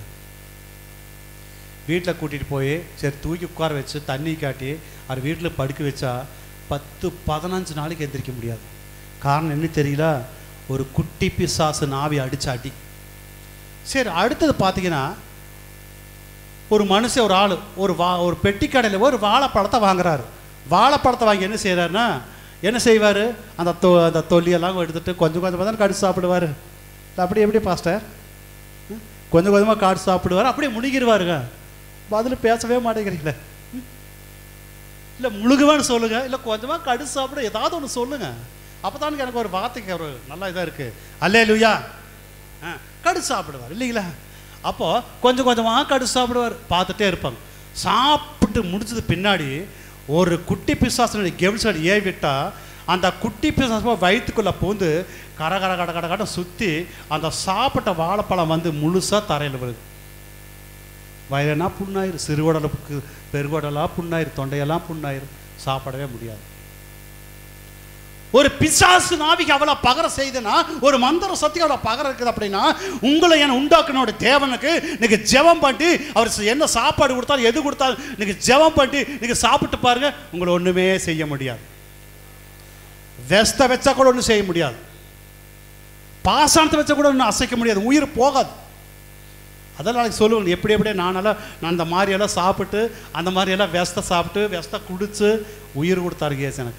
வீட்டில் கூட்டிகிட்டு போய் சரி தூக்கி உட்கார வச்சு தண்ணி காட்டி அவர் வீட்டில் படுக்க வச்சா பத்து பதினஞ்சு நாளைக்கு எந்திரிக்க முடியாது. காரணம் என்ன தெரியல, ஒரு குட்டி பிசாசு நாவி அடித்த அடி. சரி அடுத்தது பார்த்தீங்கன்னா ஒரு மனுஷன் ஒரு ஆள் ஒரு வா ஒரு பெட்டி கடையில் ஒரு வாழைப்பழத்தை வாங்குறாரு. வாழைப்பழத்தை வாங்கி என்ன செய்கிறாருன்னா என்ன செய்வார், அந்த தொ அந்த தொல்லியெல்லாம் எடுத்துகிட்டு கொஞ்சம் கொஞ்சமாக தான் கடிச்சு சாப்பிடுவார். அப்படி எப்படி பாஸ்டர் கொஞ்சம் கொஞ்சமாக காடு சாப்பிடுவார், அப்படியே முழுகிடுவாருங்க. பதில் பேசவே மாட்டேங்கிறீங்களே. இல்லை முழுகுவான்னு சொல்லுங்கள், இல்லை கொஞ்சமாக கடிச்சு சாப்பிட ஏதாவது ஒன்று சொல்லுங்கள். அப்போ தான் எனக்கு ஒரு வார்த்தைக்கு ஒரு நல்லா இதாக இருக்குது. அல்லேலூயா. ஆ கடிச்சு சாப்பிடுவார் இல்லைங்களா. அப்போது கொஞ்சம் கொஞ்சமாக கடிச்சு சாப்பிடுவார், பார்த்துட்டே இருப்பாங்க. சாப்பிட்டு முடிச்சது பின்னாடி ஒரு குட்டி பிசாசு கெவில்ஸ் ஏ விட்டால் அந்த குட்டி பிசாசு வயிற்றுக்குள்ளே பூந்து கர கர கட கட கட சுற்றி அந்த சாப்பிட்ட வாழைப்பழம் வந்து முழுசாக தரையில் விழுது. வயலனா புண்ணாயிரு, சிறுகுடலுக்கு பெருகுடலாக புண்ணாயிரு, தொண்டையெல்லாம் புண்ணாயிரு, சாப்பிடவே முடியாது. ஒரு பிசாசு நாவிக்கு அவ்வளோ பகர செய்துன்னா ஒரு மந்திர சக்தி அவ்வளோ பகர இருக்குது அப்படின்னா உங்களை என உண்டாக்குனோட தேவனுக்கு நீங்கள் ஜெபம் பண்ணி அவர் என்ன சாப்பாடு கொடுத்தாலும் எது கொடுத்தாலும் நீங்கள் ஜெபம் பண்ணி நீங்கள் சாப்பிட்டு பாருங்க, உங்களை ஒன்றுமே செய்ய முடியாது. வெஸ்த வச்சா கூட ஒன்றும் செய்ய முடியாது, பாசானத்தை வச்சா கூட ஒன்றும் அசைக்க முடியாது, உயிர் போகாது. அதெல்லாம் நாளைக்கு சொல்லுவேன் எப்படி எப்படியே நானெல்லாம் நான் அந்த மாதிரியெல்லாம் சாப்பிட்டு அந்த மாதிரியெல்லாம் வெஸ்த சாப்பிட்டு வெஸ்த குடிச்சு உயிர் கொடுத்தாரு கேஸ் எனக்கு.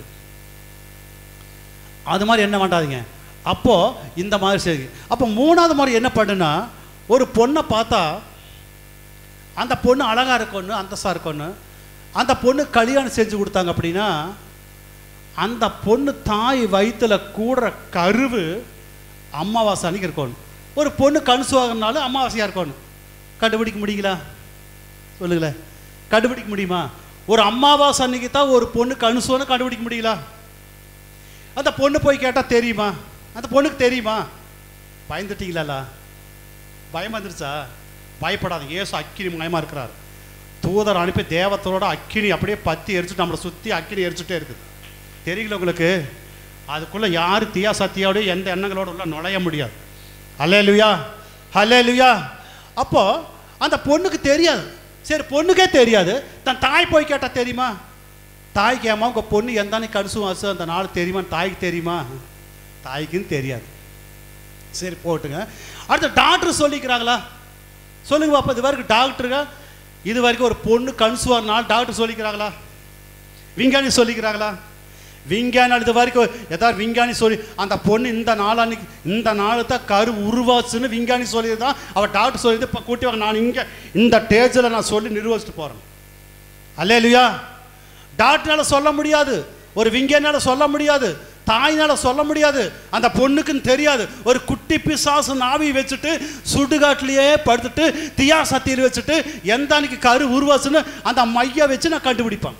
அது மாதிரி என்ன வேண்டாதீங்க. அப்போது இந்த மாதிரி சரி. அப்போ மூணாவது மாதிரி என்ன பண்ணுன்னா ஒரு பொண்ணை பார்த்தா அந்த பொண்ணு அழகாக இருக்கொன்று அந்தஸ்தாக இருக்கொன்று அந்த பொண்ணு கல்யாணம் செஞ்சு கொடுத்தாங்க அப்படின்னா அந்த பொண்ணு தாய் வயிற்றில் கூடுற கருவு அமாவாசை அன்னைக்கு இருக்கணும். ஒரு பொண்ணு கணுசுவாகனாலும் அமாவாசையாக இருக்கணும். கண்டுபிடிக்க முடியுங்களா சொல்லுங்களேன், கண்டுபிடிக்க முடியுமா? ஒரு அமாவாசை அன்னைக்கு தான் ஒரு பொண்ணு கணுசுவான்னு கண்டுபிடிக்க முடியல. அந்த பொண்ணு போய் கேட்டால் தெரியுமா? அந்த பொண்ணுக்கு தெரியுமா? பயந்துட்டீங்களா? பயம் வந்துருச்சா? பயப்படாதீங்க. ஏசு அக்கினி மயமாக இருக்கிறார். தூதர் அனுப்பி தேவத்தோட அக்கினி அப்படியே பற்றி எரிச்சுட்டு நம்மளை சுற்றி அக்கினி எரிச்சுட்டே இருக்குது. தெரியல உங்களுக்கு? அதுக்குள்ளே யார் தீயா சத்தியோடய எந்த எண்ணங்களோடு உள்ள நுழைய முடியாது. அல்லேலூயா, அல்லேலூயா. அப்போது அந்த பொண்ணுக்கு தெரியாது. சரி பொண்ணுக்கே தெரியாது, தன் தாய் போய் கேட்டால் தெரியுமா? தாய்க்கு ஏமா உங்கள் பொண்ணு எந்தானே கடுசு வாசு அந்த நாள் தெரியுமா? தாய்க்கு தெரியுமா? தாய்க்குன்னு தெரியாது. சரி போட்டுங்க. அடுத்த டாக்டர் சொல்லிக்கிறாங்களா? சொல்லுங்க பாப்பா. இது வரைக்கும் டாக்டருங்க இது வரைக்கும் ஒரு பொண்ணு கன்சுவார் நாள் டாக்டர் சொல்லிக்கிறாங்களா? விஞ்ஞானி சொல்லிக்கிறாங்களா? விஞ்ஞானி இது வரைக்கும் ஏதாவது விஞ்ஞானி சொல்லி அந்த பொண்ணு இந்த நாள் அன்னைக்கு இந்த நாள் தான் கரு உருவாச்சுன்னு விஞ்ஞானி சொல்லியிருந்தான் அவள் டாக்டர் சொல்லிட்டு இப்போ கூட்டி வாங்க நான் இங்கே இந்த டேஜில் நான் சொல்லி நிர்வகிச்சுட்டு போகிறேன். அல்லேலூயா. டாக்டரால் சொல்ல முடியாது, ஒரு விஞ்ஞானியால் சொல்ல முடியாது, தாயினால் சொல்ல முடியாது, அந்த பொண்ணுக்குன்னு தெரியாது. ஒரு குட்டி பிசாசு நாவி வச்சுட்டு சுடுகாட்டிலேயே படுத்துட்டு தியா சத்தியில் வச்சுட்டு எந்த அன்னைக்கு கரு உருவாச்சுன்னு அந்த மைய வச்சு நான் கண்டுபிடிப்பேன்.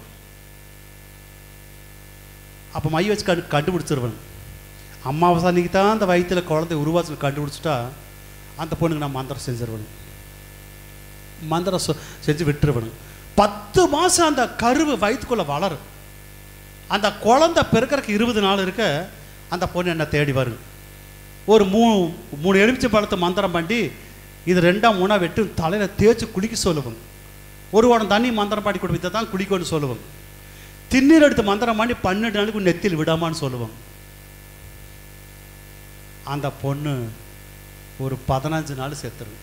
அப்போ மைய வச்சு கண்டு கண்டுபிடிச்சிருவேன். அம்மாவாசை அன்னைக்கு தான் அந்த வயிற்றில் குழந்தை உருவாச்சு கண்டுபிடிச்சிட்டா அந்த பொண்ணுக்கு நான் மந்திரம் செஞ்சிருவேன். மந்திரம் செஞ்சு விட்டுருவேன். பத்து மாதம் அந்த கருவு வயிற்றுக்குள்ளே வளரும். அந்த குழந்தை பிறக்கிறதுக்கு இருபது நாள் இருக்க அந்த பொண்ணு என்னை தேடி வரும். ஒரு மூணு மூணு எலுமிச்சை பழத்தை மந்திரம் பண்ணி இது ரெண்டாம் மூணாக வெட்டு தலையில் தேய்ச்சி குளிக்க சொல்லுவோம். ஒரு உடனே தண்ணி மந்திரம் பாடி கொடுத்து தான் குளிக்கணும்னு சொல்லுவோம். திண்ணீர் எடுத்து மந்திரம் பண்ணி பன்னெண்டு நாளைக்கு நெத்தியில் விடாமான்னு சொல்லுவோம். அந்த பொண்ணு ஒரு பதினஞ்சு நாள் செத்துரும்.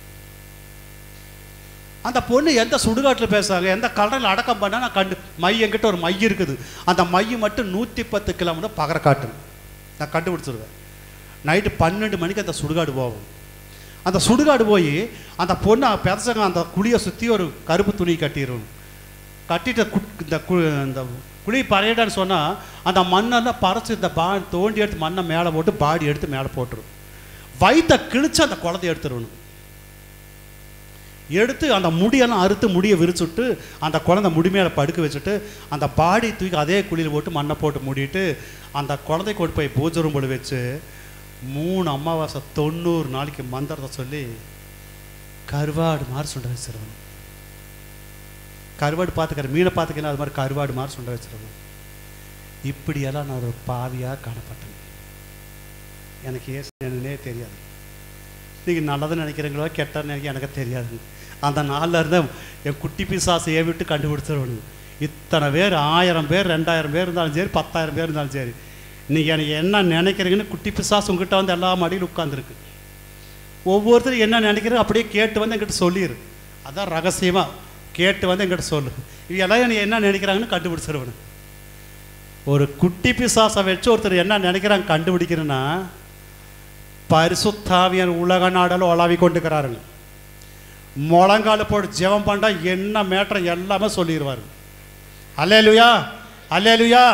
அந்த பொண்ணு எந்த சுடுகாட்டில் பேசுகிறாங்க, எந்த கலரில் அடக்கம் பண்ணால் நான் கண்டு மை என்கிட்ட ஒரு மை இருக்குது. அந்த மை மட்டும் நூற்றி பத்து கிலோமீட்டர் பகர காட்டு நான் கண்டுபிடிச்சிருவேன். நைட்டு பன்னெண்டு மணிக்கு அந்த சுடுகாடு போவோம். அந்த சுடுகாடு போய் அந்த பொண்ணை பெருசங்க அந்த குழியை சுற்றி ஒரு கருப்பு துணி கட்டிடுவோம். கட்டிட்டு கு இந்த கு இந்த குழி பறையிடான்னு சொன்னால் அந்த மண்ணெல்லாம் பறைச்சி இந்த பா தோண்டி எடுத்து மண்ணை மேலே போட்டு பாடி எடுத்து மேலே போட்டுரும். வயிற்றை கிழிச்சு அந்த குழந்தைய எடுத்துருவணும். எடுத்து அந்த முடியெல்லாம் அறுத்து முடியை விரிச்சுட்டு அந்த குழந்தை முடி மேலே படுக்க வச்சுட்டு அந்த பாடி தூக்கி அதே குழியில் போட்டு மண்ணை போட்டு மூடிட்டு அந்த குழந்தை கொண்டு போய் பூஜை ரூம்பில் வச்சு மூணு அமாவாசை தொண்ணூறு நாளைக்கு மந்திரத்தை சொல்லி கருவாடு மாதிரி சுண்ட வச்சிருவேன். கருவாடு பார்த்துக்கிற மீனை பார்த்துக்கலாம், அது மாதிரி கருவாடு மாதிரி சுண்ட வச்சிருவேன். இப்படியெல்லாம் நான் ஒரு பாவியாக காணப்பட்டேன். எனக்கு ஏசு என்னன்னே தெரியாது. நீங்கள் நல்லதை நினைக்கிறீங்களோ கெட்ட நினைக்க எனக்கு தெரியாது. அந்த நாளில் இருந்தால் என் குட்டி பிசாசையை விட்டு கண்டுபிடிச்சிருவனு. இத்தனை பேர் ஆயிரம் பேர் ரெண்டாயிரம் பேர் இருந்தாலும் சரி பத்தாயிரம் பேர் இருந்தாலும் சரி, நீங்கள் எனக்கு என்ன நினைக்கிறீங்கன்னு குட்டி பிசாசு உங்ககிட்ட வந்து எல்லா மடியில் உட்காந்துருக்கு. ஒவ்வொருத்தரும் என்ன நினைக்கிறீங்க அப்படியே கேட்டு வந்து என்கிட்ட சொல்லிடு. அதான் ரகசியமாக கேட்டு வந்து என்கிட்ட சொல்லு. இது எல்லாம் நீ என்ன நினைக்கிறாங்கன்னு கண்டுபிடிச்சிருவனு. ஒரு குட்டி பிசாசை வச்சு ஒருத்தர் என்ன நினைக்கிறாங்க கண்டுபிடிக்கிறேன்னா பரிசுத்தாவியன் உலக நாடலும் உலாவி கொண்டுக்கிறாருங்க. முழங்கால போட்டு ஜெபம் பண்ணா என்ன மேட்டர் எல்லாமே சொல்லிடுவாரு. அல்லேலூயா அல்லேலூயா.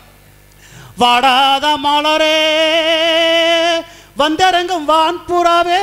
வாடாத மலரே வந்தரங்கும் வான்புறாவே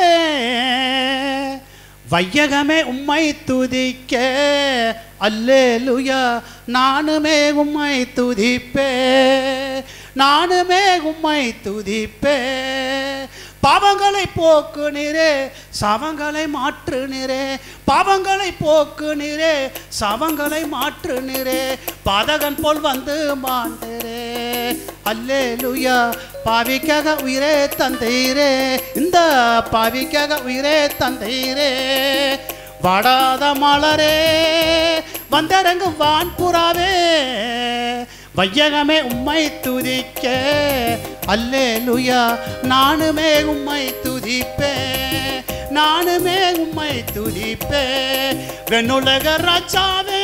வையகமே உம்மை துதிக்க அல்லேலூயா. நானுமே உம்மை துதிப்பே நானுமே உம்மை துதிப்பே. பாவங்களை போக்கு நீரே சவங்களை மாற்று நீரே. பாவங்களை போக்கு நீரே சவங்களை மாற்று நீரே. பாதகன் போல் வந்து மாண்டரே அல்லேலூயா. பாவிக்காக உயிரே தந்தீரே இந்த பாவிக்காக உயிரே தந்தீரே. வாடாத மலரே வந்தரங்கு வான்புறாவே வையகமே உம்மை துதிக்க அல்லேலூயா. நானுமே உம்மை துதிப்பே நானுமே உம்மை துதிப்பே. வெண்ணுலக ராஜாவே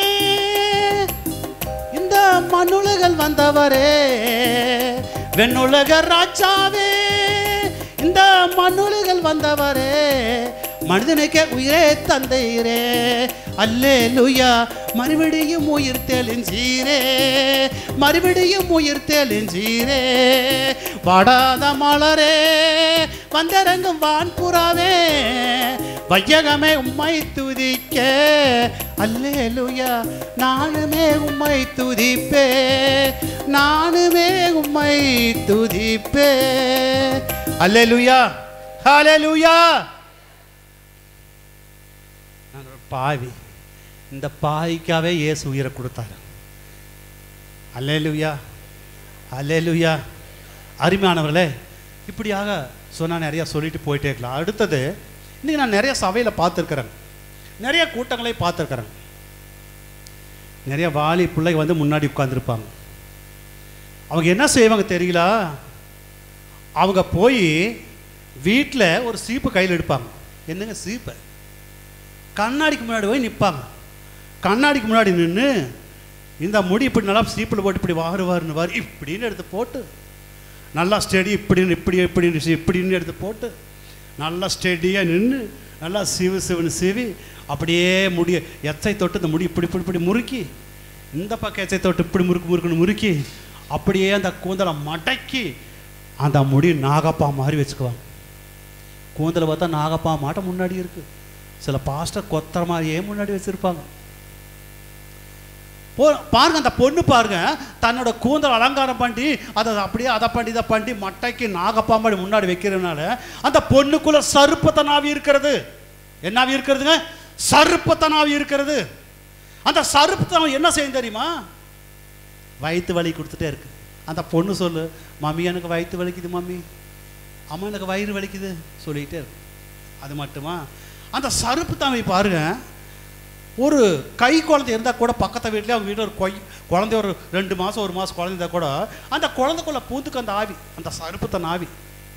இந்த மண்ணுலகில் வந்தவரே. வெண்ணுலக ராஜாவே இந்த மண்ணுலகில் வந்தவரே. மனிதனுக்கே உயிரே தந்தீரே அல்லேலூயா. மறுபடியும் உயிர் தெளிஞ்சீரே மறுபடியும் உயிர் தெளிஞ்சீரே. வாடாத மலரே வந்தரங்கும் வான்புறாவே வையகமே உம்மை துதிக்க அல்லேலூயா. நானுமே உம்மை துதிப்பே நானுமே உம்மை துதிப்பே. அல்லேலூயா ஹல்லேலூயா. நான் ஒரு பாவி, இந்த பாவிக்காவே இயேசு உயிரை கொடுத்தாரு. அல்லேலூயா அல்லேலூயா. அருமையானவர்களே, இப்படியாக சொன்னால் நிறையா சொல்லிட்டு போயிட்டே இருக்கலாம். அடுத்தது, இன்றைக்கி நான் நிறைய சபையில் பார்த்துருக்குறேன், நிறைய கூட்டங்களை பார்த்துருக்குறேன். நிறைய வாலி பிள்ளைங்க வந்து முன்னாடி உட்காந்துருப்பாங்க. அவங்க என்ன செய்வாங்க தெரியல, அவங்க போய் வீட்டில் ஒரு சீப்பு கையில் எடுப்பாங்க. என்னங்க சீப்பை? கண்ணாடிக்கு முன்னாடி போய் நிற்பாங்க. கண்ணாடிக்கு முன்னாடி நின்று இந்த முடி இப்படி நல்லா சீப்பில் போட்டு இப்படி வாரு வாருன்னு வாரு இப்படின்னு எடுத்து போட்டு நல்லா ஸ்டெடி இப்படின்னு இப்படி இப்படின்னு இப்படின்னு எடுத்து போட்டு நல்லா ஸ்டெடியாக நின்று நல்லா சிவு சிவுன்னு சிவி அப்படியே முடிய எச்சை தொட்டு இந்த முடி இப்படி இப்படி இப்படி முறுக்கி இந்த பக்கம் எச்சை தொட்டு இப்படி முறுக்கு முறுக்குன்னு முறுக்கி அப்படியே அந்த கூந்தலை மடக்கி அந்த முடி நாகப்பா மாதிரி வச்சுக்குவாங்க. கூந்தலை பார்த்தா நாகப்பா மாட்ட முன்னாடி இருக்கு. சில பாஸ்டர் கொத்தர மாதிரியே முன்னாடி வச்சிருப்பாங்க. போ பாருங்க, அந்த பொண்ணு பாருங்க, தன்னோட கூந்தல் அலங்காரம் பண்ணி அதை அப்படியே அதை பண்ணி இதை பண்ணி மட்டைக்கு நாகப்பா மாதிரி முன்னாடி வைக்கிறதுனால அந்த பொண்ணுக்குள்ள சருப்பத்தனாவி இருக்கிறது. என்னாவி இருக்கிறதுங்க? சருப்பத்தனாவி இருக்கிறது. அந்த சருப்பத்தனாவி என்ன செய்யும் தெரியுமா? வயிற்று வலி கொடுத்துட்டே இருக்கு. அந்த பொண்ணு சொல்லு, மம்மி எனக்கு வயிற்று வலிக்குது, மம்மி அம்மா எனக்கு வயிறு வலிக்குது சொல்லிக்கிட்டே இருக்கு. அது மட்டுமா, அந்த சருப்பு தன்மை பாருங்க, ஒரு கை குழந்தை இருந்தால் கூட பக்கத்து வீட்டிலே அவங்க வீட்டில் ஒரு கொய் குழந்தை ஒரு ரெண்டு மாதம் ஒரு மாதம் குழந்தை இருந்தால் கூட அந்த குழந்தைக்குள்ள பூத்துக்கு அந்த ஆவி, அந்த சருப்புத்தன் ஆவி,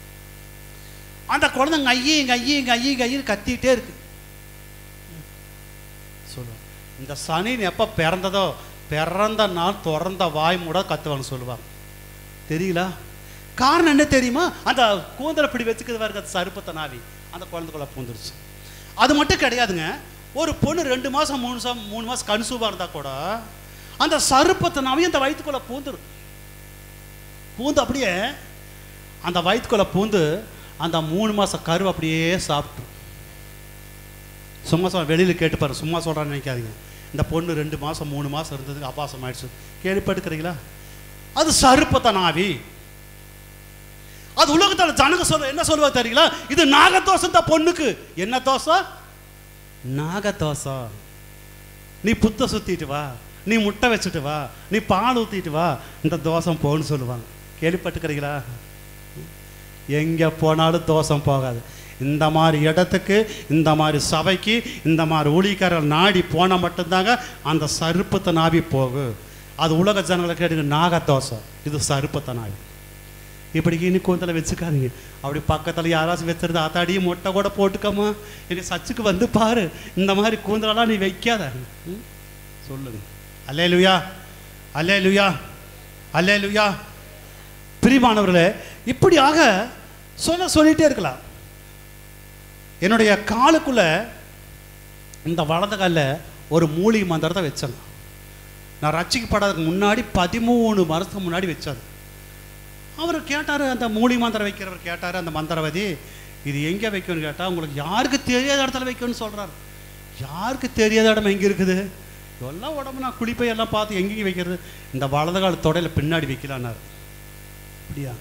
அந்த குழந்தை ஐயே இங்கே ஐயே இங்கே ஐயே இங்கே ஐயே கத்திக்கிட்டே இருக்கு. சொல்லுவாங்க, இந்த சனின்னு எப்போ பிறந்ததோ பிறந்த நாள் திறந்த வாய் மூட கத்துவாங்க சொல்லுவாங்க. தெரியல காரணம் என்ன தெரியுமா? அந்த கூந்தலை பிடி வச்சுக்கிறது பாருங்க, அந்த சருப்பத்தன் ஆவி அந்த குழந்தைக்குள்ள பூந்துருச்சு. அது மட்டும் கிடையாதுங்க, ஒரு பொண்ணு ரெண்டு மாதம் மூணு மாதம் மூணு மாதம் கன்சூவாக இருந்தால் கூட அந்த சருப்பத்தனாவே அந்த வயிற்றுக்குள்ளே பூந்துடும். பூந்து அப்படியே அந்த வயிற்றுக்குள்ளே பூந்து அந்த மூணு மாதம் கரு அப்படியே சாப்பிட்டு. சும்மா சொல் வெளியில் கேட்டுப்பாரு, சும்மா சொல்கிறான்னு நினைக்காதீங்க. இந்த பொண்ணு ரெண்டு மாதம் மூணு மாதம் இருந்ததுக்கு அபாசம் ஆயிடுச்சு, கேள்விப்பட்டுக்கிறீங்களா? அது சருப்பத்தனாவி. அது உலகத்தில் ஜனங்க சொல்ல என்ன சொல்லுவா தெரியுங்களா? இது நாகதோஷம் தான் பொண்ணுக்கு. என்ன தோசம்? நாகதோஷம். நீ புத்த சுத்திட்டு வா, நீ முட்டை வச்சுட்டு வா, நீ பால் ஊற்றிட்டு வா, இந்த தோஷம் போன்னு சொல்லுவாங்க. கேள்விப்பட்டுக்கிறீங்களா? எங்கே போனாலும் தோஷம் போகாது. இந்த மாதிரி இடத்துக்கு, இந்த மாதிரி சபைக்கு, இந்த மாதிரி ஊழியக்காரர்கள் நாடி போனால் மட்டும்தாங்க அந்த சருப்பத்தை நாவி போகு. அது உலக ஜனங்களை கேட்டுங்க, நாகதோஷம், இது சருப்பத்தை நாவி. இப்படி இனி கூந்தலை வச்சுக்காதீங்க. அப்படி பக்கத்தில் யாராச்சும் வச்சுருந்தா அத்தாடியும் மொட்டை கூட போட்டுக்கம்மா, இனி சர்ச்சுக்கு வந்து பாரு, இந்த மாதிரி கூந்தலெல்லாம் நீ வைக்காத சொல்லுங்க. அல்லேலூயா, அல்லேலூயா, அல்லேலூயா. பிரியமானவர்களே, இப்படியாக சொல்ல சொல்லிகிட்டே இருக்கலாம். என்னுடைய காலுக்குள்ள இந்த வலது காலில் ஒரு மூலிகை மந்திரத்தை வச்சாங்க. நான் ரட்சிக்கப்படாததுக்கு முன்னாடி பதிமூணு வருஷத்துக்கு முன்னாடி வச்சாரு. அவர் கேட்டார், அந்த மூலிகை மந்திரம் வைக்கிறவர் கேட்டார், அந்த மந்திரவாதி இது எங்கே வைக்கணும்னு கேட்டால், உங்களுக்கு யாருக்கு தெரியாத இடத்துல வைக்கணும்னு சொல்கிறார். யாருக்கு தெரியாத இடம் எங்கே இருக்குது? எல்லாம் உடம்பு நான் குளிப்பை எல்லாம் பார்த்து எங்கேயும் வைக்கிறது, இந்த வலது கால தொடையில் பின்னாடி வைக்கலான்னாரு. அப்படியா?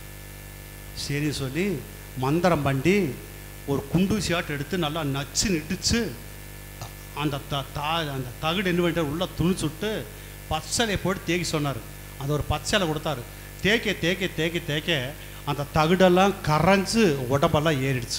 சரி சொல்லி மந்திரம் பண்ணி ஒரு குண்டு ஷாட் எடுத்து நல்லா நச்சு நெடிச்சு அந்த த தா அந்த தகுடு என்ன பண்ணிட்டார், உள்ள துணிச்சுட்டு பச்சலையை போட்டு தேக்கி சொன்னார். அது ஒரு பச்சலை கொடுத்தாரு. தேக்க தேக்க தேக்க தேக்க அந்த தகுடெல்லாம் கரைஞ்சு உடம்பெல்லாம் ஏறிடுச்சு.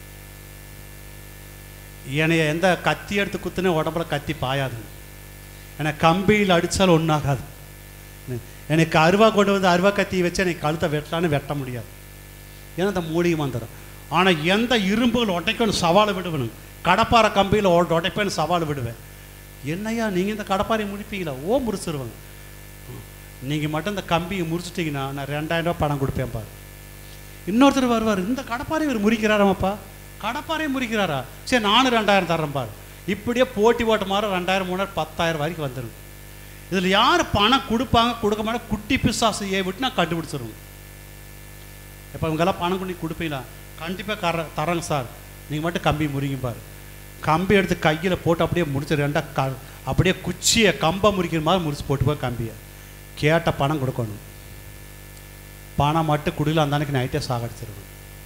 என்னைய எந்த கத்தி எடுத்து குத்துனே உடம்புல கத்தி பாயாது, என்னை கம்பியில் அடித்தாலும் ஒன்றாகாது. எனக்கு அருவா கொண்டு வந்து அருவா கத்தி வச்சு எனக்கு கழுத்தை வெட்டலான்னு வெட்ட முடியாது, ஏன்னா அந்த மூலிகை மந்திரம். ஆனால் எந்த இரும்புகள் உடைக்கணும் சவாலை விடுவேன், கடப்பாறை கம்பியில் உடைப்பேன்னு சவால் விடுவேன். என்னையா நீங்கள் இந்த கடப்பாறையை முடிப்பீங்களா? ஓ முறிச்சிருவாங்க. நீங்கள் மட்டும் இந்த கம்பியை முறிச்சிட்டிங்கன்னா நான் ரெண்டாயிரம் ரூபா பணம் கொடுப்பேன் பாரு. இன்னொருத்தர் வருவார், இந்த கடப்பாறை இவர் முறிக்கிறாராமப்பா, கடப்பாறையை முறிக்கிறாரா, சரி நானும் ரெண்டாயிரம் தர்றேன் பாரு. இப்படியே போட்டி போட்ட மாதிரி ரெண்டாயிரம் மூணாயிரம் பத்தாயிரம் வரைக்கும் வந்துடும். இதில் யார் பணம் கொடுப்பாங்க கொடுக்க மாட்டேன், குட்டி பிசாசு ஏ விட்டு நான் கண்டுபிடிச்சிருவேன். இப்போ இவங்கெல்லாம் பணம் கொண்டு கொடுப்பீங்களா? கண்டிப்பாக கர தரேங்க சார், நீங்கள் மட்டும் கம்பி முறிங்க பாரு. கம்பி எடுத்து கையில் போட்டு அப்படியே முடிச்சு ரெண்டா க அப்படியே குச்சியை கம்பை முறிக்கிற மாதிரி முடிச்சு போட்டு போய் கம்பியை கேட்ட பணம் கொடுக்கணும். பணம் மட்டும் குடியில் அந்த அன்னைக்கு நைட்டே சாகடிச்சிருக்கணும்.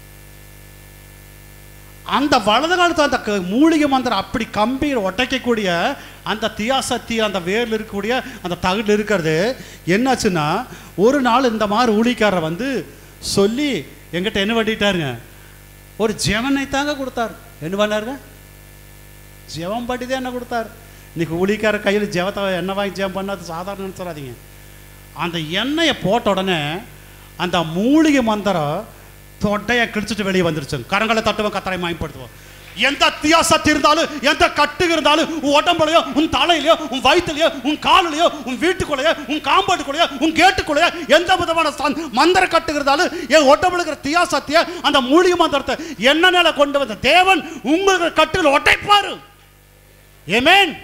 அந்த வலது காலத்து அந்த மூலிகை மந்திரம் அப்படி கம்பியில் ஒட்டைக்கக்கூடிய அந்த தியாசக்தி அந்த வேரில் இருக்கக்கூடிய அந்த தகுடில் இருக்கிறது என்னாச்சுன்னா, ஒரு நாள் இந்த மாதிரி ஊழிக்காரரை வந்து சொல்லி எங்கிட்ட என்ன பண்ணிட்டாருங்க, ஒரு ஜெவனை தாங்க கொடுத்தாரு. என்ன பண்ணாருங்க? ஜெவம் பட்டி தான் என்ன கொடுத்தாரு. இன்னைக்கு ஊழிக்கார கையில் ஜெவத்தை எண்ணெய் வாங்கி ஜெவம் பண்ணாது சாதாரண நினச்சிடாதீங்க. அந்த எண்ணெயை போட்ட உடனே அந்த மூலிகை மந்திரம் தொட்டையை கிழிச்சிட்டு வெளியே வந்துருச்சு. கரங்களை தட்டுவோம், கத்தரை மயப்படுத்துவோம். எந்த தியாசக்தி இருந்தாலும், எந்த கட்டு இருந்தாலும், உன் உடம்புலையோ உன் தலையிலையோ உன் வயிற்றுலையோ உன் காலிலையோ உன் வீட்டுக்குள்ளையோ உன் காம்பவுண்டுக்குள்ளையோ உன் கேட்டுக்குள்ளையோ எந்த விதமான மந்திர கட்டு இருந்தாலும் என் உடம்புல இருக்கிற தியாசக்தியை அந்த மூலிகை மந்திரத்தை என்ன நிலை கொண்டு வந்த தேவன் உங்களுக்கு கட்டுகள் ஒட்டைப்பாரு. ஆமென்,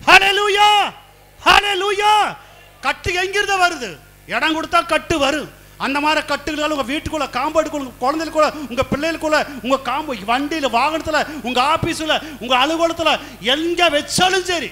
ஹல்லேலூயா, ஹல்லேலூயா. கட்டு எங்கிருந்து வருது? இடம் கொடுத்தா கட்டு வரும். அந்த மாதிரி கட்டுகளால் உங்கள் வீட்டுக்குள்ளே, காம்பவுண்டுக்குள்ள, உங்கள் குழந்தைகளுக்குள்ள, உங்கள் பிள்ளைகளுக்குள்ள, உங்கள் காம்பு வண்டியில், வாகனத்தில், உங்கள் ஆஃபீஸில், உங்கள் அலுவலகத்தில் எங்கே வச்சாலும் சரி,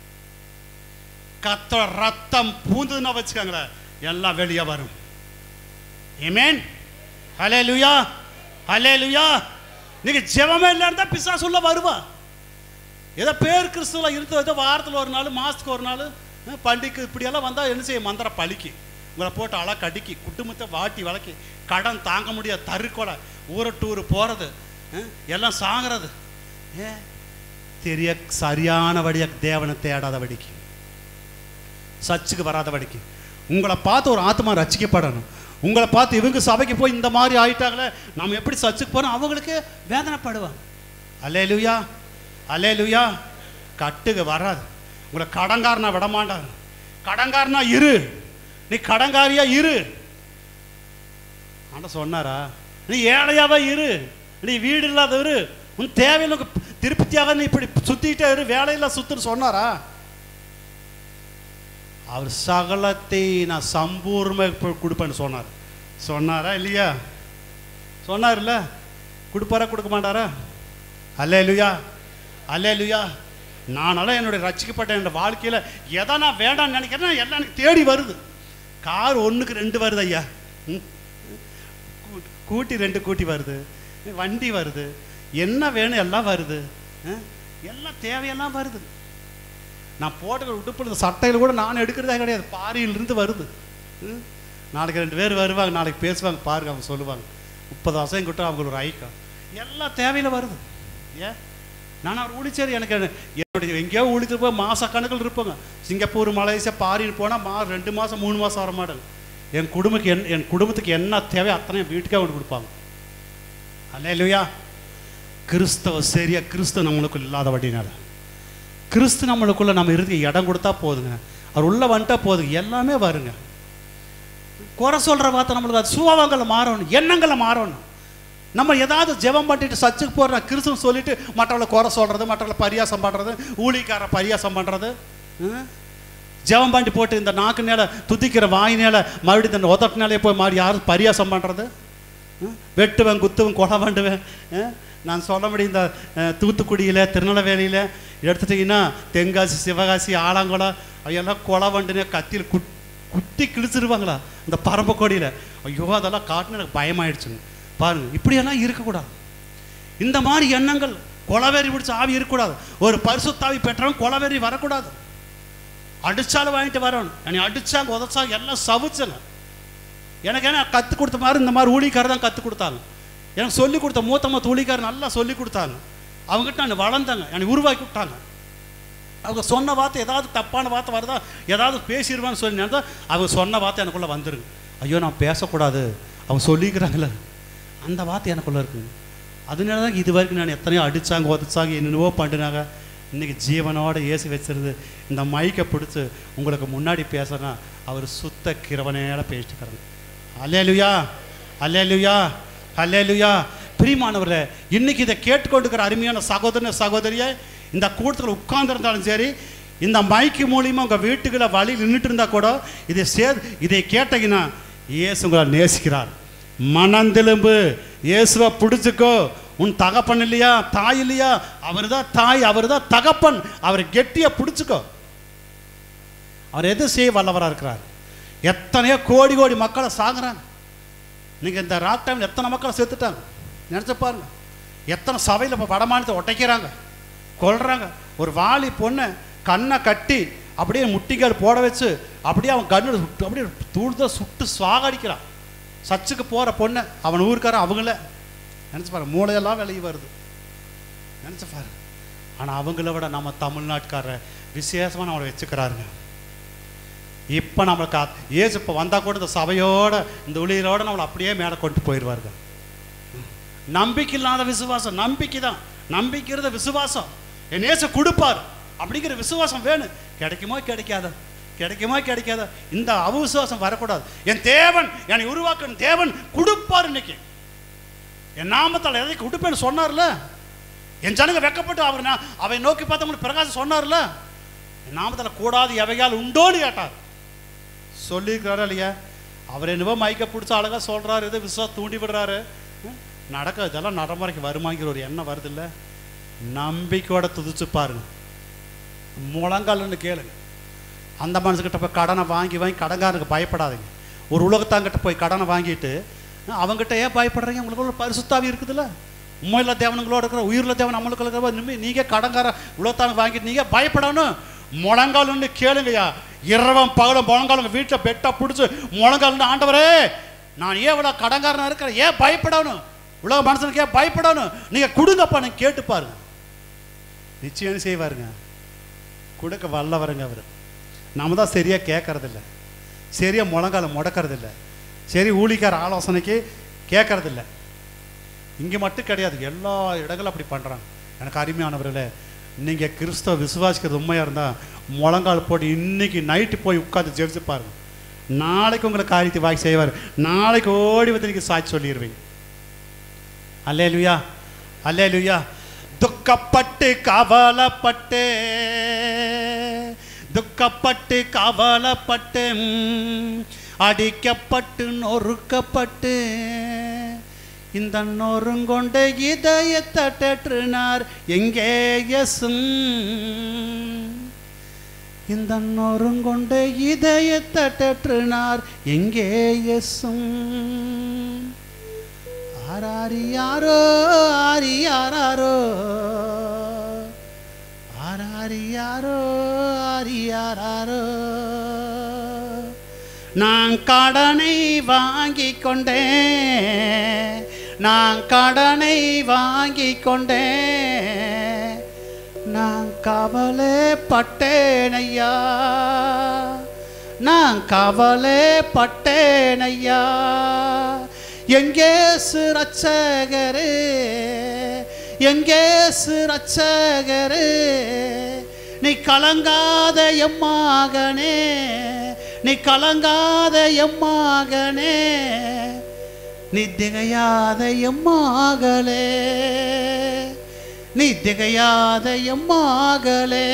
கத்த ரத்தம் பூந்துன்னா வச்சுக்கோங்களேன், எல்லாம் வெளியே வரும். ஆமென். ஹல்லேலூயா, ஹல்லேலூயா. நீங்க ஜெபமே இல்லைன்னா பிசாசு உள்ள வருவா. ஏதோ பேர் கிறிஸ்துவ இருந்து ஏதோ வாரத்தில் ஒரு நாள், மாதத்துக்கு ஒரு நாள் பண்டிகை இப்படியெல்லாம் வந்தால் என்ன செய்ய, மந்திர பழிக்கு உங்களை போட்டு அழ கடிக்கி, குடும்பத்தை வாட்டி வளக்கி, கடன் தாங்க முடியாது, தருக்கொலை, ஊரை டூரு போகிறது, எல்லாம் சாகிறது. ஏ தெரிய சரியானபடியாக தேவனை தேடாதபடிக்கு, சர்ச்சுக்கு வராதபடிக்கு, உங்களை பார்த்து ஒரு ஆத்மா ரசிக்கப்படணும். உங்களை பார்த்து இவங்க சபைக்கு போய் இந்த மாதிரி ஆயிட்டாங்களே, நம்ம எப்படி சர்ச்சுக்கு போகிறோம், அவங்களுக்கு வேதனைப்படுவாங்க. அல்லேலூயா, அல்லேலூயா. கட்டுக்கு வராது. உங்களை கடங்காரனா விடமாட்டாங்க. கடங்காரனா இரு, நீ கடங்காரியா இரு. ஆனா சொன்னாரா, நீ ஏழையாவா இரு, நீ வீடு இல்லாத இரு, உன் தேவையில்லை திருப்தியாக நீ இப்படி சுத்திட்டே இரு, வேலையில சுத்துன்னு சொன்னாரா? அவர் சகலத்தை நான் சம்பூர்ணமாக கொடுப்பேன்னு சொன்னார். சொன்னாரா இல்லையா? சொன்னார்ல. கொடுப்பாரா கொடுக்க மாட்டாரா? அல்லேலூயா, அல்லேலூயா. நானெல்லாம் என்னுடைய ரட்சிக்கப்பட்ட என்னோட வாழ்க்கையில் எதை நான் வேண்டாம்னு நினைக்கிறேன் எல்லாம் எனக்கு தேடி வருது. கார் ஒன்றுக்கு ரெண்டு வருது ஐயா, கூட்டி ரெண்டு கூட்டி வருது, வண்டி வருது, என்ன வேணும் எல்லாம் வருது, எல்லாம் தேவையெல்லாம் வருது. நான் போட்டுக்கிற உடுப்பு சட்டையில் கூட நான் எடுக்கிறதே கிடையாது, பாரியிலிருந்து வருது. நாளைக்கு ரெண்டு பேர் வருவாங்க, நாளைக்கு பேசுவாங்க, பாருங்க அவங்க சொல்லுவாங்க, முப்பது வருஷம் கிட்ட அவங்களுக்கு ஒரு ஐக்கம் எல்லாம் தேவையில் வருது. ஏன் நான் அவர் ஊழிச்சேரி, எனக்கு என்னுடைய எங்கேயோ ஊழித்து போய் மாத கணக்கில் இருப்பேங்க. சிங்கப்பூர், மலேசியா, பாரின்னு போனால் மா ரெண்டு மாதம் மூணு மாதம் வர மாட்டாங்க. என் குடும்பத்துக்கு என் என் குடும்பத்துக்கு என்ன தேவை அத்தனை வீட்டுக்கே கொண்டு கொடுப்பாங்க. அல்லேலூயா. கிறிஸ்தவ சரியா, கிறிஸ்து நம்மளுக்குள்ள இல்லாதபடினால, கிறிஸ்து நம்மளுக்குள்ள நம்ம இறுதி இடம் கொடுத்தா போதுங்க, அவர் உள்ள வந்துட்டா போதுங்க, எல்லாமே வருங்க. குறை சொல்கிற வார்த்தை நம்மளுக்கு அது சுபாவங்களை மாறணும், எண்ணங்களை மாறணும். நம்ம ஏதாவது ஜெபம் பண்ணிட்டு சர்ச்சுக்கு போகிற கிறிஸ்துன்னு சொல்லிட்டு மற்றவங்களை குறை சொல்கிறது, மற்றவங்களை பரியாசம் பண்ணுறது, ஊழிக்கார பரியாசம் பண்ணுறது, ஜெபம் பண்ணி போட்டு இந்த நாக்கு நேர துதிக்கிற வாயினால மறுபடியும் இந்த உதட்டினாலே போய் மாறி யாரும் பரியாசம் பண்ணுறது, வெட்டுவேன் குத்துவேன் கொலை பண்ணுவேன். நான் சொல்ல முடியும், இந்த தூத்துக்குடியில், திருநெல்வேலியில் எடுத்துட்டிங்கன்னா தென்காசி, சிவகாசி, ஆலாங்குளம் அவையெல்லாம் கொலை வண்டுனே கத்தியில் குட் குத்தி கிழிச்சிருவாங்களா இந்த பரம்பு கொடியில். ஐயோ அதெல்லாம் காட்டுன்னு எனக்கு பயமாயிடுச்சுங்க. பாருங்க, இப்படியெல்லாம் இருக்கக்கூடாது. இந்த மாதிரி எண்ணங்கள், கொலவெறி பிடிச்ச ஆவி இருக்கக்கூடாது. ஒரு பரிசுத்தாவி பெற்றவன் கொலவெறி வரக்கூடாது. அடிச்சாலும் வாங்கிட்டு வரணும். என்னை அடிச்சாங்க, உதச்சாங்க, எல்லாம் சவிச்சங்க. எனக்கு என்ன கற்றுக் கொடுத்த மாதிரி இந்த மாதிரி ஊழிக்காரர் தான் கற்றுக் கொடுத்தாங்க. எனக்கு சொல்லிக் கொடுத்த மூத்த மூத்த ஊழிக்காரர் நல்லா சொல்லி கொடுத்தாங்க. அவங்ககிட்ட நான் வளர்ந்தாங்க, என்னை உருவாக்கி விட்டாங்க. அவங்க சொன்ன வார்த்தை ஏதாவது தப்பான வார்த்தை வருதா, ஏதாவது பேசிடுவான்னு சொல்லி நினைத்தா அவங்க சொன்ன வார்த்தை எனக்குள்ளே வந்துருங்க. ஐயோ நான் பேசக்கூடாது, அவங்க சொல்லிக்கிறாங்களே, அந்த வார்த்தை எனக்குள்ளே இருக்குங்க. அதனால தான் இது வரைக்கும் நான் எத்தனையோ அடித்தாங்க, உதச்சாங்க, என்னென்னவோ பண்ணினாங்க. இன்றைக்கி ஜீவனோட ஏசி வச்சிருந்து இந்த மைக்கை பிடிச்சி உங்களுக்கு முன்னாடி பேசுனா அவர் சுத்த கிரவனையால பேசிட்டுக்கிறாங்க. அல்லேலூயா, அல்லேலூயா, அல்லேலூயா. பிரியமானவர்களே, இன்னைக்கு இதை கேட்டுக்கொண்டிருக்கிற அருமையான சகோதரன சகோதரியை, இந்த கூட்டத்தில் உட்கார்ந்துருந்தாலும் சரி, இந்த மைக்கு மூலியமாக உங்கள் வீட்டுக்குள்ள வழி நின்றுட்டு இருந்தால் கூட இதை சே இதை கேட்டீங்கன்னா இயேசு உங்களை நேசிக்கிறார். மனந்திலும்பு, இயேசுவை பிடிச்சிக்கோ. உன் தகப்பன் இல்லையா, தாய் இல்லையா, அவர் தான் தாய், அவர் தான் தகப்பன், அவரை கெட்டியா பிடிச்சிக்கோ. அவர் எது செய்ய வல்லவராக இருக்கிறார். எத்தனையோ கோடி கோடி மக்களை சாகுறாங்க. நீங்கள் இந்த ராக் டைமில் எத்தனை மக்களை சேர்த்துட்டாங்க நினச்சி பாருங்க. எத்தனை சபையில் இப்போ வடமாநிலத்தை ஒட்டைக்கிறாங்க, கொல்றாங்க. ஒரு வாலி பொண்ணை கண்ணை கட்டி அப்படியே முட்டிக்கால் போட வச்சு அப்படியே அவன் கண்ணு அப்படியே தூள்தான் சுட்டு சுவாகடிக்கிறான். சர்ச்சுக்கு போகிற பொண்ணை அவன் ஊருக்காரன் அவங்கள நினச்சி பாரு, மூளையெல்லாம் விலகி வருது நினச்சி பாரு. ஆனால் அவங்கள விட நம்ம தமிழ்நாட்டுக்கார விசேஷமாக நம்மளை வச்சுக்கிறாருங்க. இப்போ நம்மளுக்கு ஏசு இப்போ வந்தால் கூட இந்த சபையோட இந்த ஊழியரோட நம்மளை அப்படியே மேலே கொண்டு போயிடுவாருங்க. நம்பிக்கை இல்லாத விசுவாசம், நம்பிக்கை தான், நம்பிக்கிறது விசுவாசம். என் ஏசு கொடுப்பார் அப்படிங்கிற விசுவாசம் வேணும். கிடைக்குமோ கிடைக்காத, கிடைக்குமோ கிடைக்காத, இந்த அவிசுவாசம் வரக்கூடாது. என் தேவன் என்னை உருவாக்க தேவன் கொடுப்பார். இன்னைக்கு என் நாமத்தால் எதை கொடுப்பேன்னு சொன்னார்ல. என் ஜனங்க வெக்கப்பட்டு அவர் அவை நோக்கி பார்த்தவங்களுக்கு பிரகாசம் சொன்னார்ல. என் நாமத்தால் கூடாது எவையால் உண்டோன்னு கேட்டார். சொல்லியிருக்கிறாரா இல்லையா? அவர் என்னவோ மைக்கை பிடிச்சி அழகாக சொல்கிறாரு, எதோ விசுவாசம் தூண்டி விடுறாரு. நடக்க இதெல்லாம் நடைமுறைக்கு வருமாங்கிற ஒரு எண்ணம் வருது இல்லை? நம்பிக்கையோட துதிச்சு பாருங்க, முழங்கால்னு கேளுங்க. அந்த மனுஷக்கிட்ட போய் கடனை வாங்கி வாங்கி கடன்காரனுக்கு பயப்படாதீங்க. ஒரு உலகத்தாங்கிட்ட போய் கடனை வாங்கிட்டு அவங்ககிட்ட ஏன் பயப்படுறீங்க? உங்களுக்கு ஒரு பரிசுத்தாவி இருக்குதுல்ல, உண்மையில தேவனுங்களோட இருக்கிற உயிரில் தேவன் நம்மளுக்கு இருக்கிற நீங்கள் கடன்கார உலகத்தாங்க வாங்கிட்டு நீங்கள் பயப்படணும். முழங்கால்னு கேளுங்கய்யா. இரவம் பகலும் முழங்காலுங்க வீட்டில் பெட்டை பிடிச்சி முழங்கால்னு, ஆண்டவரே நான் ஏன் இவ்வளோ கடன்காரனாக இருக்கிறேன், ஏன் பயப்படணும், உலக மனுஷனுக்கு ஏன் பயப்படணும், நீங்கள் கொடுங்கப்பா நீங்கள் கேட்டு பாருங்க, நிச்சயம் செய்வாருங்க. கொடுக்க வல்லவருங்க அவர். நம்ம தான் சரியாக கேட்கறதில்ல, சரியாக முழங்கால முடக்கிறதில்ல, சரி ஊழிக்கார ஆலோசனைக்கு கேட்கறதில்ல. இங்கே மட்டும் கிடையாது, எல்லா இடங்களும் அப்படி பண்ணுறாங்க. எனக்கு அருமையானவர்களே, நீங்கள் கிறிஸ்தவ விசுவாசிக்கிறது உண்மையாக இருந்தால் முழங்கால் போட்டு இன்னைக்கு நைட்டு போய் உட்காந்து ஜெபிச்சு பாருங்க. நாளைக்கு உங்களுக்கு காரியத்தை வாங்கி செய்வார். நாளைக்கு ஓடி வந்து நீங்கள் சாட்சி சொல்லிடுவீங்க. அல்லேலூயா, அல்லேலூயா. துக்கப்பட்டு கவலைப்பட்டு துக்கப்பட்டு கவலைப்பட்டு அடிக்கப்பட்டு நொறுக்கப்பட்டு இந்த நொறுங்கொண்ட இதயத்தை தேற்றினார் எங்கே இயேசும். இந்த நொறுங்கொண்ட இதயத்தை தேற்றினார் எங்கே இயேசும். ஆராரியாரோ ஆரியாரோ ஆராரியாரோ ஆரியாரோ. நான் கடனை வாங்கி கொண்டேன், நான் கடனை வாங்கி கொண்டேன், நான் கவலைப்பட்டேன் ஐயா, நான் கவலைப்பட்டேன் ஐயா. எங்கே ரட்சகரே, எங்கே ரட்சகரே, நீ கலங்காத எம்மாகனே, நீ கலங்காத எம்மாகனே, நீ திகையாத எம்மாகலே, நீ திகையாத எம்மாகலே.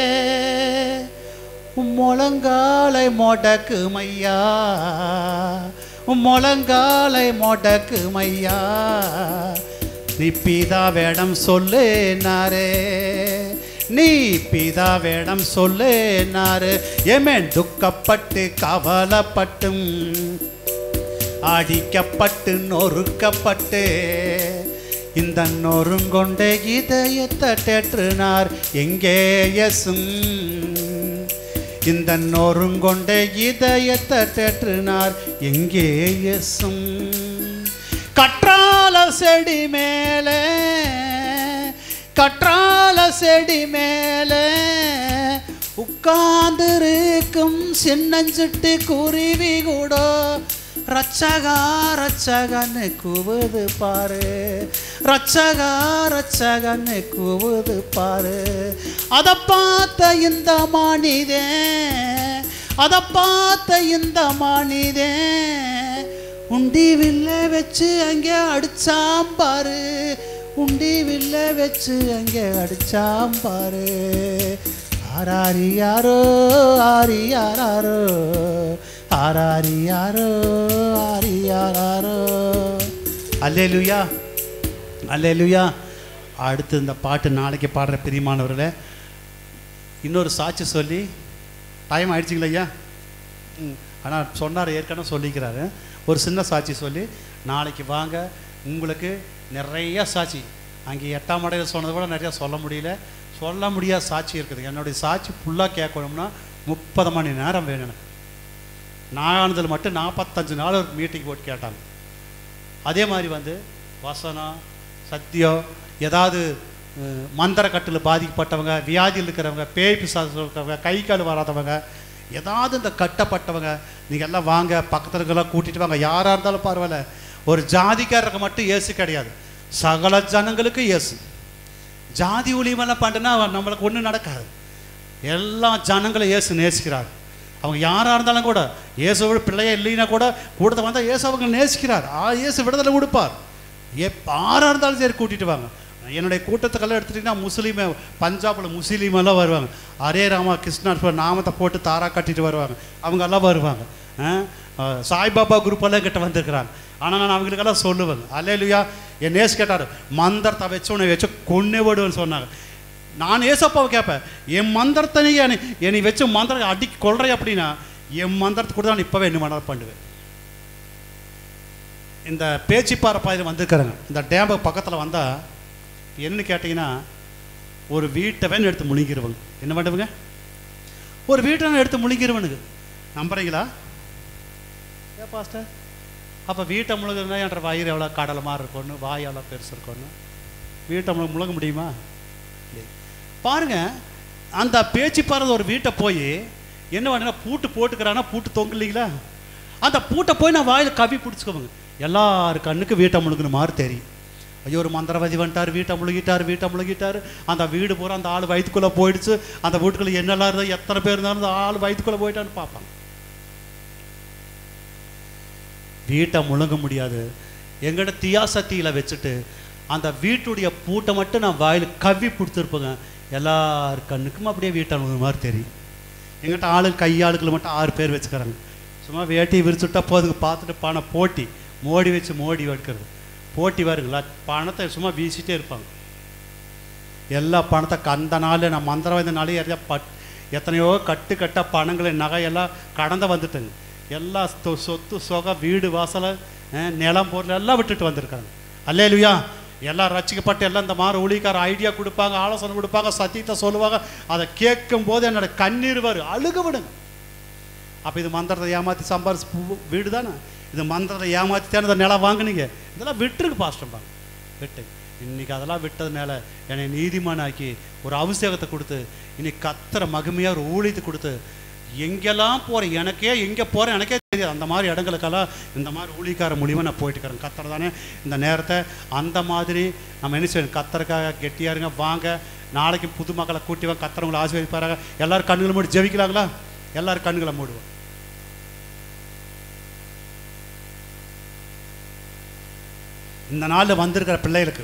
முழங்காலை மொடக்குமையா, முழங்காலை மொடக்குமையா. நீ பிதா வேடம் சொல்லேனாரே, நீ பிதா வேடம் சொல்லேனாரு. ஏமேன் துக்கப்பட்டு கவலைப்பட்டும் அடிக்கப்பட்டு நொறுக்கப்பட்டு இந்த நொறுங்கொண்ட இதயத்தை தேற்றினார் எங்கே இயேசும். இந்த நொறுங்கொண்ட இதயத்தை தேற்றினார் எங்கே இயேசும். கற்றால செடி மேலே, கற்றால செடி மேலே உட்கார்ந்திருக்கும் சின்னஞ்சிட்டு குருவி கூட ரட்சகா ரட்சகன்னு கூவுது பாரு, ரட்சகா ரட்சகன்னு கூவுது பாரு. அதை பார்த்த இந்த மனிதே, அதை பார்த்த இந்த மனிதே உண்டி வில்ல வச்சு அங்கே அடிச்சாம்பாரு, உண்டி வில்ல வச்சு அங்கே அடிச்சாம்பாரு. ஆராரி யாரோ ஆரி யாரோ ஆராரி யாரோ ஆரி யாரோ. அல்லேலூயா, அல்லேலூயா. அடுத்து இந்த பாட்டு நாளைக்கு பாடுற பிரியமானவர்களே, இன்னொரு சாட்சி சொல்லி டைம் ஆயிடுச்சிங்களா ஐயா? ம் ஆனால் சொன்னார், ஏற்கனவே சொல்லிக்கிறாரு. ஒரு சின்ன சாட்சி சொல்லி நாளைக்கு வாங்க. உங்களுக்கு நிறைய சாட்சி, அங்கே எட்டாம் மடையில் சொன்னதை விட நிறையா சொல்ல முடியல, சொல்ல முடியாத சாட்சி இருக்குது. என்னுடைய சாட்சி ஃபுல்லாக கேட்கணும்னா முப்பது மணி நேரம் வேணும் எனக்கு. நாகானதில் மட்டும் நாற்பத்தஞ்சு நாள் ஒரு மீட்டிங் போட்டு கேட்டாங்க. அதே மாதிரி வந்து வசனம் சத்தியம், ஏதாவது மந்திர கட்டில் பாதிக்கப்பட்டவங்க, வியாதியில் இருக்கிறவங்க, பேய் பிசாசு இருக்கிறவங்க, கை கால் வராதவங்க, ஏதாவது இந்த கட்டப்பட்டவங்க, நீங்கள் எல்லாம் வாங்க, பக்கத்தில் இருக்கலாம் கூட்டிகிட்டு வாங்க. யாராக இருந்தாலும் பரவாயில்ல. ஒரு ஜாதிக்காரருக்கு மட்டும் இயேசு கிடையாது, சகல ஜனங்களுக்கு இயேசு. ஜாதி ஊழியமெல்லாம் பண்ணுன்னா நம்மளுக்கு ஒன்றும் நடக்காது. எல்லா ஜனங்களும் இயேசு நேசிக்கிறார். அவங்க யாராக இருந்தாலும் கூட, இயேசுவோட பிள்ளையே இல்லைன்னா கூட கூட்டத்தை வந்தால் இயேசு அவங்க நேசிக்கிறார். ஆ இயேசு விடுதலை கொடுப்பார். யாராக இருந்தாலும் சரி கூட்டிகிட்டு வாங்க. என்னுடைய கூட்டத்துக்கெல்லாம் எடுத்துட்டிங்கன்னா முஸ்லீமை, பஞ்சாபில் முஸ்லீமெல்லாம் வருவாங்க. அரே ராமா கிருஷ்ணா நாமத்தை போட்டு தாரா கட்டிட்டு வருவாங்க, அவங்க எல்லாம் வருவாங்க. சாய்பாபா குரூப் எல்லாம் கிட்ட வந்திருக்கிறாங்க. ஆனால் நான் அவங்களுக்கெல்லாம் சொல்லுவேன், அல்லேலூயா. என் நேசு கேட்டார், மந்திரத்தை வச்சு உன்னை வச்சு கொன்னே விடுவேன்னு சொன்னாங்க. நான் ஏசப்பாவை கேட்பேன், என் மந்திரத்தை நீ என்னை என்னை வச்சு மந்திரம் அடி கொள்றேன் அப்படின்னா என் மந்திரத்தை கூட நான் இப்போவே என்ன மந்திரம் பண்ணுவேன். இந்த பேச்சிப்பாறை பாதையில் வந்திருக்கிறேங்க. இந்த டேம்பு பக்கத்தில் வந்தால் என்ன கேட்டிங்கன்னா, ஒரு வீட்டை எடுத்து முழுங்கிடுவாங்க. என்ன பண்ணுவங்க? ஒரு வீட்டை எடுத்து முழுங்கிடுவனுங்க. நம்புறீங்களா? ஏ பாஸ்டர், அப்போ வீட்டை முழுகுதுன்னா என்ற வயிறு எவ்வளோ கடலை மாதிரி இருக்கணும், வாய் எவ்வளோ பெருசு இருக்கணும், வீட்டை முழு முழுங்க முடியுமா? பாருங்க, அந்த பேச்சு பாருங்க, ஒரு வீட்டை போய் என்ன பண்ணா பூட்டு போட்டுக்கிறான்னா பூட்டு தொங்கு இல்லைங்களா, அந்த பூட்டை போய் நான் வாயில் கவி பிடிச்சிக்கோங்க. எல்லாரு கண்ணுக்கு வீட்டை முழுங்கின மாதிரி தெரியும். ஐயோ, ஒரு மந்திரவாதி வந்துட்டார், வீட்டை முழுகிட்டார், வீட்டை முழுகிட்டார். அந்த வீடு பூரா அந்த ஆள் வயிற்றுக்குள்ளே போயிடுச்சு. அந்த வீட்டுக்குள்ளே என்னெல்லாம் இருந்தால் எத்தனை பேர் இருந்தாலும் அந்த ஆள் வயிற்றுக்குள்ளே போயிட்டான்னு பார்ப்பாங்க. வீட்டை முழுங்க முடியாது. எங்கிட்ட தியாசத்தியில் வச்சுட்டு அந்த வீட்டுடைய பூட்டை மட்டும் நான் வாயில் கவி பிடிச்சிருப்பேங்க. எல்லார் கண்ணுக்கும் அப்படியே வீட்டை முழுங்க மாதிரி தெரியும். எங்கிட்ட ஆளு கையாளுக்களை மட்டும் ஆறு பேர் வச்சுக்கிறாங்க. சும்மா வேட்டி விரிச்சுட்டா போதுக்கு பார்த்துட்டு பணம் போட்டி மோடி வச்சு மோடி வைக்கிறது போட்டி வருங்களா, பணத்தை சும்மா வீசிட்டே இருப்பாங்க. எல்லா பணத்தை அந்த நாள் நான் மந்திரவாத நாளே எறியா பட் எத்தனையோ கட்டு கட்ட பணங்களை நகையெல்லாம் கடந்த வந்துட்டேங்க. எல்லா சொத்து சொகை வீடு வாசலை நிலம் பொருள் எல்லாம் விட்டுட்டு வந்திருக்காங்க. அல்லேலூயா. எல்லாம் ரசிக்கப்பட்டு எல்லாம் இந்த மாதிரி ஊழிக்கார ஐடியா கொடுப்பாங்க, ஆலோசனை கொடுப்பாங்க, சத்தியத்தை சொல்லுவாங்க. அதை கேட்கும் போது என்னோட கண்ணீர் வரும், அழுக விடுங்க. அப்போ இது மந்திரத்தை ஏமாற்றி சம்பாரிச்சு வீடு தானே, இது மந்திரத்தை ஏமாற்றி தானே இந்த நிலம் வாங்கினீங்க. இதெல்லாம் விட்டுருக்கு பாஸ்டம்பாங்க, விட்டு இன்னைக்கு அதெல்லாம் விட்டதுனால என்னை நீதிமானாக்கி ஒரு அபிஷேகத்தை கொடுத்து இன்னைக்கு கத்திர மகிமையாக ஒரு ஊழியத்தை கொடுத்து எங்கெல்லாம் போகிறேன், எனக்கே எங்கே போகிறேன் எனக்கே தெரியாது. அந்த மாதிரி இடங்களுக்கெல்லாம் இந்த மாதிரி ஊழிக்கார மூலியமாக நான் போயிட்டு இருக்கிறேன். கத்தரை தானே இந்த நேரத்தை அந்த மாதிரி நம்ம என்ன செய்யணும், கத்தருக்காக கெட்டியாக இருங்க. வாங்க, நாளைக்கு புது மக்களை கூட்டி வாங்க, கத்தரவங்களை ஆசீர்வதிப்பாராங்க. எல்லோரும் கண்ணுகளை மூடி ஜெபிக்கலாங்களா? எல்லோரும் கண்ணுகளை மூடுவோம். இந்த நாளில் வந்திருக்கிற பிள்ளைகளுக்கு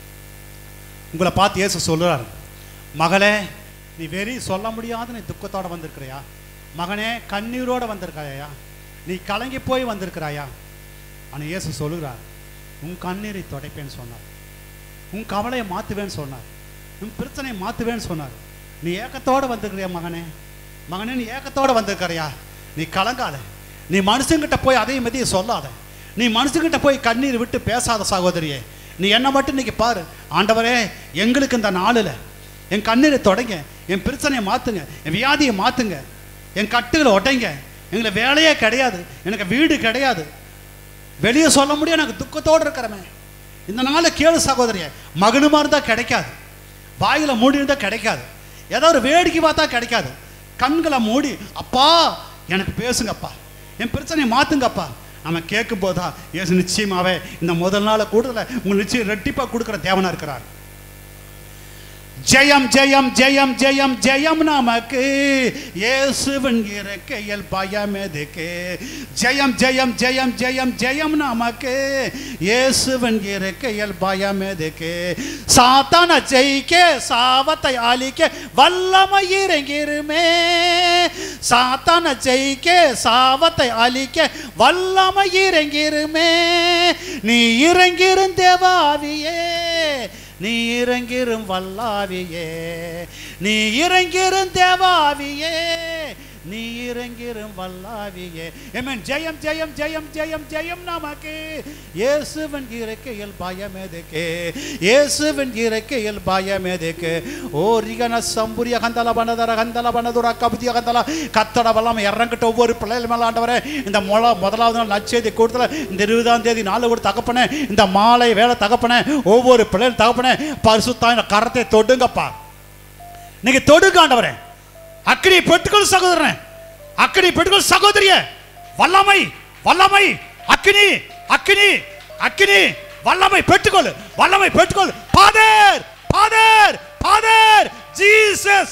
உங்களை பார்த்து இயேசு சொல்லுறாரு, மகளே நீ வெறி சொல்ல முடியாது, நீ துக்கத்தோடு வந்திருக்கிறையா? மகனே கண்ணீரோடு வந்திருக்காயா? நீ கலங்கி போய் வந்திருக்கிறாயா? ஆனால் இயேசு சொல்லுகிறார், உன் கண்ணீரை துடைப்பேன்னு சொன்னார், உன் கவலையை மாற்றுவேன்னு சொன்னார், உன் பிரச்சனையை மாற்றுவேன்னு சொன்னார். நீ ஏக்கத்தோடு வந்திருக்கிறியா மகனே? மகனே நீ ஏக்கத்தோடு வந்திருக்கிறியா? நீ கலங்காத. நீ மனுஷங்கிட்ட போய் அதே மதியை சொல்லாத. நீ மனுஷங்கிட்ட போய் கண்ணீர் விட்டு பேசாத சகோதரியே. நீ என்ன மட்டும் இன்னைக்கு பாரு, ஆண்டவரே எங்களுக்கு இந்த நாளில் என் கண்ணீரை தொடங்க, என் பிரச்சனையை மாற்றுங்க, என் வியாதியை மாற்றுங்க, என் கட்டுகளை ஒட்டைங்க. எங்களை வேலையே கிடையாது, எனக்கு வீடு கிடையாது, வெளியே சொல்ல முடியும், எனக்கு துக்கத்தோடு இருக்கிறமே. இந்த நாளை கேளு சகோதரியை, மகனுமா இருந்தால் கிடைக்காது, வாயில் மூடி இருந்தால் கிடைக்காது, ஏதோ ஒரு வேடிக்கை பார்த்தா கிடைக்காது. கண்களை மூடி அப்பா எனக்கு பேசுங்கப்பா, என் பிரச்சனையை மாற்றுங்கப்பா. நம்ம கேட்கும் போதுதான் இயேசு நிச்சயமாவே இந்த முதல் நாளை கூடுதல உங்களுக்கு நிச்சயம் ரெட்டிப்பாக கொடுக்குற தேவனா இருக்கிறார். ஜெயம் ஜெயம் ஜெயம் ஜெயம் ஜெயம் நமக்கு இயேசுவின் இறக்கையில் பயம் எதுக்கு? ஜெயம் ஜெயம் ஜெயம் ஜெயம் ஜெயம் நமக்கு இயேசுவின் இறக்கையில் பயம் எதுக்கு? சாத்தான ஜெயிக்க சாவத்தை அழிக்க வல்லமை இறங்கிருமே. சாத்தான ஜெயிக்க சாவத்தை அழிக்க வல்லமை இறங்கிருமே. நீ இறங்கிரும் தேவாவியே, நீ இறங்கிரும் வல்லாவியே, நீ இறங்கிரும் தேவாவியே, நீ இறங்கிரும் வல்லாவியே. ஆமென். ஜெயம் ஜெயம் ஜெயம் ஜெயம் ஜெயம் நமக்கு இயேசுவின் இறக்கையில் பயம் எதுக்கு? இயேசுவின் இறக்கையில் பயம் எதுக்கு? ஓ ரிகன சம்புரிய கந்தல பனதர கந்தல பனதுர கபதிய கந்தல கத்தட வல்லம் இறங்கிட்ட ஒவ்வொரு பிள்ளைகள் மேல ஆண்டவரே இந்த மொழ முதலாவது நாள் நற்செய்தி கூட்டத்தில் இந்த இருபதாம் தேதி நாலு கூட தகப்பனே, இந்த மாலை வேலை தகப்பனே, ஒவ்வொரு பிள்ளைகள் தகப்பனே பரிசுத்தான கரத்தை தொடுங்கப்பா. நீங்க தொடுங்க ஆண்டவரே. அக்கினி பெற்றுக்கொள் சகோதரனே, அக்கினி பெற்றுக்கொள் சகோதரிய. வல்லமை வல்லமை அக்கினி அக்கினி அக்கினி வல்லமை பெற்றுக்கொள், வல்லமை பெற்றுக்கொள். Father father father Jesus.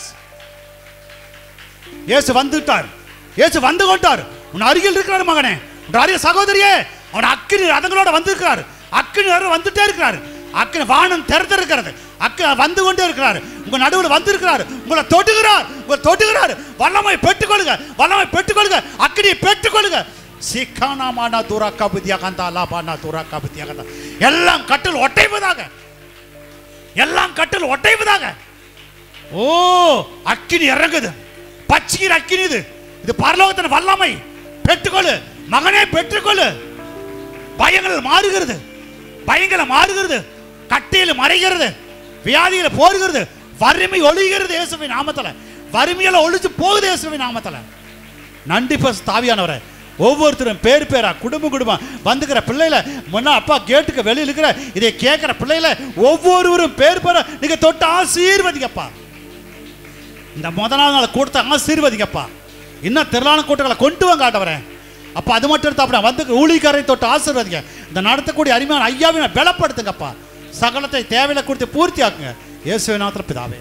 இயேசு வந்துட்டார், இயேசு வந்து கொண்டார். உன் அருகில் இருக்கிறார் மகனே, உன் அருகில் சகோதரியே. அவன் அக்கினி ரதங்களோட வந்திருக்கிறார், அக்கினி வந்துட்டே இருக்கிறார். அக்கினி வானம் திறந்திருக்கிறது, அக்கினி வந்து கொண்டே இருக்கிறார். உங்க நடுவில் வந்திருக்கிறார், உங்களை தொடுகிறார், உங்களை தொடுகிறார். வல்லமை பெற்றுக்கொள்ளுங்க, வல்லமை பெற்றுக்கொள்ளுங்க, அக்கினியை பெற்றுக்கொள்ளுங்க. சிக்கானாமான துராக்கா புத்தியாகந்தா லாபானா துராக்கா புத்தியாகந்தா எல்லாம் கட்டில் ஒட்டைவதாக, எல்லாம் கட்டில் ஒட்டைவதாக. ஓ அக்கினி இறங்குது, பச்சிக்கிற அக்கினி இது. இது பரலோகத்தின் வல்லமை. பெற்றுக்கொள்ளு மகனே, பெற்றுக்கொள்ளு. பயங்கள் மாறுகிறது, பயங்களை மாறுகிறது, கட்டியில் மறைகிறது, வியாதியில் போருகிறது, வறுமை ஒழிகிறது இயேசுவின் நாமத்துல. வறுமையில ஒழிச்சு போகுது இயேசுவின் நாமத்துல. நன்றி பரிசுத்த ஆவியானவரே. ஒவ்வொருத்தரும் பேர் பேரா குடும்ப குடும்பம் வந்துக்கிற பிள்ளைல முன்னா அப்பா கேட்டுக்கு வெளியில் இருக்கிற இதை கேட்கிற பிள்ளைல ஒவ்வொருவரும் பேர் பேரா நீங்க தொட்டு ஆசீர்வதிங்கப்பா. இந்த முதல் நாள் கூட்டத்தை ஆசீர்வதிங்கப்பா. இன்னும் திரளான கூட்டங்களை கொண்டு வாங்க ஆண்டவரே. அப்பா அது மட்டும் எடுத்து அப்படி வந்து ஊழிக்காரை தொட்டு ஆசீர்வதிங்க. இந்த நடத்தக்கூடிய அருமையான ஐயாவினை பலப்படுத்துங்கப்பா. சகலத்தை தேவையில கொடுத்து பூர்த்தி ஆக்குங்க இயேசுவின் நாமத்தில் பிதாவே.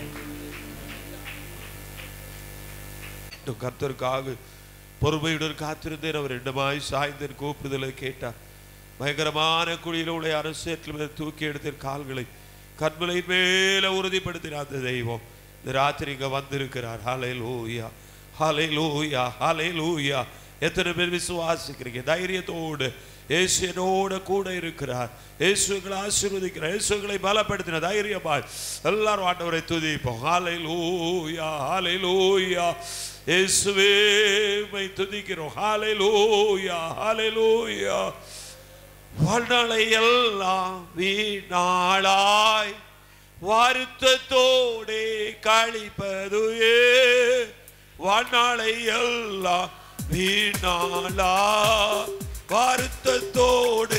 கர்த்தருக்காக பொறுமையுடன் காத்திருந்தேன். அவர் இடமாய் சாய்ந்தேன், கூப்பிடுதலை கேட்டார். பயங்கரமான குழியில் உள்ள அரசியல் தூக்கி எடுத்தேன், கால்களை கண்மலையின் மேல உறுதிப்படுத்தின அந்த தெய்வம் இந்த ராத்திரி இங்க வந்திருக்கிறார். ஹல்லேலூயா, ஹல்லேலூயா, ஹல்லேலூயா. எத்தனை பேர் விசுவாசிக்கிறீங்க? தைரியத்தோடு இயேசு என்னோட கூட இருக்கிறார். இயேசுகளை ஆசீர்வதிக்கிறார், இயேசுகளை பலப்படுத்தின தைரியமாய் எல்லாரும் ஆண்டவரை துதிப்போம். ஹல்லேலூயா, ஹல்லேலூயா. இயேசுவே மை துதிக்கிறோம். ஹல்லேலூயா, ஹல்லேலூயா. வாழ்நாளை எல்லாம் வீணாளாய் வருத்தத்தோடே கழிப்பதுவே. வாழ்நாளை எல்லாம் வீணாளா வருத்தத்தோடு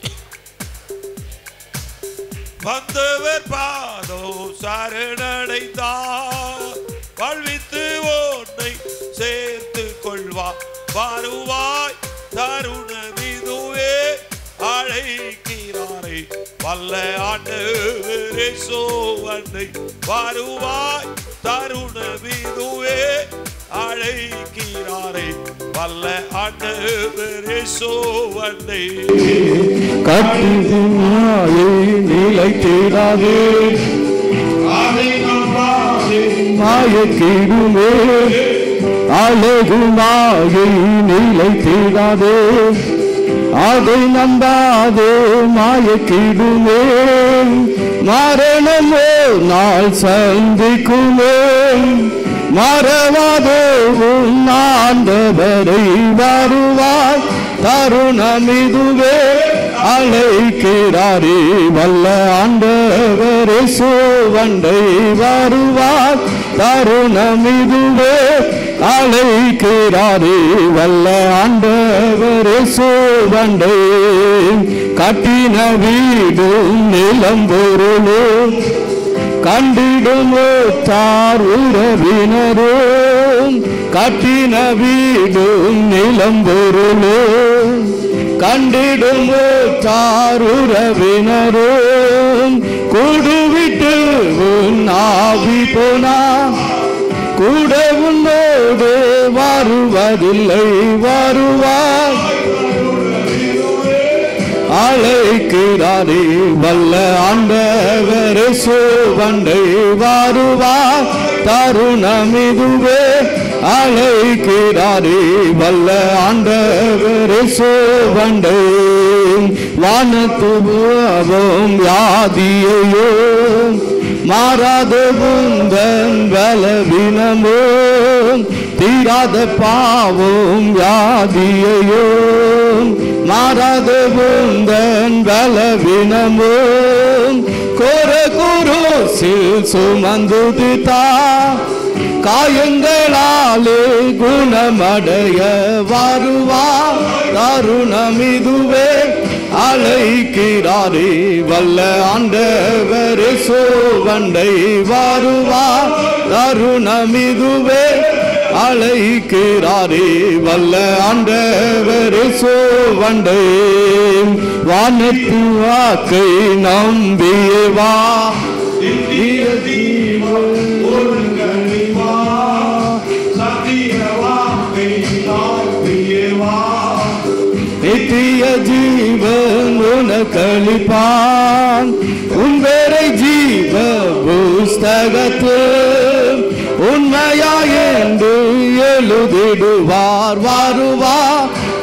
வந்தவர் பாதம் சரணடைந்தார். வாழ்வித்து உன்னை சேர்த்து கொள்வா வருவாய் தருணமிதுவே. அழைக்கிறாரை வல்ல ஆண்டவரே சோவனை வருவாய் தருணமிதுவே. அழைக்கிறாரை வல்ல ஆண்டவரே சோவனை. கட்டினாயே நிலைத்திடாதே, மாயக்கிடுமே அழகு மாயை நிலைத்திடாதே. அதை நம்பாதே மாயக்கிடுமே, மரணமோ நாள் சந்திக்குமே. மறவாதே உன் ஆண்டவரை வருவாய் தருணமிதுவே. அழைக்கிறாரே வல்ல ஆண்டவரே சோவண்டை வருவார் தருணமிதுவே. அழைக்கிறாரே வல்ல ஆண்டவரே சோவண்டை. கட்டின வீடும் நிலம் பொருளும் கண்டிடுமோ தார் உறவினரும். கட்டின வீடும் நிலம் பொருளும் கண்டிடுமோ தார் உறவினரும். கூடுவிட்டு உன் ஆவி போனா கூட உன்னோடு வருவதில்லை வருவார். அழைக்கிறாரே வல்ல ஆண்டவரே சோவண்டை வருவார் தருணமிதுவே. அழைக்கிறாரே வல்ல ஆண்டவரே சோவண்டை. வானத்துவோம் யாதியையோ மாறாத புந்தன் பலவீனமோ. தீராத பாவோம் யாதியையோ மாறாத புந்தன் பலவீனமோ. கோர குருசில் சுமந்துதித்தா காயங்களாலே குணமடைய வருவார் தருணமிதுவே. அழைக்கிறாரே வல்ல ஆண்டவரே சோவண்டை வருவார் தருணமிதுவே. அழைக்கிறாரே வல்ல ஆண்டவரே சோவண்டை. வானத்து வாக்கை நம்பியே வா நித்திய ஜீவன் உனக்களிப்பான். உன்பேரை ஜீவ புஸ்தகத்து உண்மையாயென்று எழுதிடுவார் வருவார்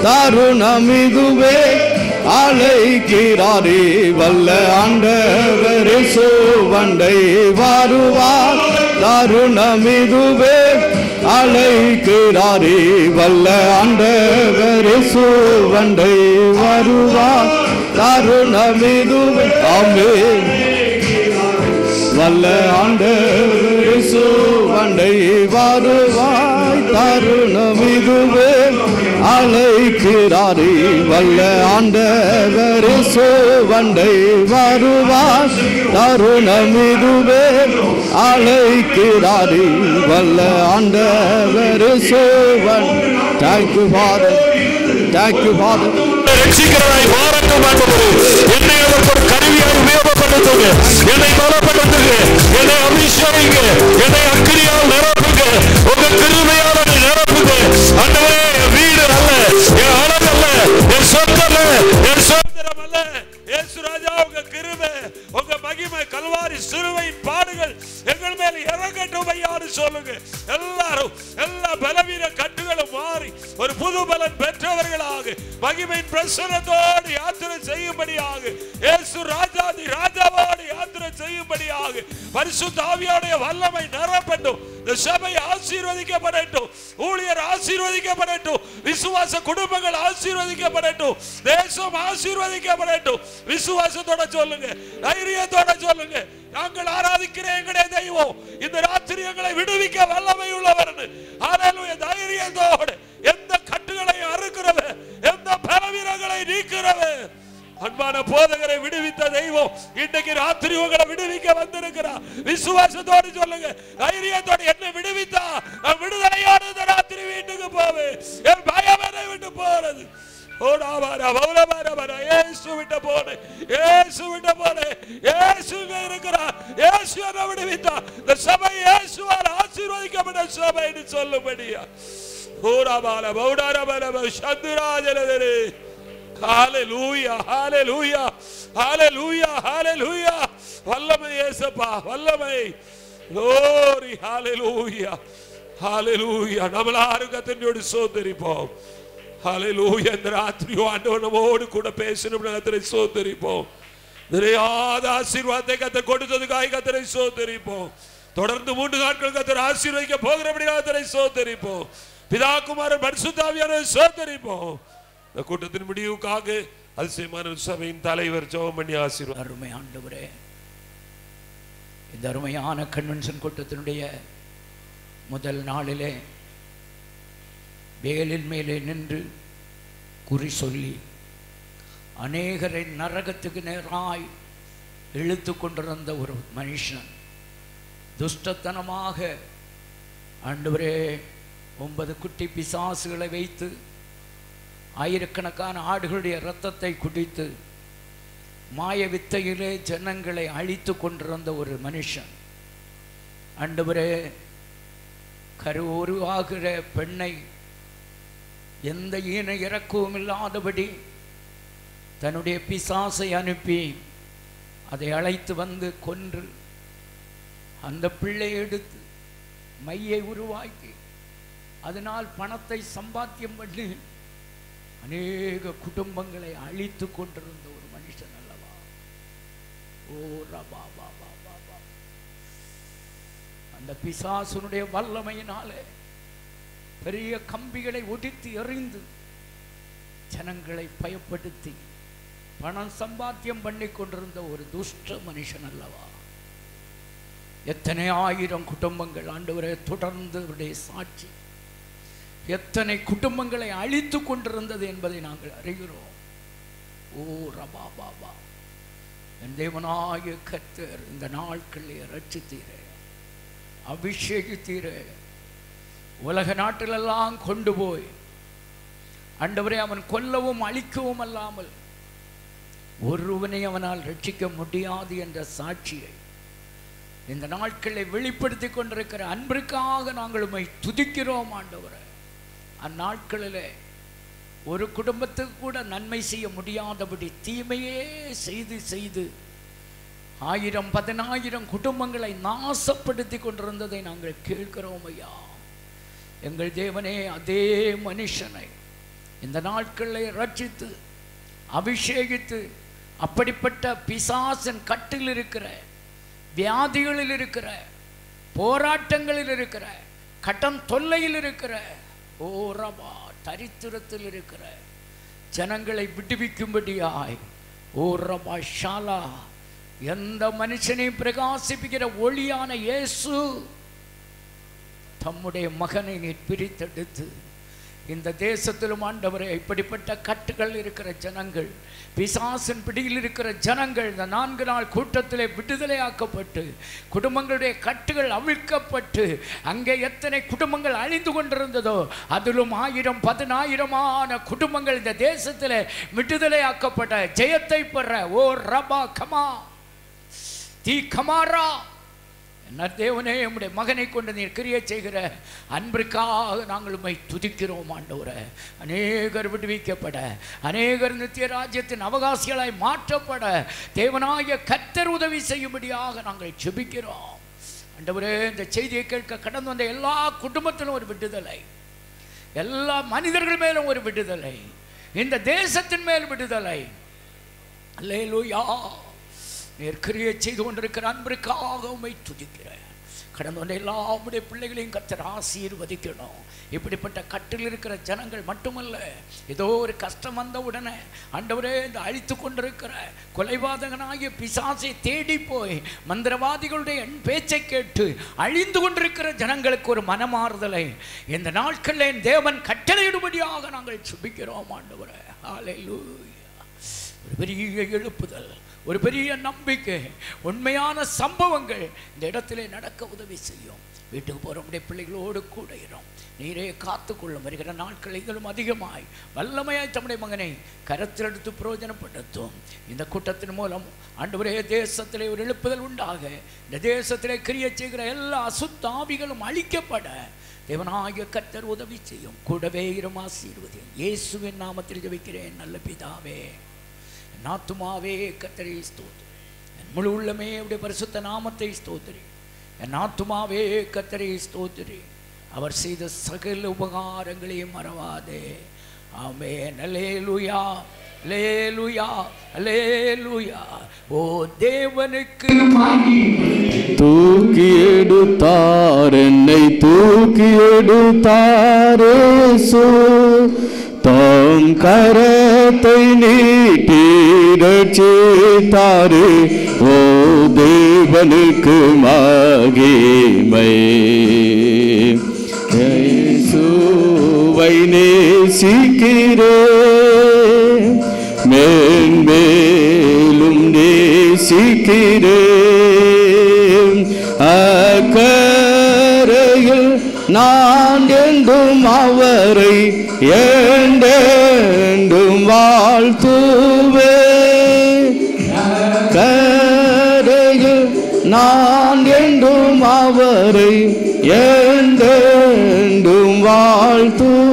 தருணமிதுவே அழைக்கிறாரே வல்ல ஆண்டவர் சோவண்டை வருவார் தருணமிதுவே அழைக்கிறாரே வல்ல ஆண்டவர் சோவண்டை வருவார் தருணமிதுவே ஆமென் வல்ல ஆண்டவர் சோவண்டை வருவாய் தருணமிதுவே அழைக்கிறாரே வல்ல ஆண்டவர் சோவண்டை வருவார் தருணமிதுவே அழைக்கிறாரே வல்ல ஆண்டவர் சோவன். Thank you Father, thank you Father. ரட்சிக்கிறவராய் வாரட்டும் ஆண்டவரே, என்னை அதற்கு ஒரு கருவியாய் உபயோகப்படுத்துங்க, என்னை பலப்படுத்துங்க, என்னை அபிஷேகிங்க, என்னை அக்கினியால் நிரப்புங்க, உங்க கிருபையால் என்னை நிரப்புங்க ஆண்டவரே. என் வீடு அல்ல, என் அழகு அல்ல, என் சொத்து அல்ல, என் சுதந்திரம் அல்ல, இயேசு ராஜா உங்க கிருபை, உங்க மகிமை, கல்வாரி சிலுவையின் பாடுகள் எங்கள் மேல் இறங்கட்டும் ஐயான்னு சொல்லுங்க. எல்லாரும் எல்லா பலவீன கட்டுகளும் மாறி ஒரு புது பலன் பெற்றவர்களாக மகிமையின் பிரசன்னத்தோடு யாத்திரை செய்யும்படியாக, இயேசு ராஜாதி ராஜாவோடு யாத்திரை செய்யும்படியாக பரிசுத்த ஆவியோடைய வல்லமை நிரப்பட்டும். இந்த சபை ஆசீர்வதிக்கப்படட்டும், ஊழியர் ஆசீர்வதிக்கப்படட்டும், விசுவாச குடும்பங்கள் ஆசீர்வதிக்கப்படட்டும், தேசம் ஆசீர்வதிக்கப்படட்டும். விசுவாசத்தோட சொல்லுங்க, தைரியத்தோட சொல்லுங்க, நாங்கள் ஆராதிக்கிற எங்களுடைய தெய்வம் இந்த ராத்திரி எங்களை விடுவிக்க வல்லமை உள்ளவர். ஹல்லேலூயா. தைரியத்தோடு எந்த கட்டுகளை அறுக்கிறவர், எந்த பலவீனங்களை நீக்கிறவர், அன்பான போதகரை விடுவித்த தெய்வம் இன்றைக்கு ராத்திரி உங்களை விடுவிக்க வந்திருக்கிறார். விசுவாசத்தோடு சொல்லுங்க, தைரியத்தோடு என்னை விடுவித்தா நான் விடுதலையோடு இந்த ராத்திரி வீட்டுக்கு போவேன், என் பயம் என்னை விட்டு போறது. இயேசு விட்ட போனே, இயேசு விட்ட போனே, இயேசு இருக்கிறார், இயேசு என்னை விடுவித்தா. இந்த சபை இயேசுவால் ஆசீர்வதிக்கப்பட்ட சபை என்று சொல்லும்படியா. ஹல்லேலூயா, ஹல்லேலூயா, ஹல்லேலூயா, ஹல்லேலூயா. வல்லமை இயேசுப்பா, வல்லமை. glory, ஹல்லேலூயா, ஹல்லேலூயா. நம்மளாரும் கர்த்தரோடு சோதரிப்போம். ஹல்லேலூயா. இந்த ராத்திரி ஆண்டவர் நம்மோடு கூட பேசணும், கர்த்தரை சோதரிப்போம். நிறையாத ஆசீர்வாதத்தை கர்த்தர் கொடுத்ததுக்காக கர்த்தரை சோதரிப்போம். தொடர்ந்து மூன்று நாட்கள் கர்த்தர் ஆசீர்வதிக்க போகிறபடி கர்த்தரை சோதரிப்போம். பிதா குமாரன் பரிசுத்த ஆவியானவரை சோதரிப்போம். இந்த கூட்டத்தின் முடிவுக்காக அதிசயமான சபையின் தலைவர் ஜெபம் பண்ணி ஆசீர்வாதம். அருமை ஆண்டவரே, இந்த அருமையான கன்வென்ஷன் கூட்டத்தினுடைய முதல் நாளிலே வேலின் மேலே நின்று குறி சொல்லி அநேகரை நரகத்துக்கு நேராய் இழுத்து கொண்டிருந்த ஒரு மனுஷன் துஷ்டத்தனமாக ஆண்டவரே ஒன்பது குட்டி பிசாசுகளை வைத்து ஆயிரக்கணக்கான ஆடுகளுடைய இரத்தத்தை குடித்து மாய வித்தையிலே ஜனங்களை அழித்து கொண்டிருந்த ஒரு மனுஷன் ஆண்டவரே, கருவுருவாகிற பெண்ணை எந்த ஈன இறக்கവും இல்லாதபடி தன்னுடைய பிசாசை அனுப்பி அதை அழைத்து வந்து கொன்று அந்த பிள்ளை எடுத்து மையை உருவாக்கி அதனால் பணத்தை சம்பாத்தியம் பண்ணி அநேக குடும்பங்களை அழித்து கொண்டிருந்த ஒரு மனுஷன் அல்லவா. ஓ ரபா பா பா பா. அந்த பிசாசுனுடைய வல்லமையினாலே பெரிய கம்பிகளை ஒடித்து எறிந்து ஜனங்களை பயப்படுத்தி பணம் சம்பாத்தியம் பண்ணி கொண்டிருந்த ஒரு துஷ்ட மனுஷன் அல்லவா. எத்தனை ஆயிரம் குடும்பங்கள் ஆண்டவரே தொடர்ந்து அவருடைய சாட்சி எத்தனை குடும்பங்களை அழித்து கொண்டிருந்தது என்பதை நாங்கள் அறிகிறோம். ஓ ரபா பாபா, என் தேவனாகிய கர்த்தர் இந்த நாட்களிலே ரட்சித்தீரே, அபிஷேகித்தீரே, உலக நாட்டிலெல்லாம் கொண்டு போய் ஆண்டவரே அவன் கொல்லவும் அழிக்கவும் அல்லாமல் ஒருவனை அவனால் ரட்சிக்க முடியாது என்ற சாட்சியை இந்த நாட்களை வெளிப்படுத்தி கொண்டிருக்கிற அன்பிற்காக நாங்கள் உம்மை துதிக்கிறோம் ஆண்டவரே. அந்நாட்களிலே ஒரு குடும்பத்துக்கு கூட நன்மை செய்ய முடியாதபடி தீமையே செய்து செய்து ஆயிரம் பதினாயிரம் குடும்பங்களை நாசப்படுத்தி கொண்டிருந்ததை நாங்கள் கேட்கிறோம் ஐயா. எங்கள் தேவனே, அதே மனுஷனை இந்த நாட்களில் ரட்சித்து அபிஷேகித்து அப்படிப்பட்ட பிசாசின் கட்டில் இருக்கிற, வியாதிகளில் இருக்கிற, போராட்டங்களில் இருக்கிற, கடன் தொல்லையில் இருக்கிற, ஓ ரபா தரித்திரத்தில் இருக்கிற ஜனங்களை விடுவிக்கும்படியாய், ஓ ரபா ஷாலா, எந்த மனுஷனை பிரகாசிப்பிக்கிற ஒளியான இயேசு தம்முடைய மகனை நீர் பிரித்தெடுத்து இந்த தேசத்திலும் ஆண்டவரே இப்படிப்பட்ட கட்டுகள் இருக்கிற ஜனங்கள், பிசாசின் பிடியில் இருக்கிற ஜனங்கள் இந்த நான்கு நாள் கூட்டத்திலே விடுதலையாக்கப்பட்டு குடும்பங்களுடைய கட்டுகள் அவிழ்க்கப்பட்டு அங்கே எத்தனை குடும்பங்கள் அழிந்து கொண்டிருந்ததோ அதிலும் ஆயிரம் பதினாயிரமான குடும்பங்கள் இந்த தேசத்தில் விடுதலையாக்கப்பட்ட ஜெயத்தை பெற, ஓ ரபா கமா தீ கமாரா, என்ன தேவனே, உம்முடைய மகனை கொண்டு நீர் கிரியை செய்கிற அன்பிற்காக நாங்கள் உம்மை துதிக்கிறோம் ஆண்டவரே. அநேகர் விடுவிக்கப்பட, அநேகர் நித்திய ராஜ்யத்தின் அவகாசிகளாய் மாற்றப்பட தேவனாகிய கர்த்தர் உதவி செய்யும்படியாக நாங்கள் ஜெபிக்கிறோம் ஆண்டவரே. இந்த செய்தியை கேட்க கடந்து வந்த எல்லா குடும்பத்திலும் ஒரு விடுதலை, எல்லா மனிதர்கள் மேலும் ஒரு விடுதலை, இந்த தேசத்தின் மேல் விடுதலை. அல்லேலூயா. நீர் கிரியை செய்து கொண்டிருக்கிற அன்பிற்காக உம்மை துதிக்கிறேன். கடந்து வந்த எல்லா உம்முடைய பிள்ளைகளையும் கர்த்தர் ஆசீர்வதிக்கணும். இப்படிப்பட்ட கட்டில் இருக்கிற ஜனங்கள் மட்டுமல்ல, ஏதோ ஒரு கஷ்டம் வந்த உடனே ஆண்டவரே இந்த அழித்து கொண்டிருக்கிற கொலைபாதகனாகிய பிசாசை தேடி போய் மந்திரவாதிகளுடைய என் பேச்சை கேட்டு அழிந்து கொண்டிருக்கிற ஜனங்களுக்கு ஒரு மனமாறுதலை இந்த நாட்களில் என் தேவன் கட்டளையிடும்படியாக நாங்கள் சுபிக்கிறோம் ஆண்டவரே. ஹல்லேலூயா. ஒரு பெரிய எழுப்புதல், ஒரு பெரிய நம்பிக்கை, உண்மையான சம்பவங்கள் இந்த இடத்திலே நடக்க உதவி செய்யும். வீட்டுக்கு போகிற நம்முடைய பிள்ளைகளோடு கூட இரும். நீரே காத்துக்கொள்ளும். வருகிற நாட்கள் இதிலும் அதிகமாய் வல்லமையாய் தம்முடைய மகனை கரத்தில் எடுத்து பிரயோஜனப்படுத்தும். இந்த கூட்டத்தின் மூலம் ஆண்டவரே தேசத்திலே ஒரு எழுப்புதல் உண்டாக, இந்த தேசத்திலே கிரியை செய்கிற எல்லா அசுத்தாவிகளும் அழிக்கப்பட தேவனாகிய கர்த்தர் உதவி செய்யும். கூடவே இரும். ஆசீர்வதியும். இயேசுவின் நாமத்தில் ஜெபிக்கிறேன் நல்ல பிதாவே. என் ஆத்துமாவே கர்த்தரை ஸ்தோத்திரி, என் முழு உள்ளமே அவருடைய பரிசுத்த நாமத்தை ஸ்தோத்திரி. என் ஆத்துமாவே கர்த்தரை ஸ்தோத்திரி, அவர் செய்த சகல உபகாரங்களையும் மறவாதே. ஆமென். அல்லேலூயா, அல்லேலூயா, அல்லேலூயா. ஓ தேவனுக்கு தூக்கி எடுத்தார் என்னை, தூக்கி எடுத்தார் இயேசு, தாம் கரத்தை நீட்டி ரட்சித்தாரே. ஓ தேவனுக்கு மகிமை. இயேசுவை நேசிக்கிறேன், மேன்மேலும் நேசிக்கிறேன். அக்கரையில் நான் என்றும் அவரை என்றென்றும் வாழ்த்துவேன். கரையில் நான் என்றும் அவரை என்றென்றும் வாழ்த்துவேன்.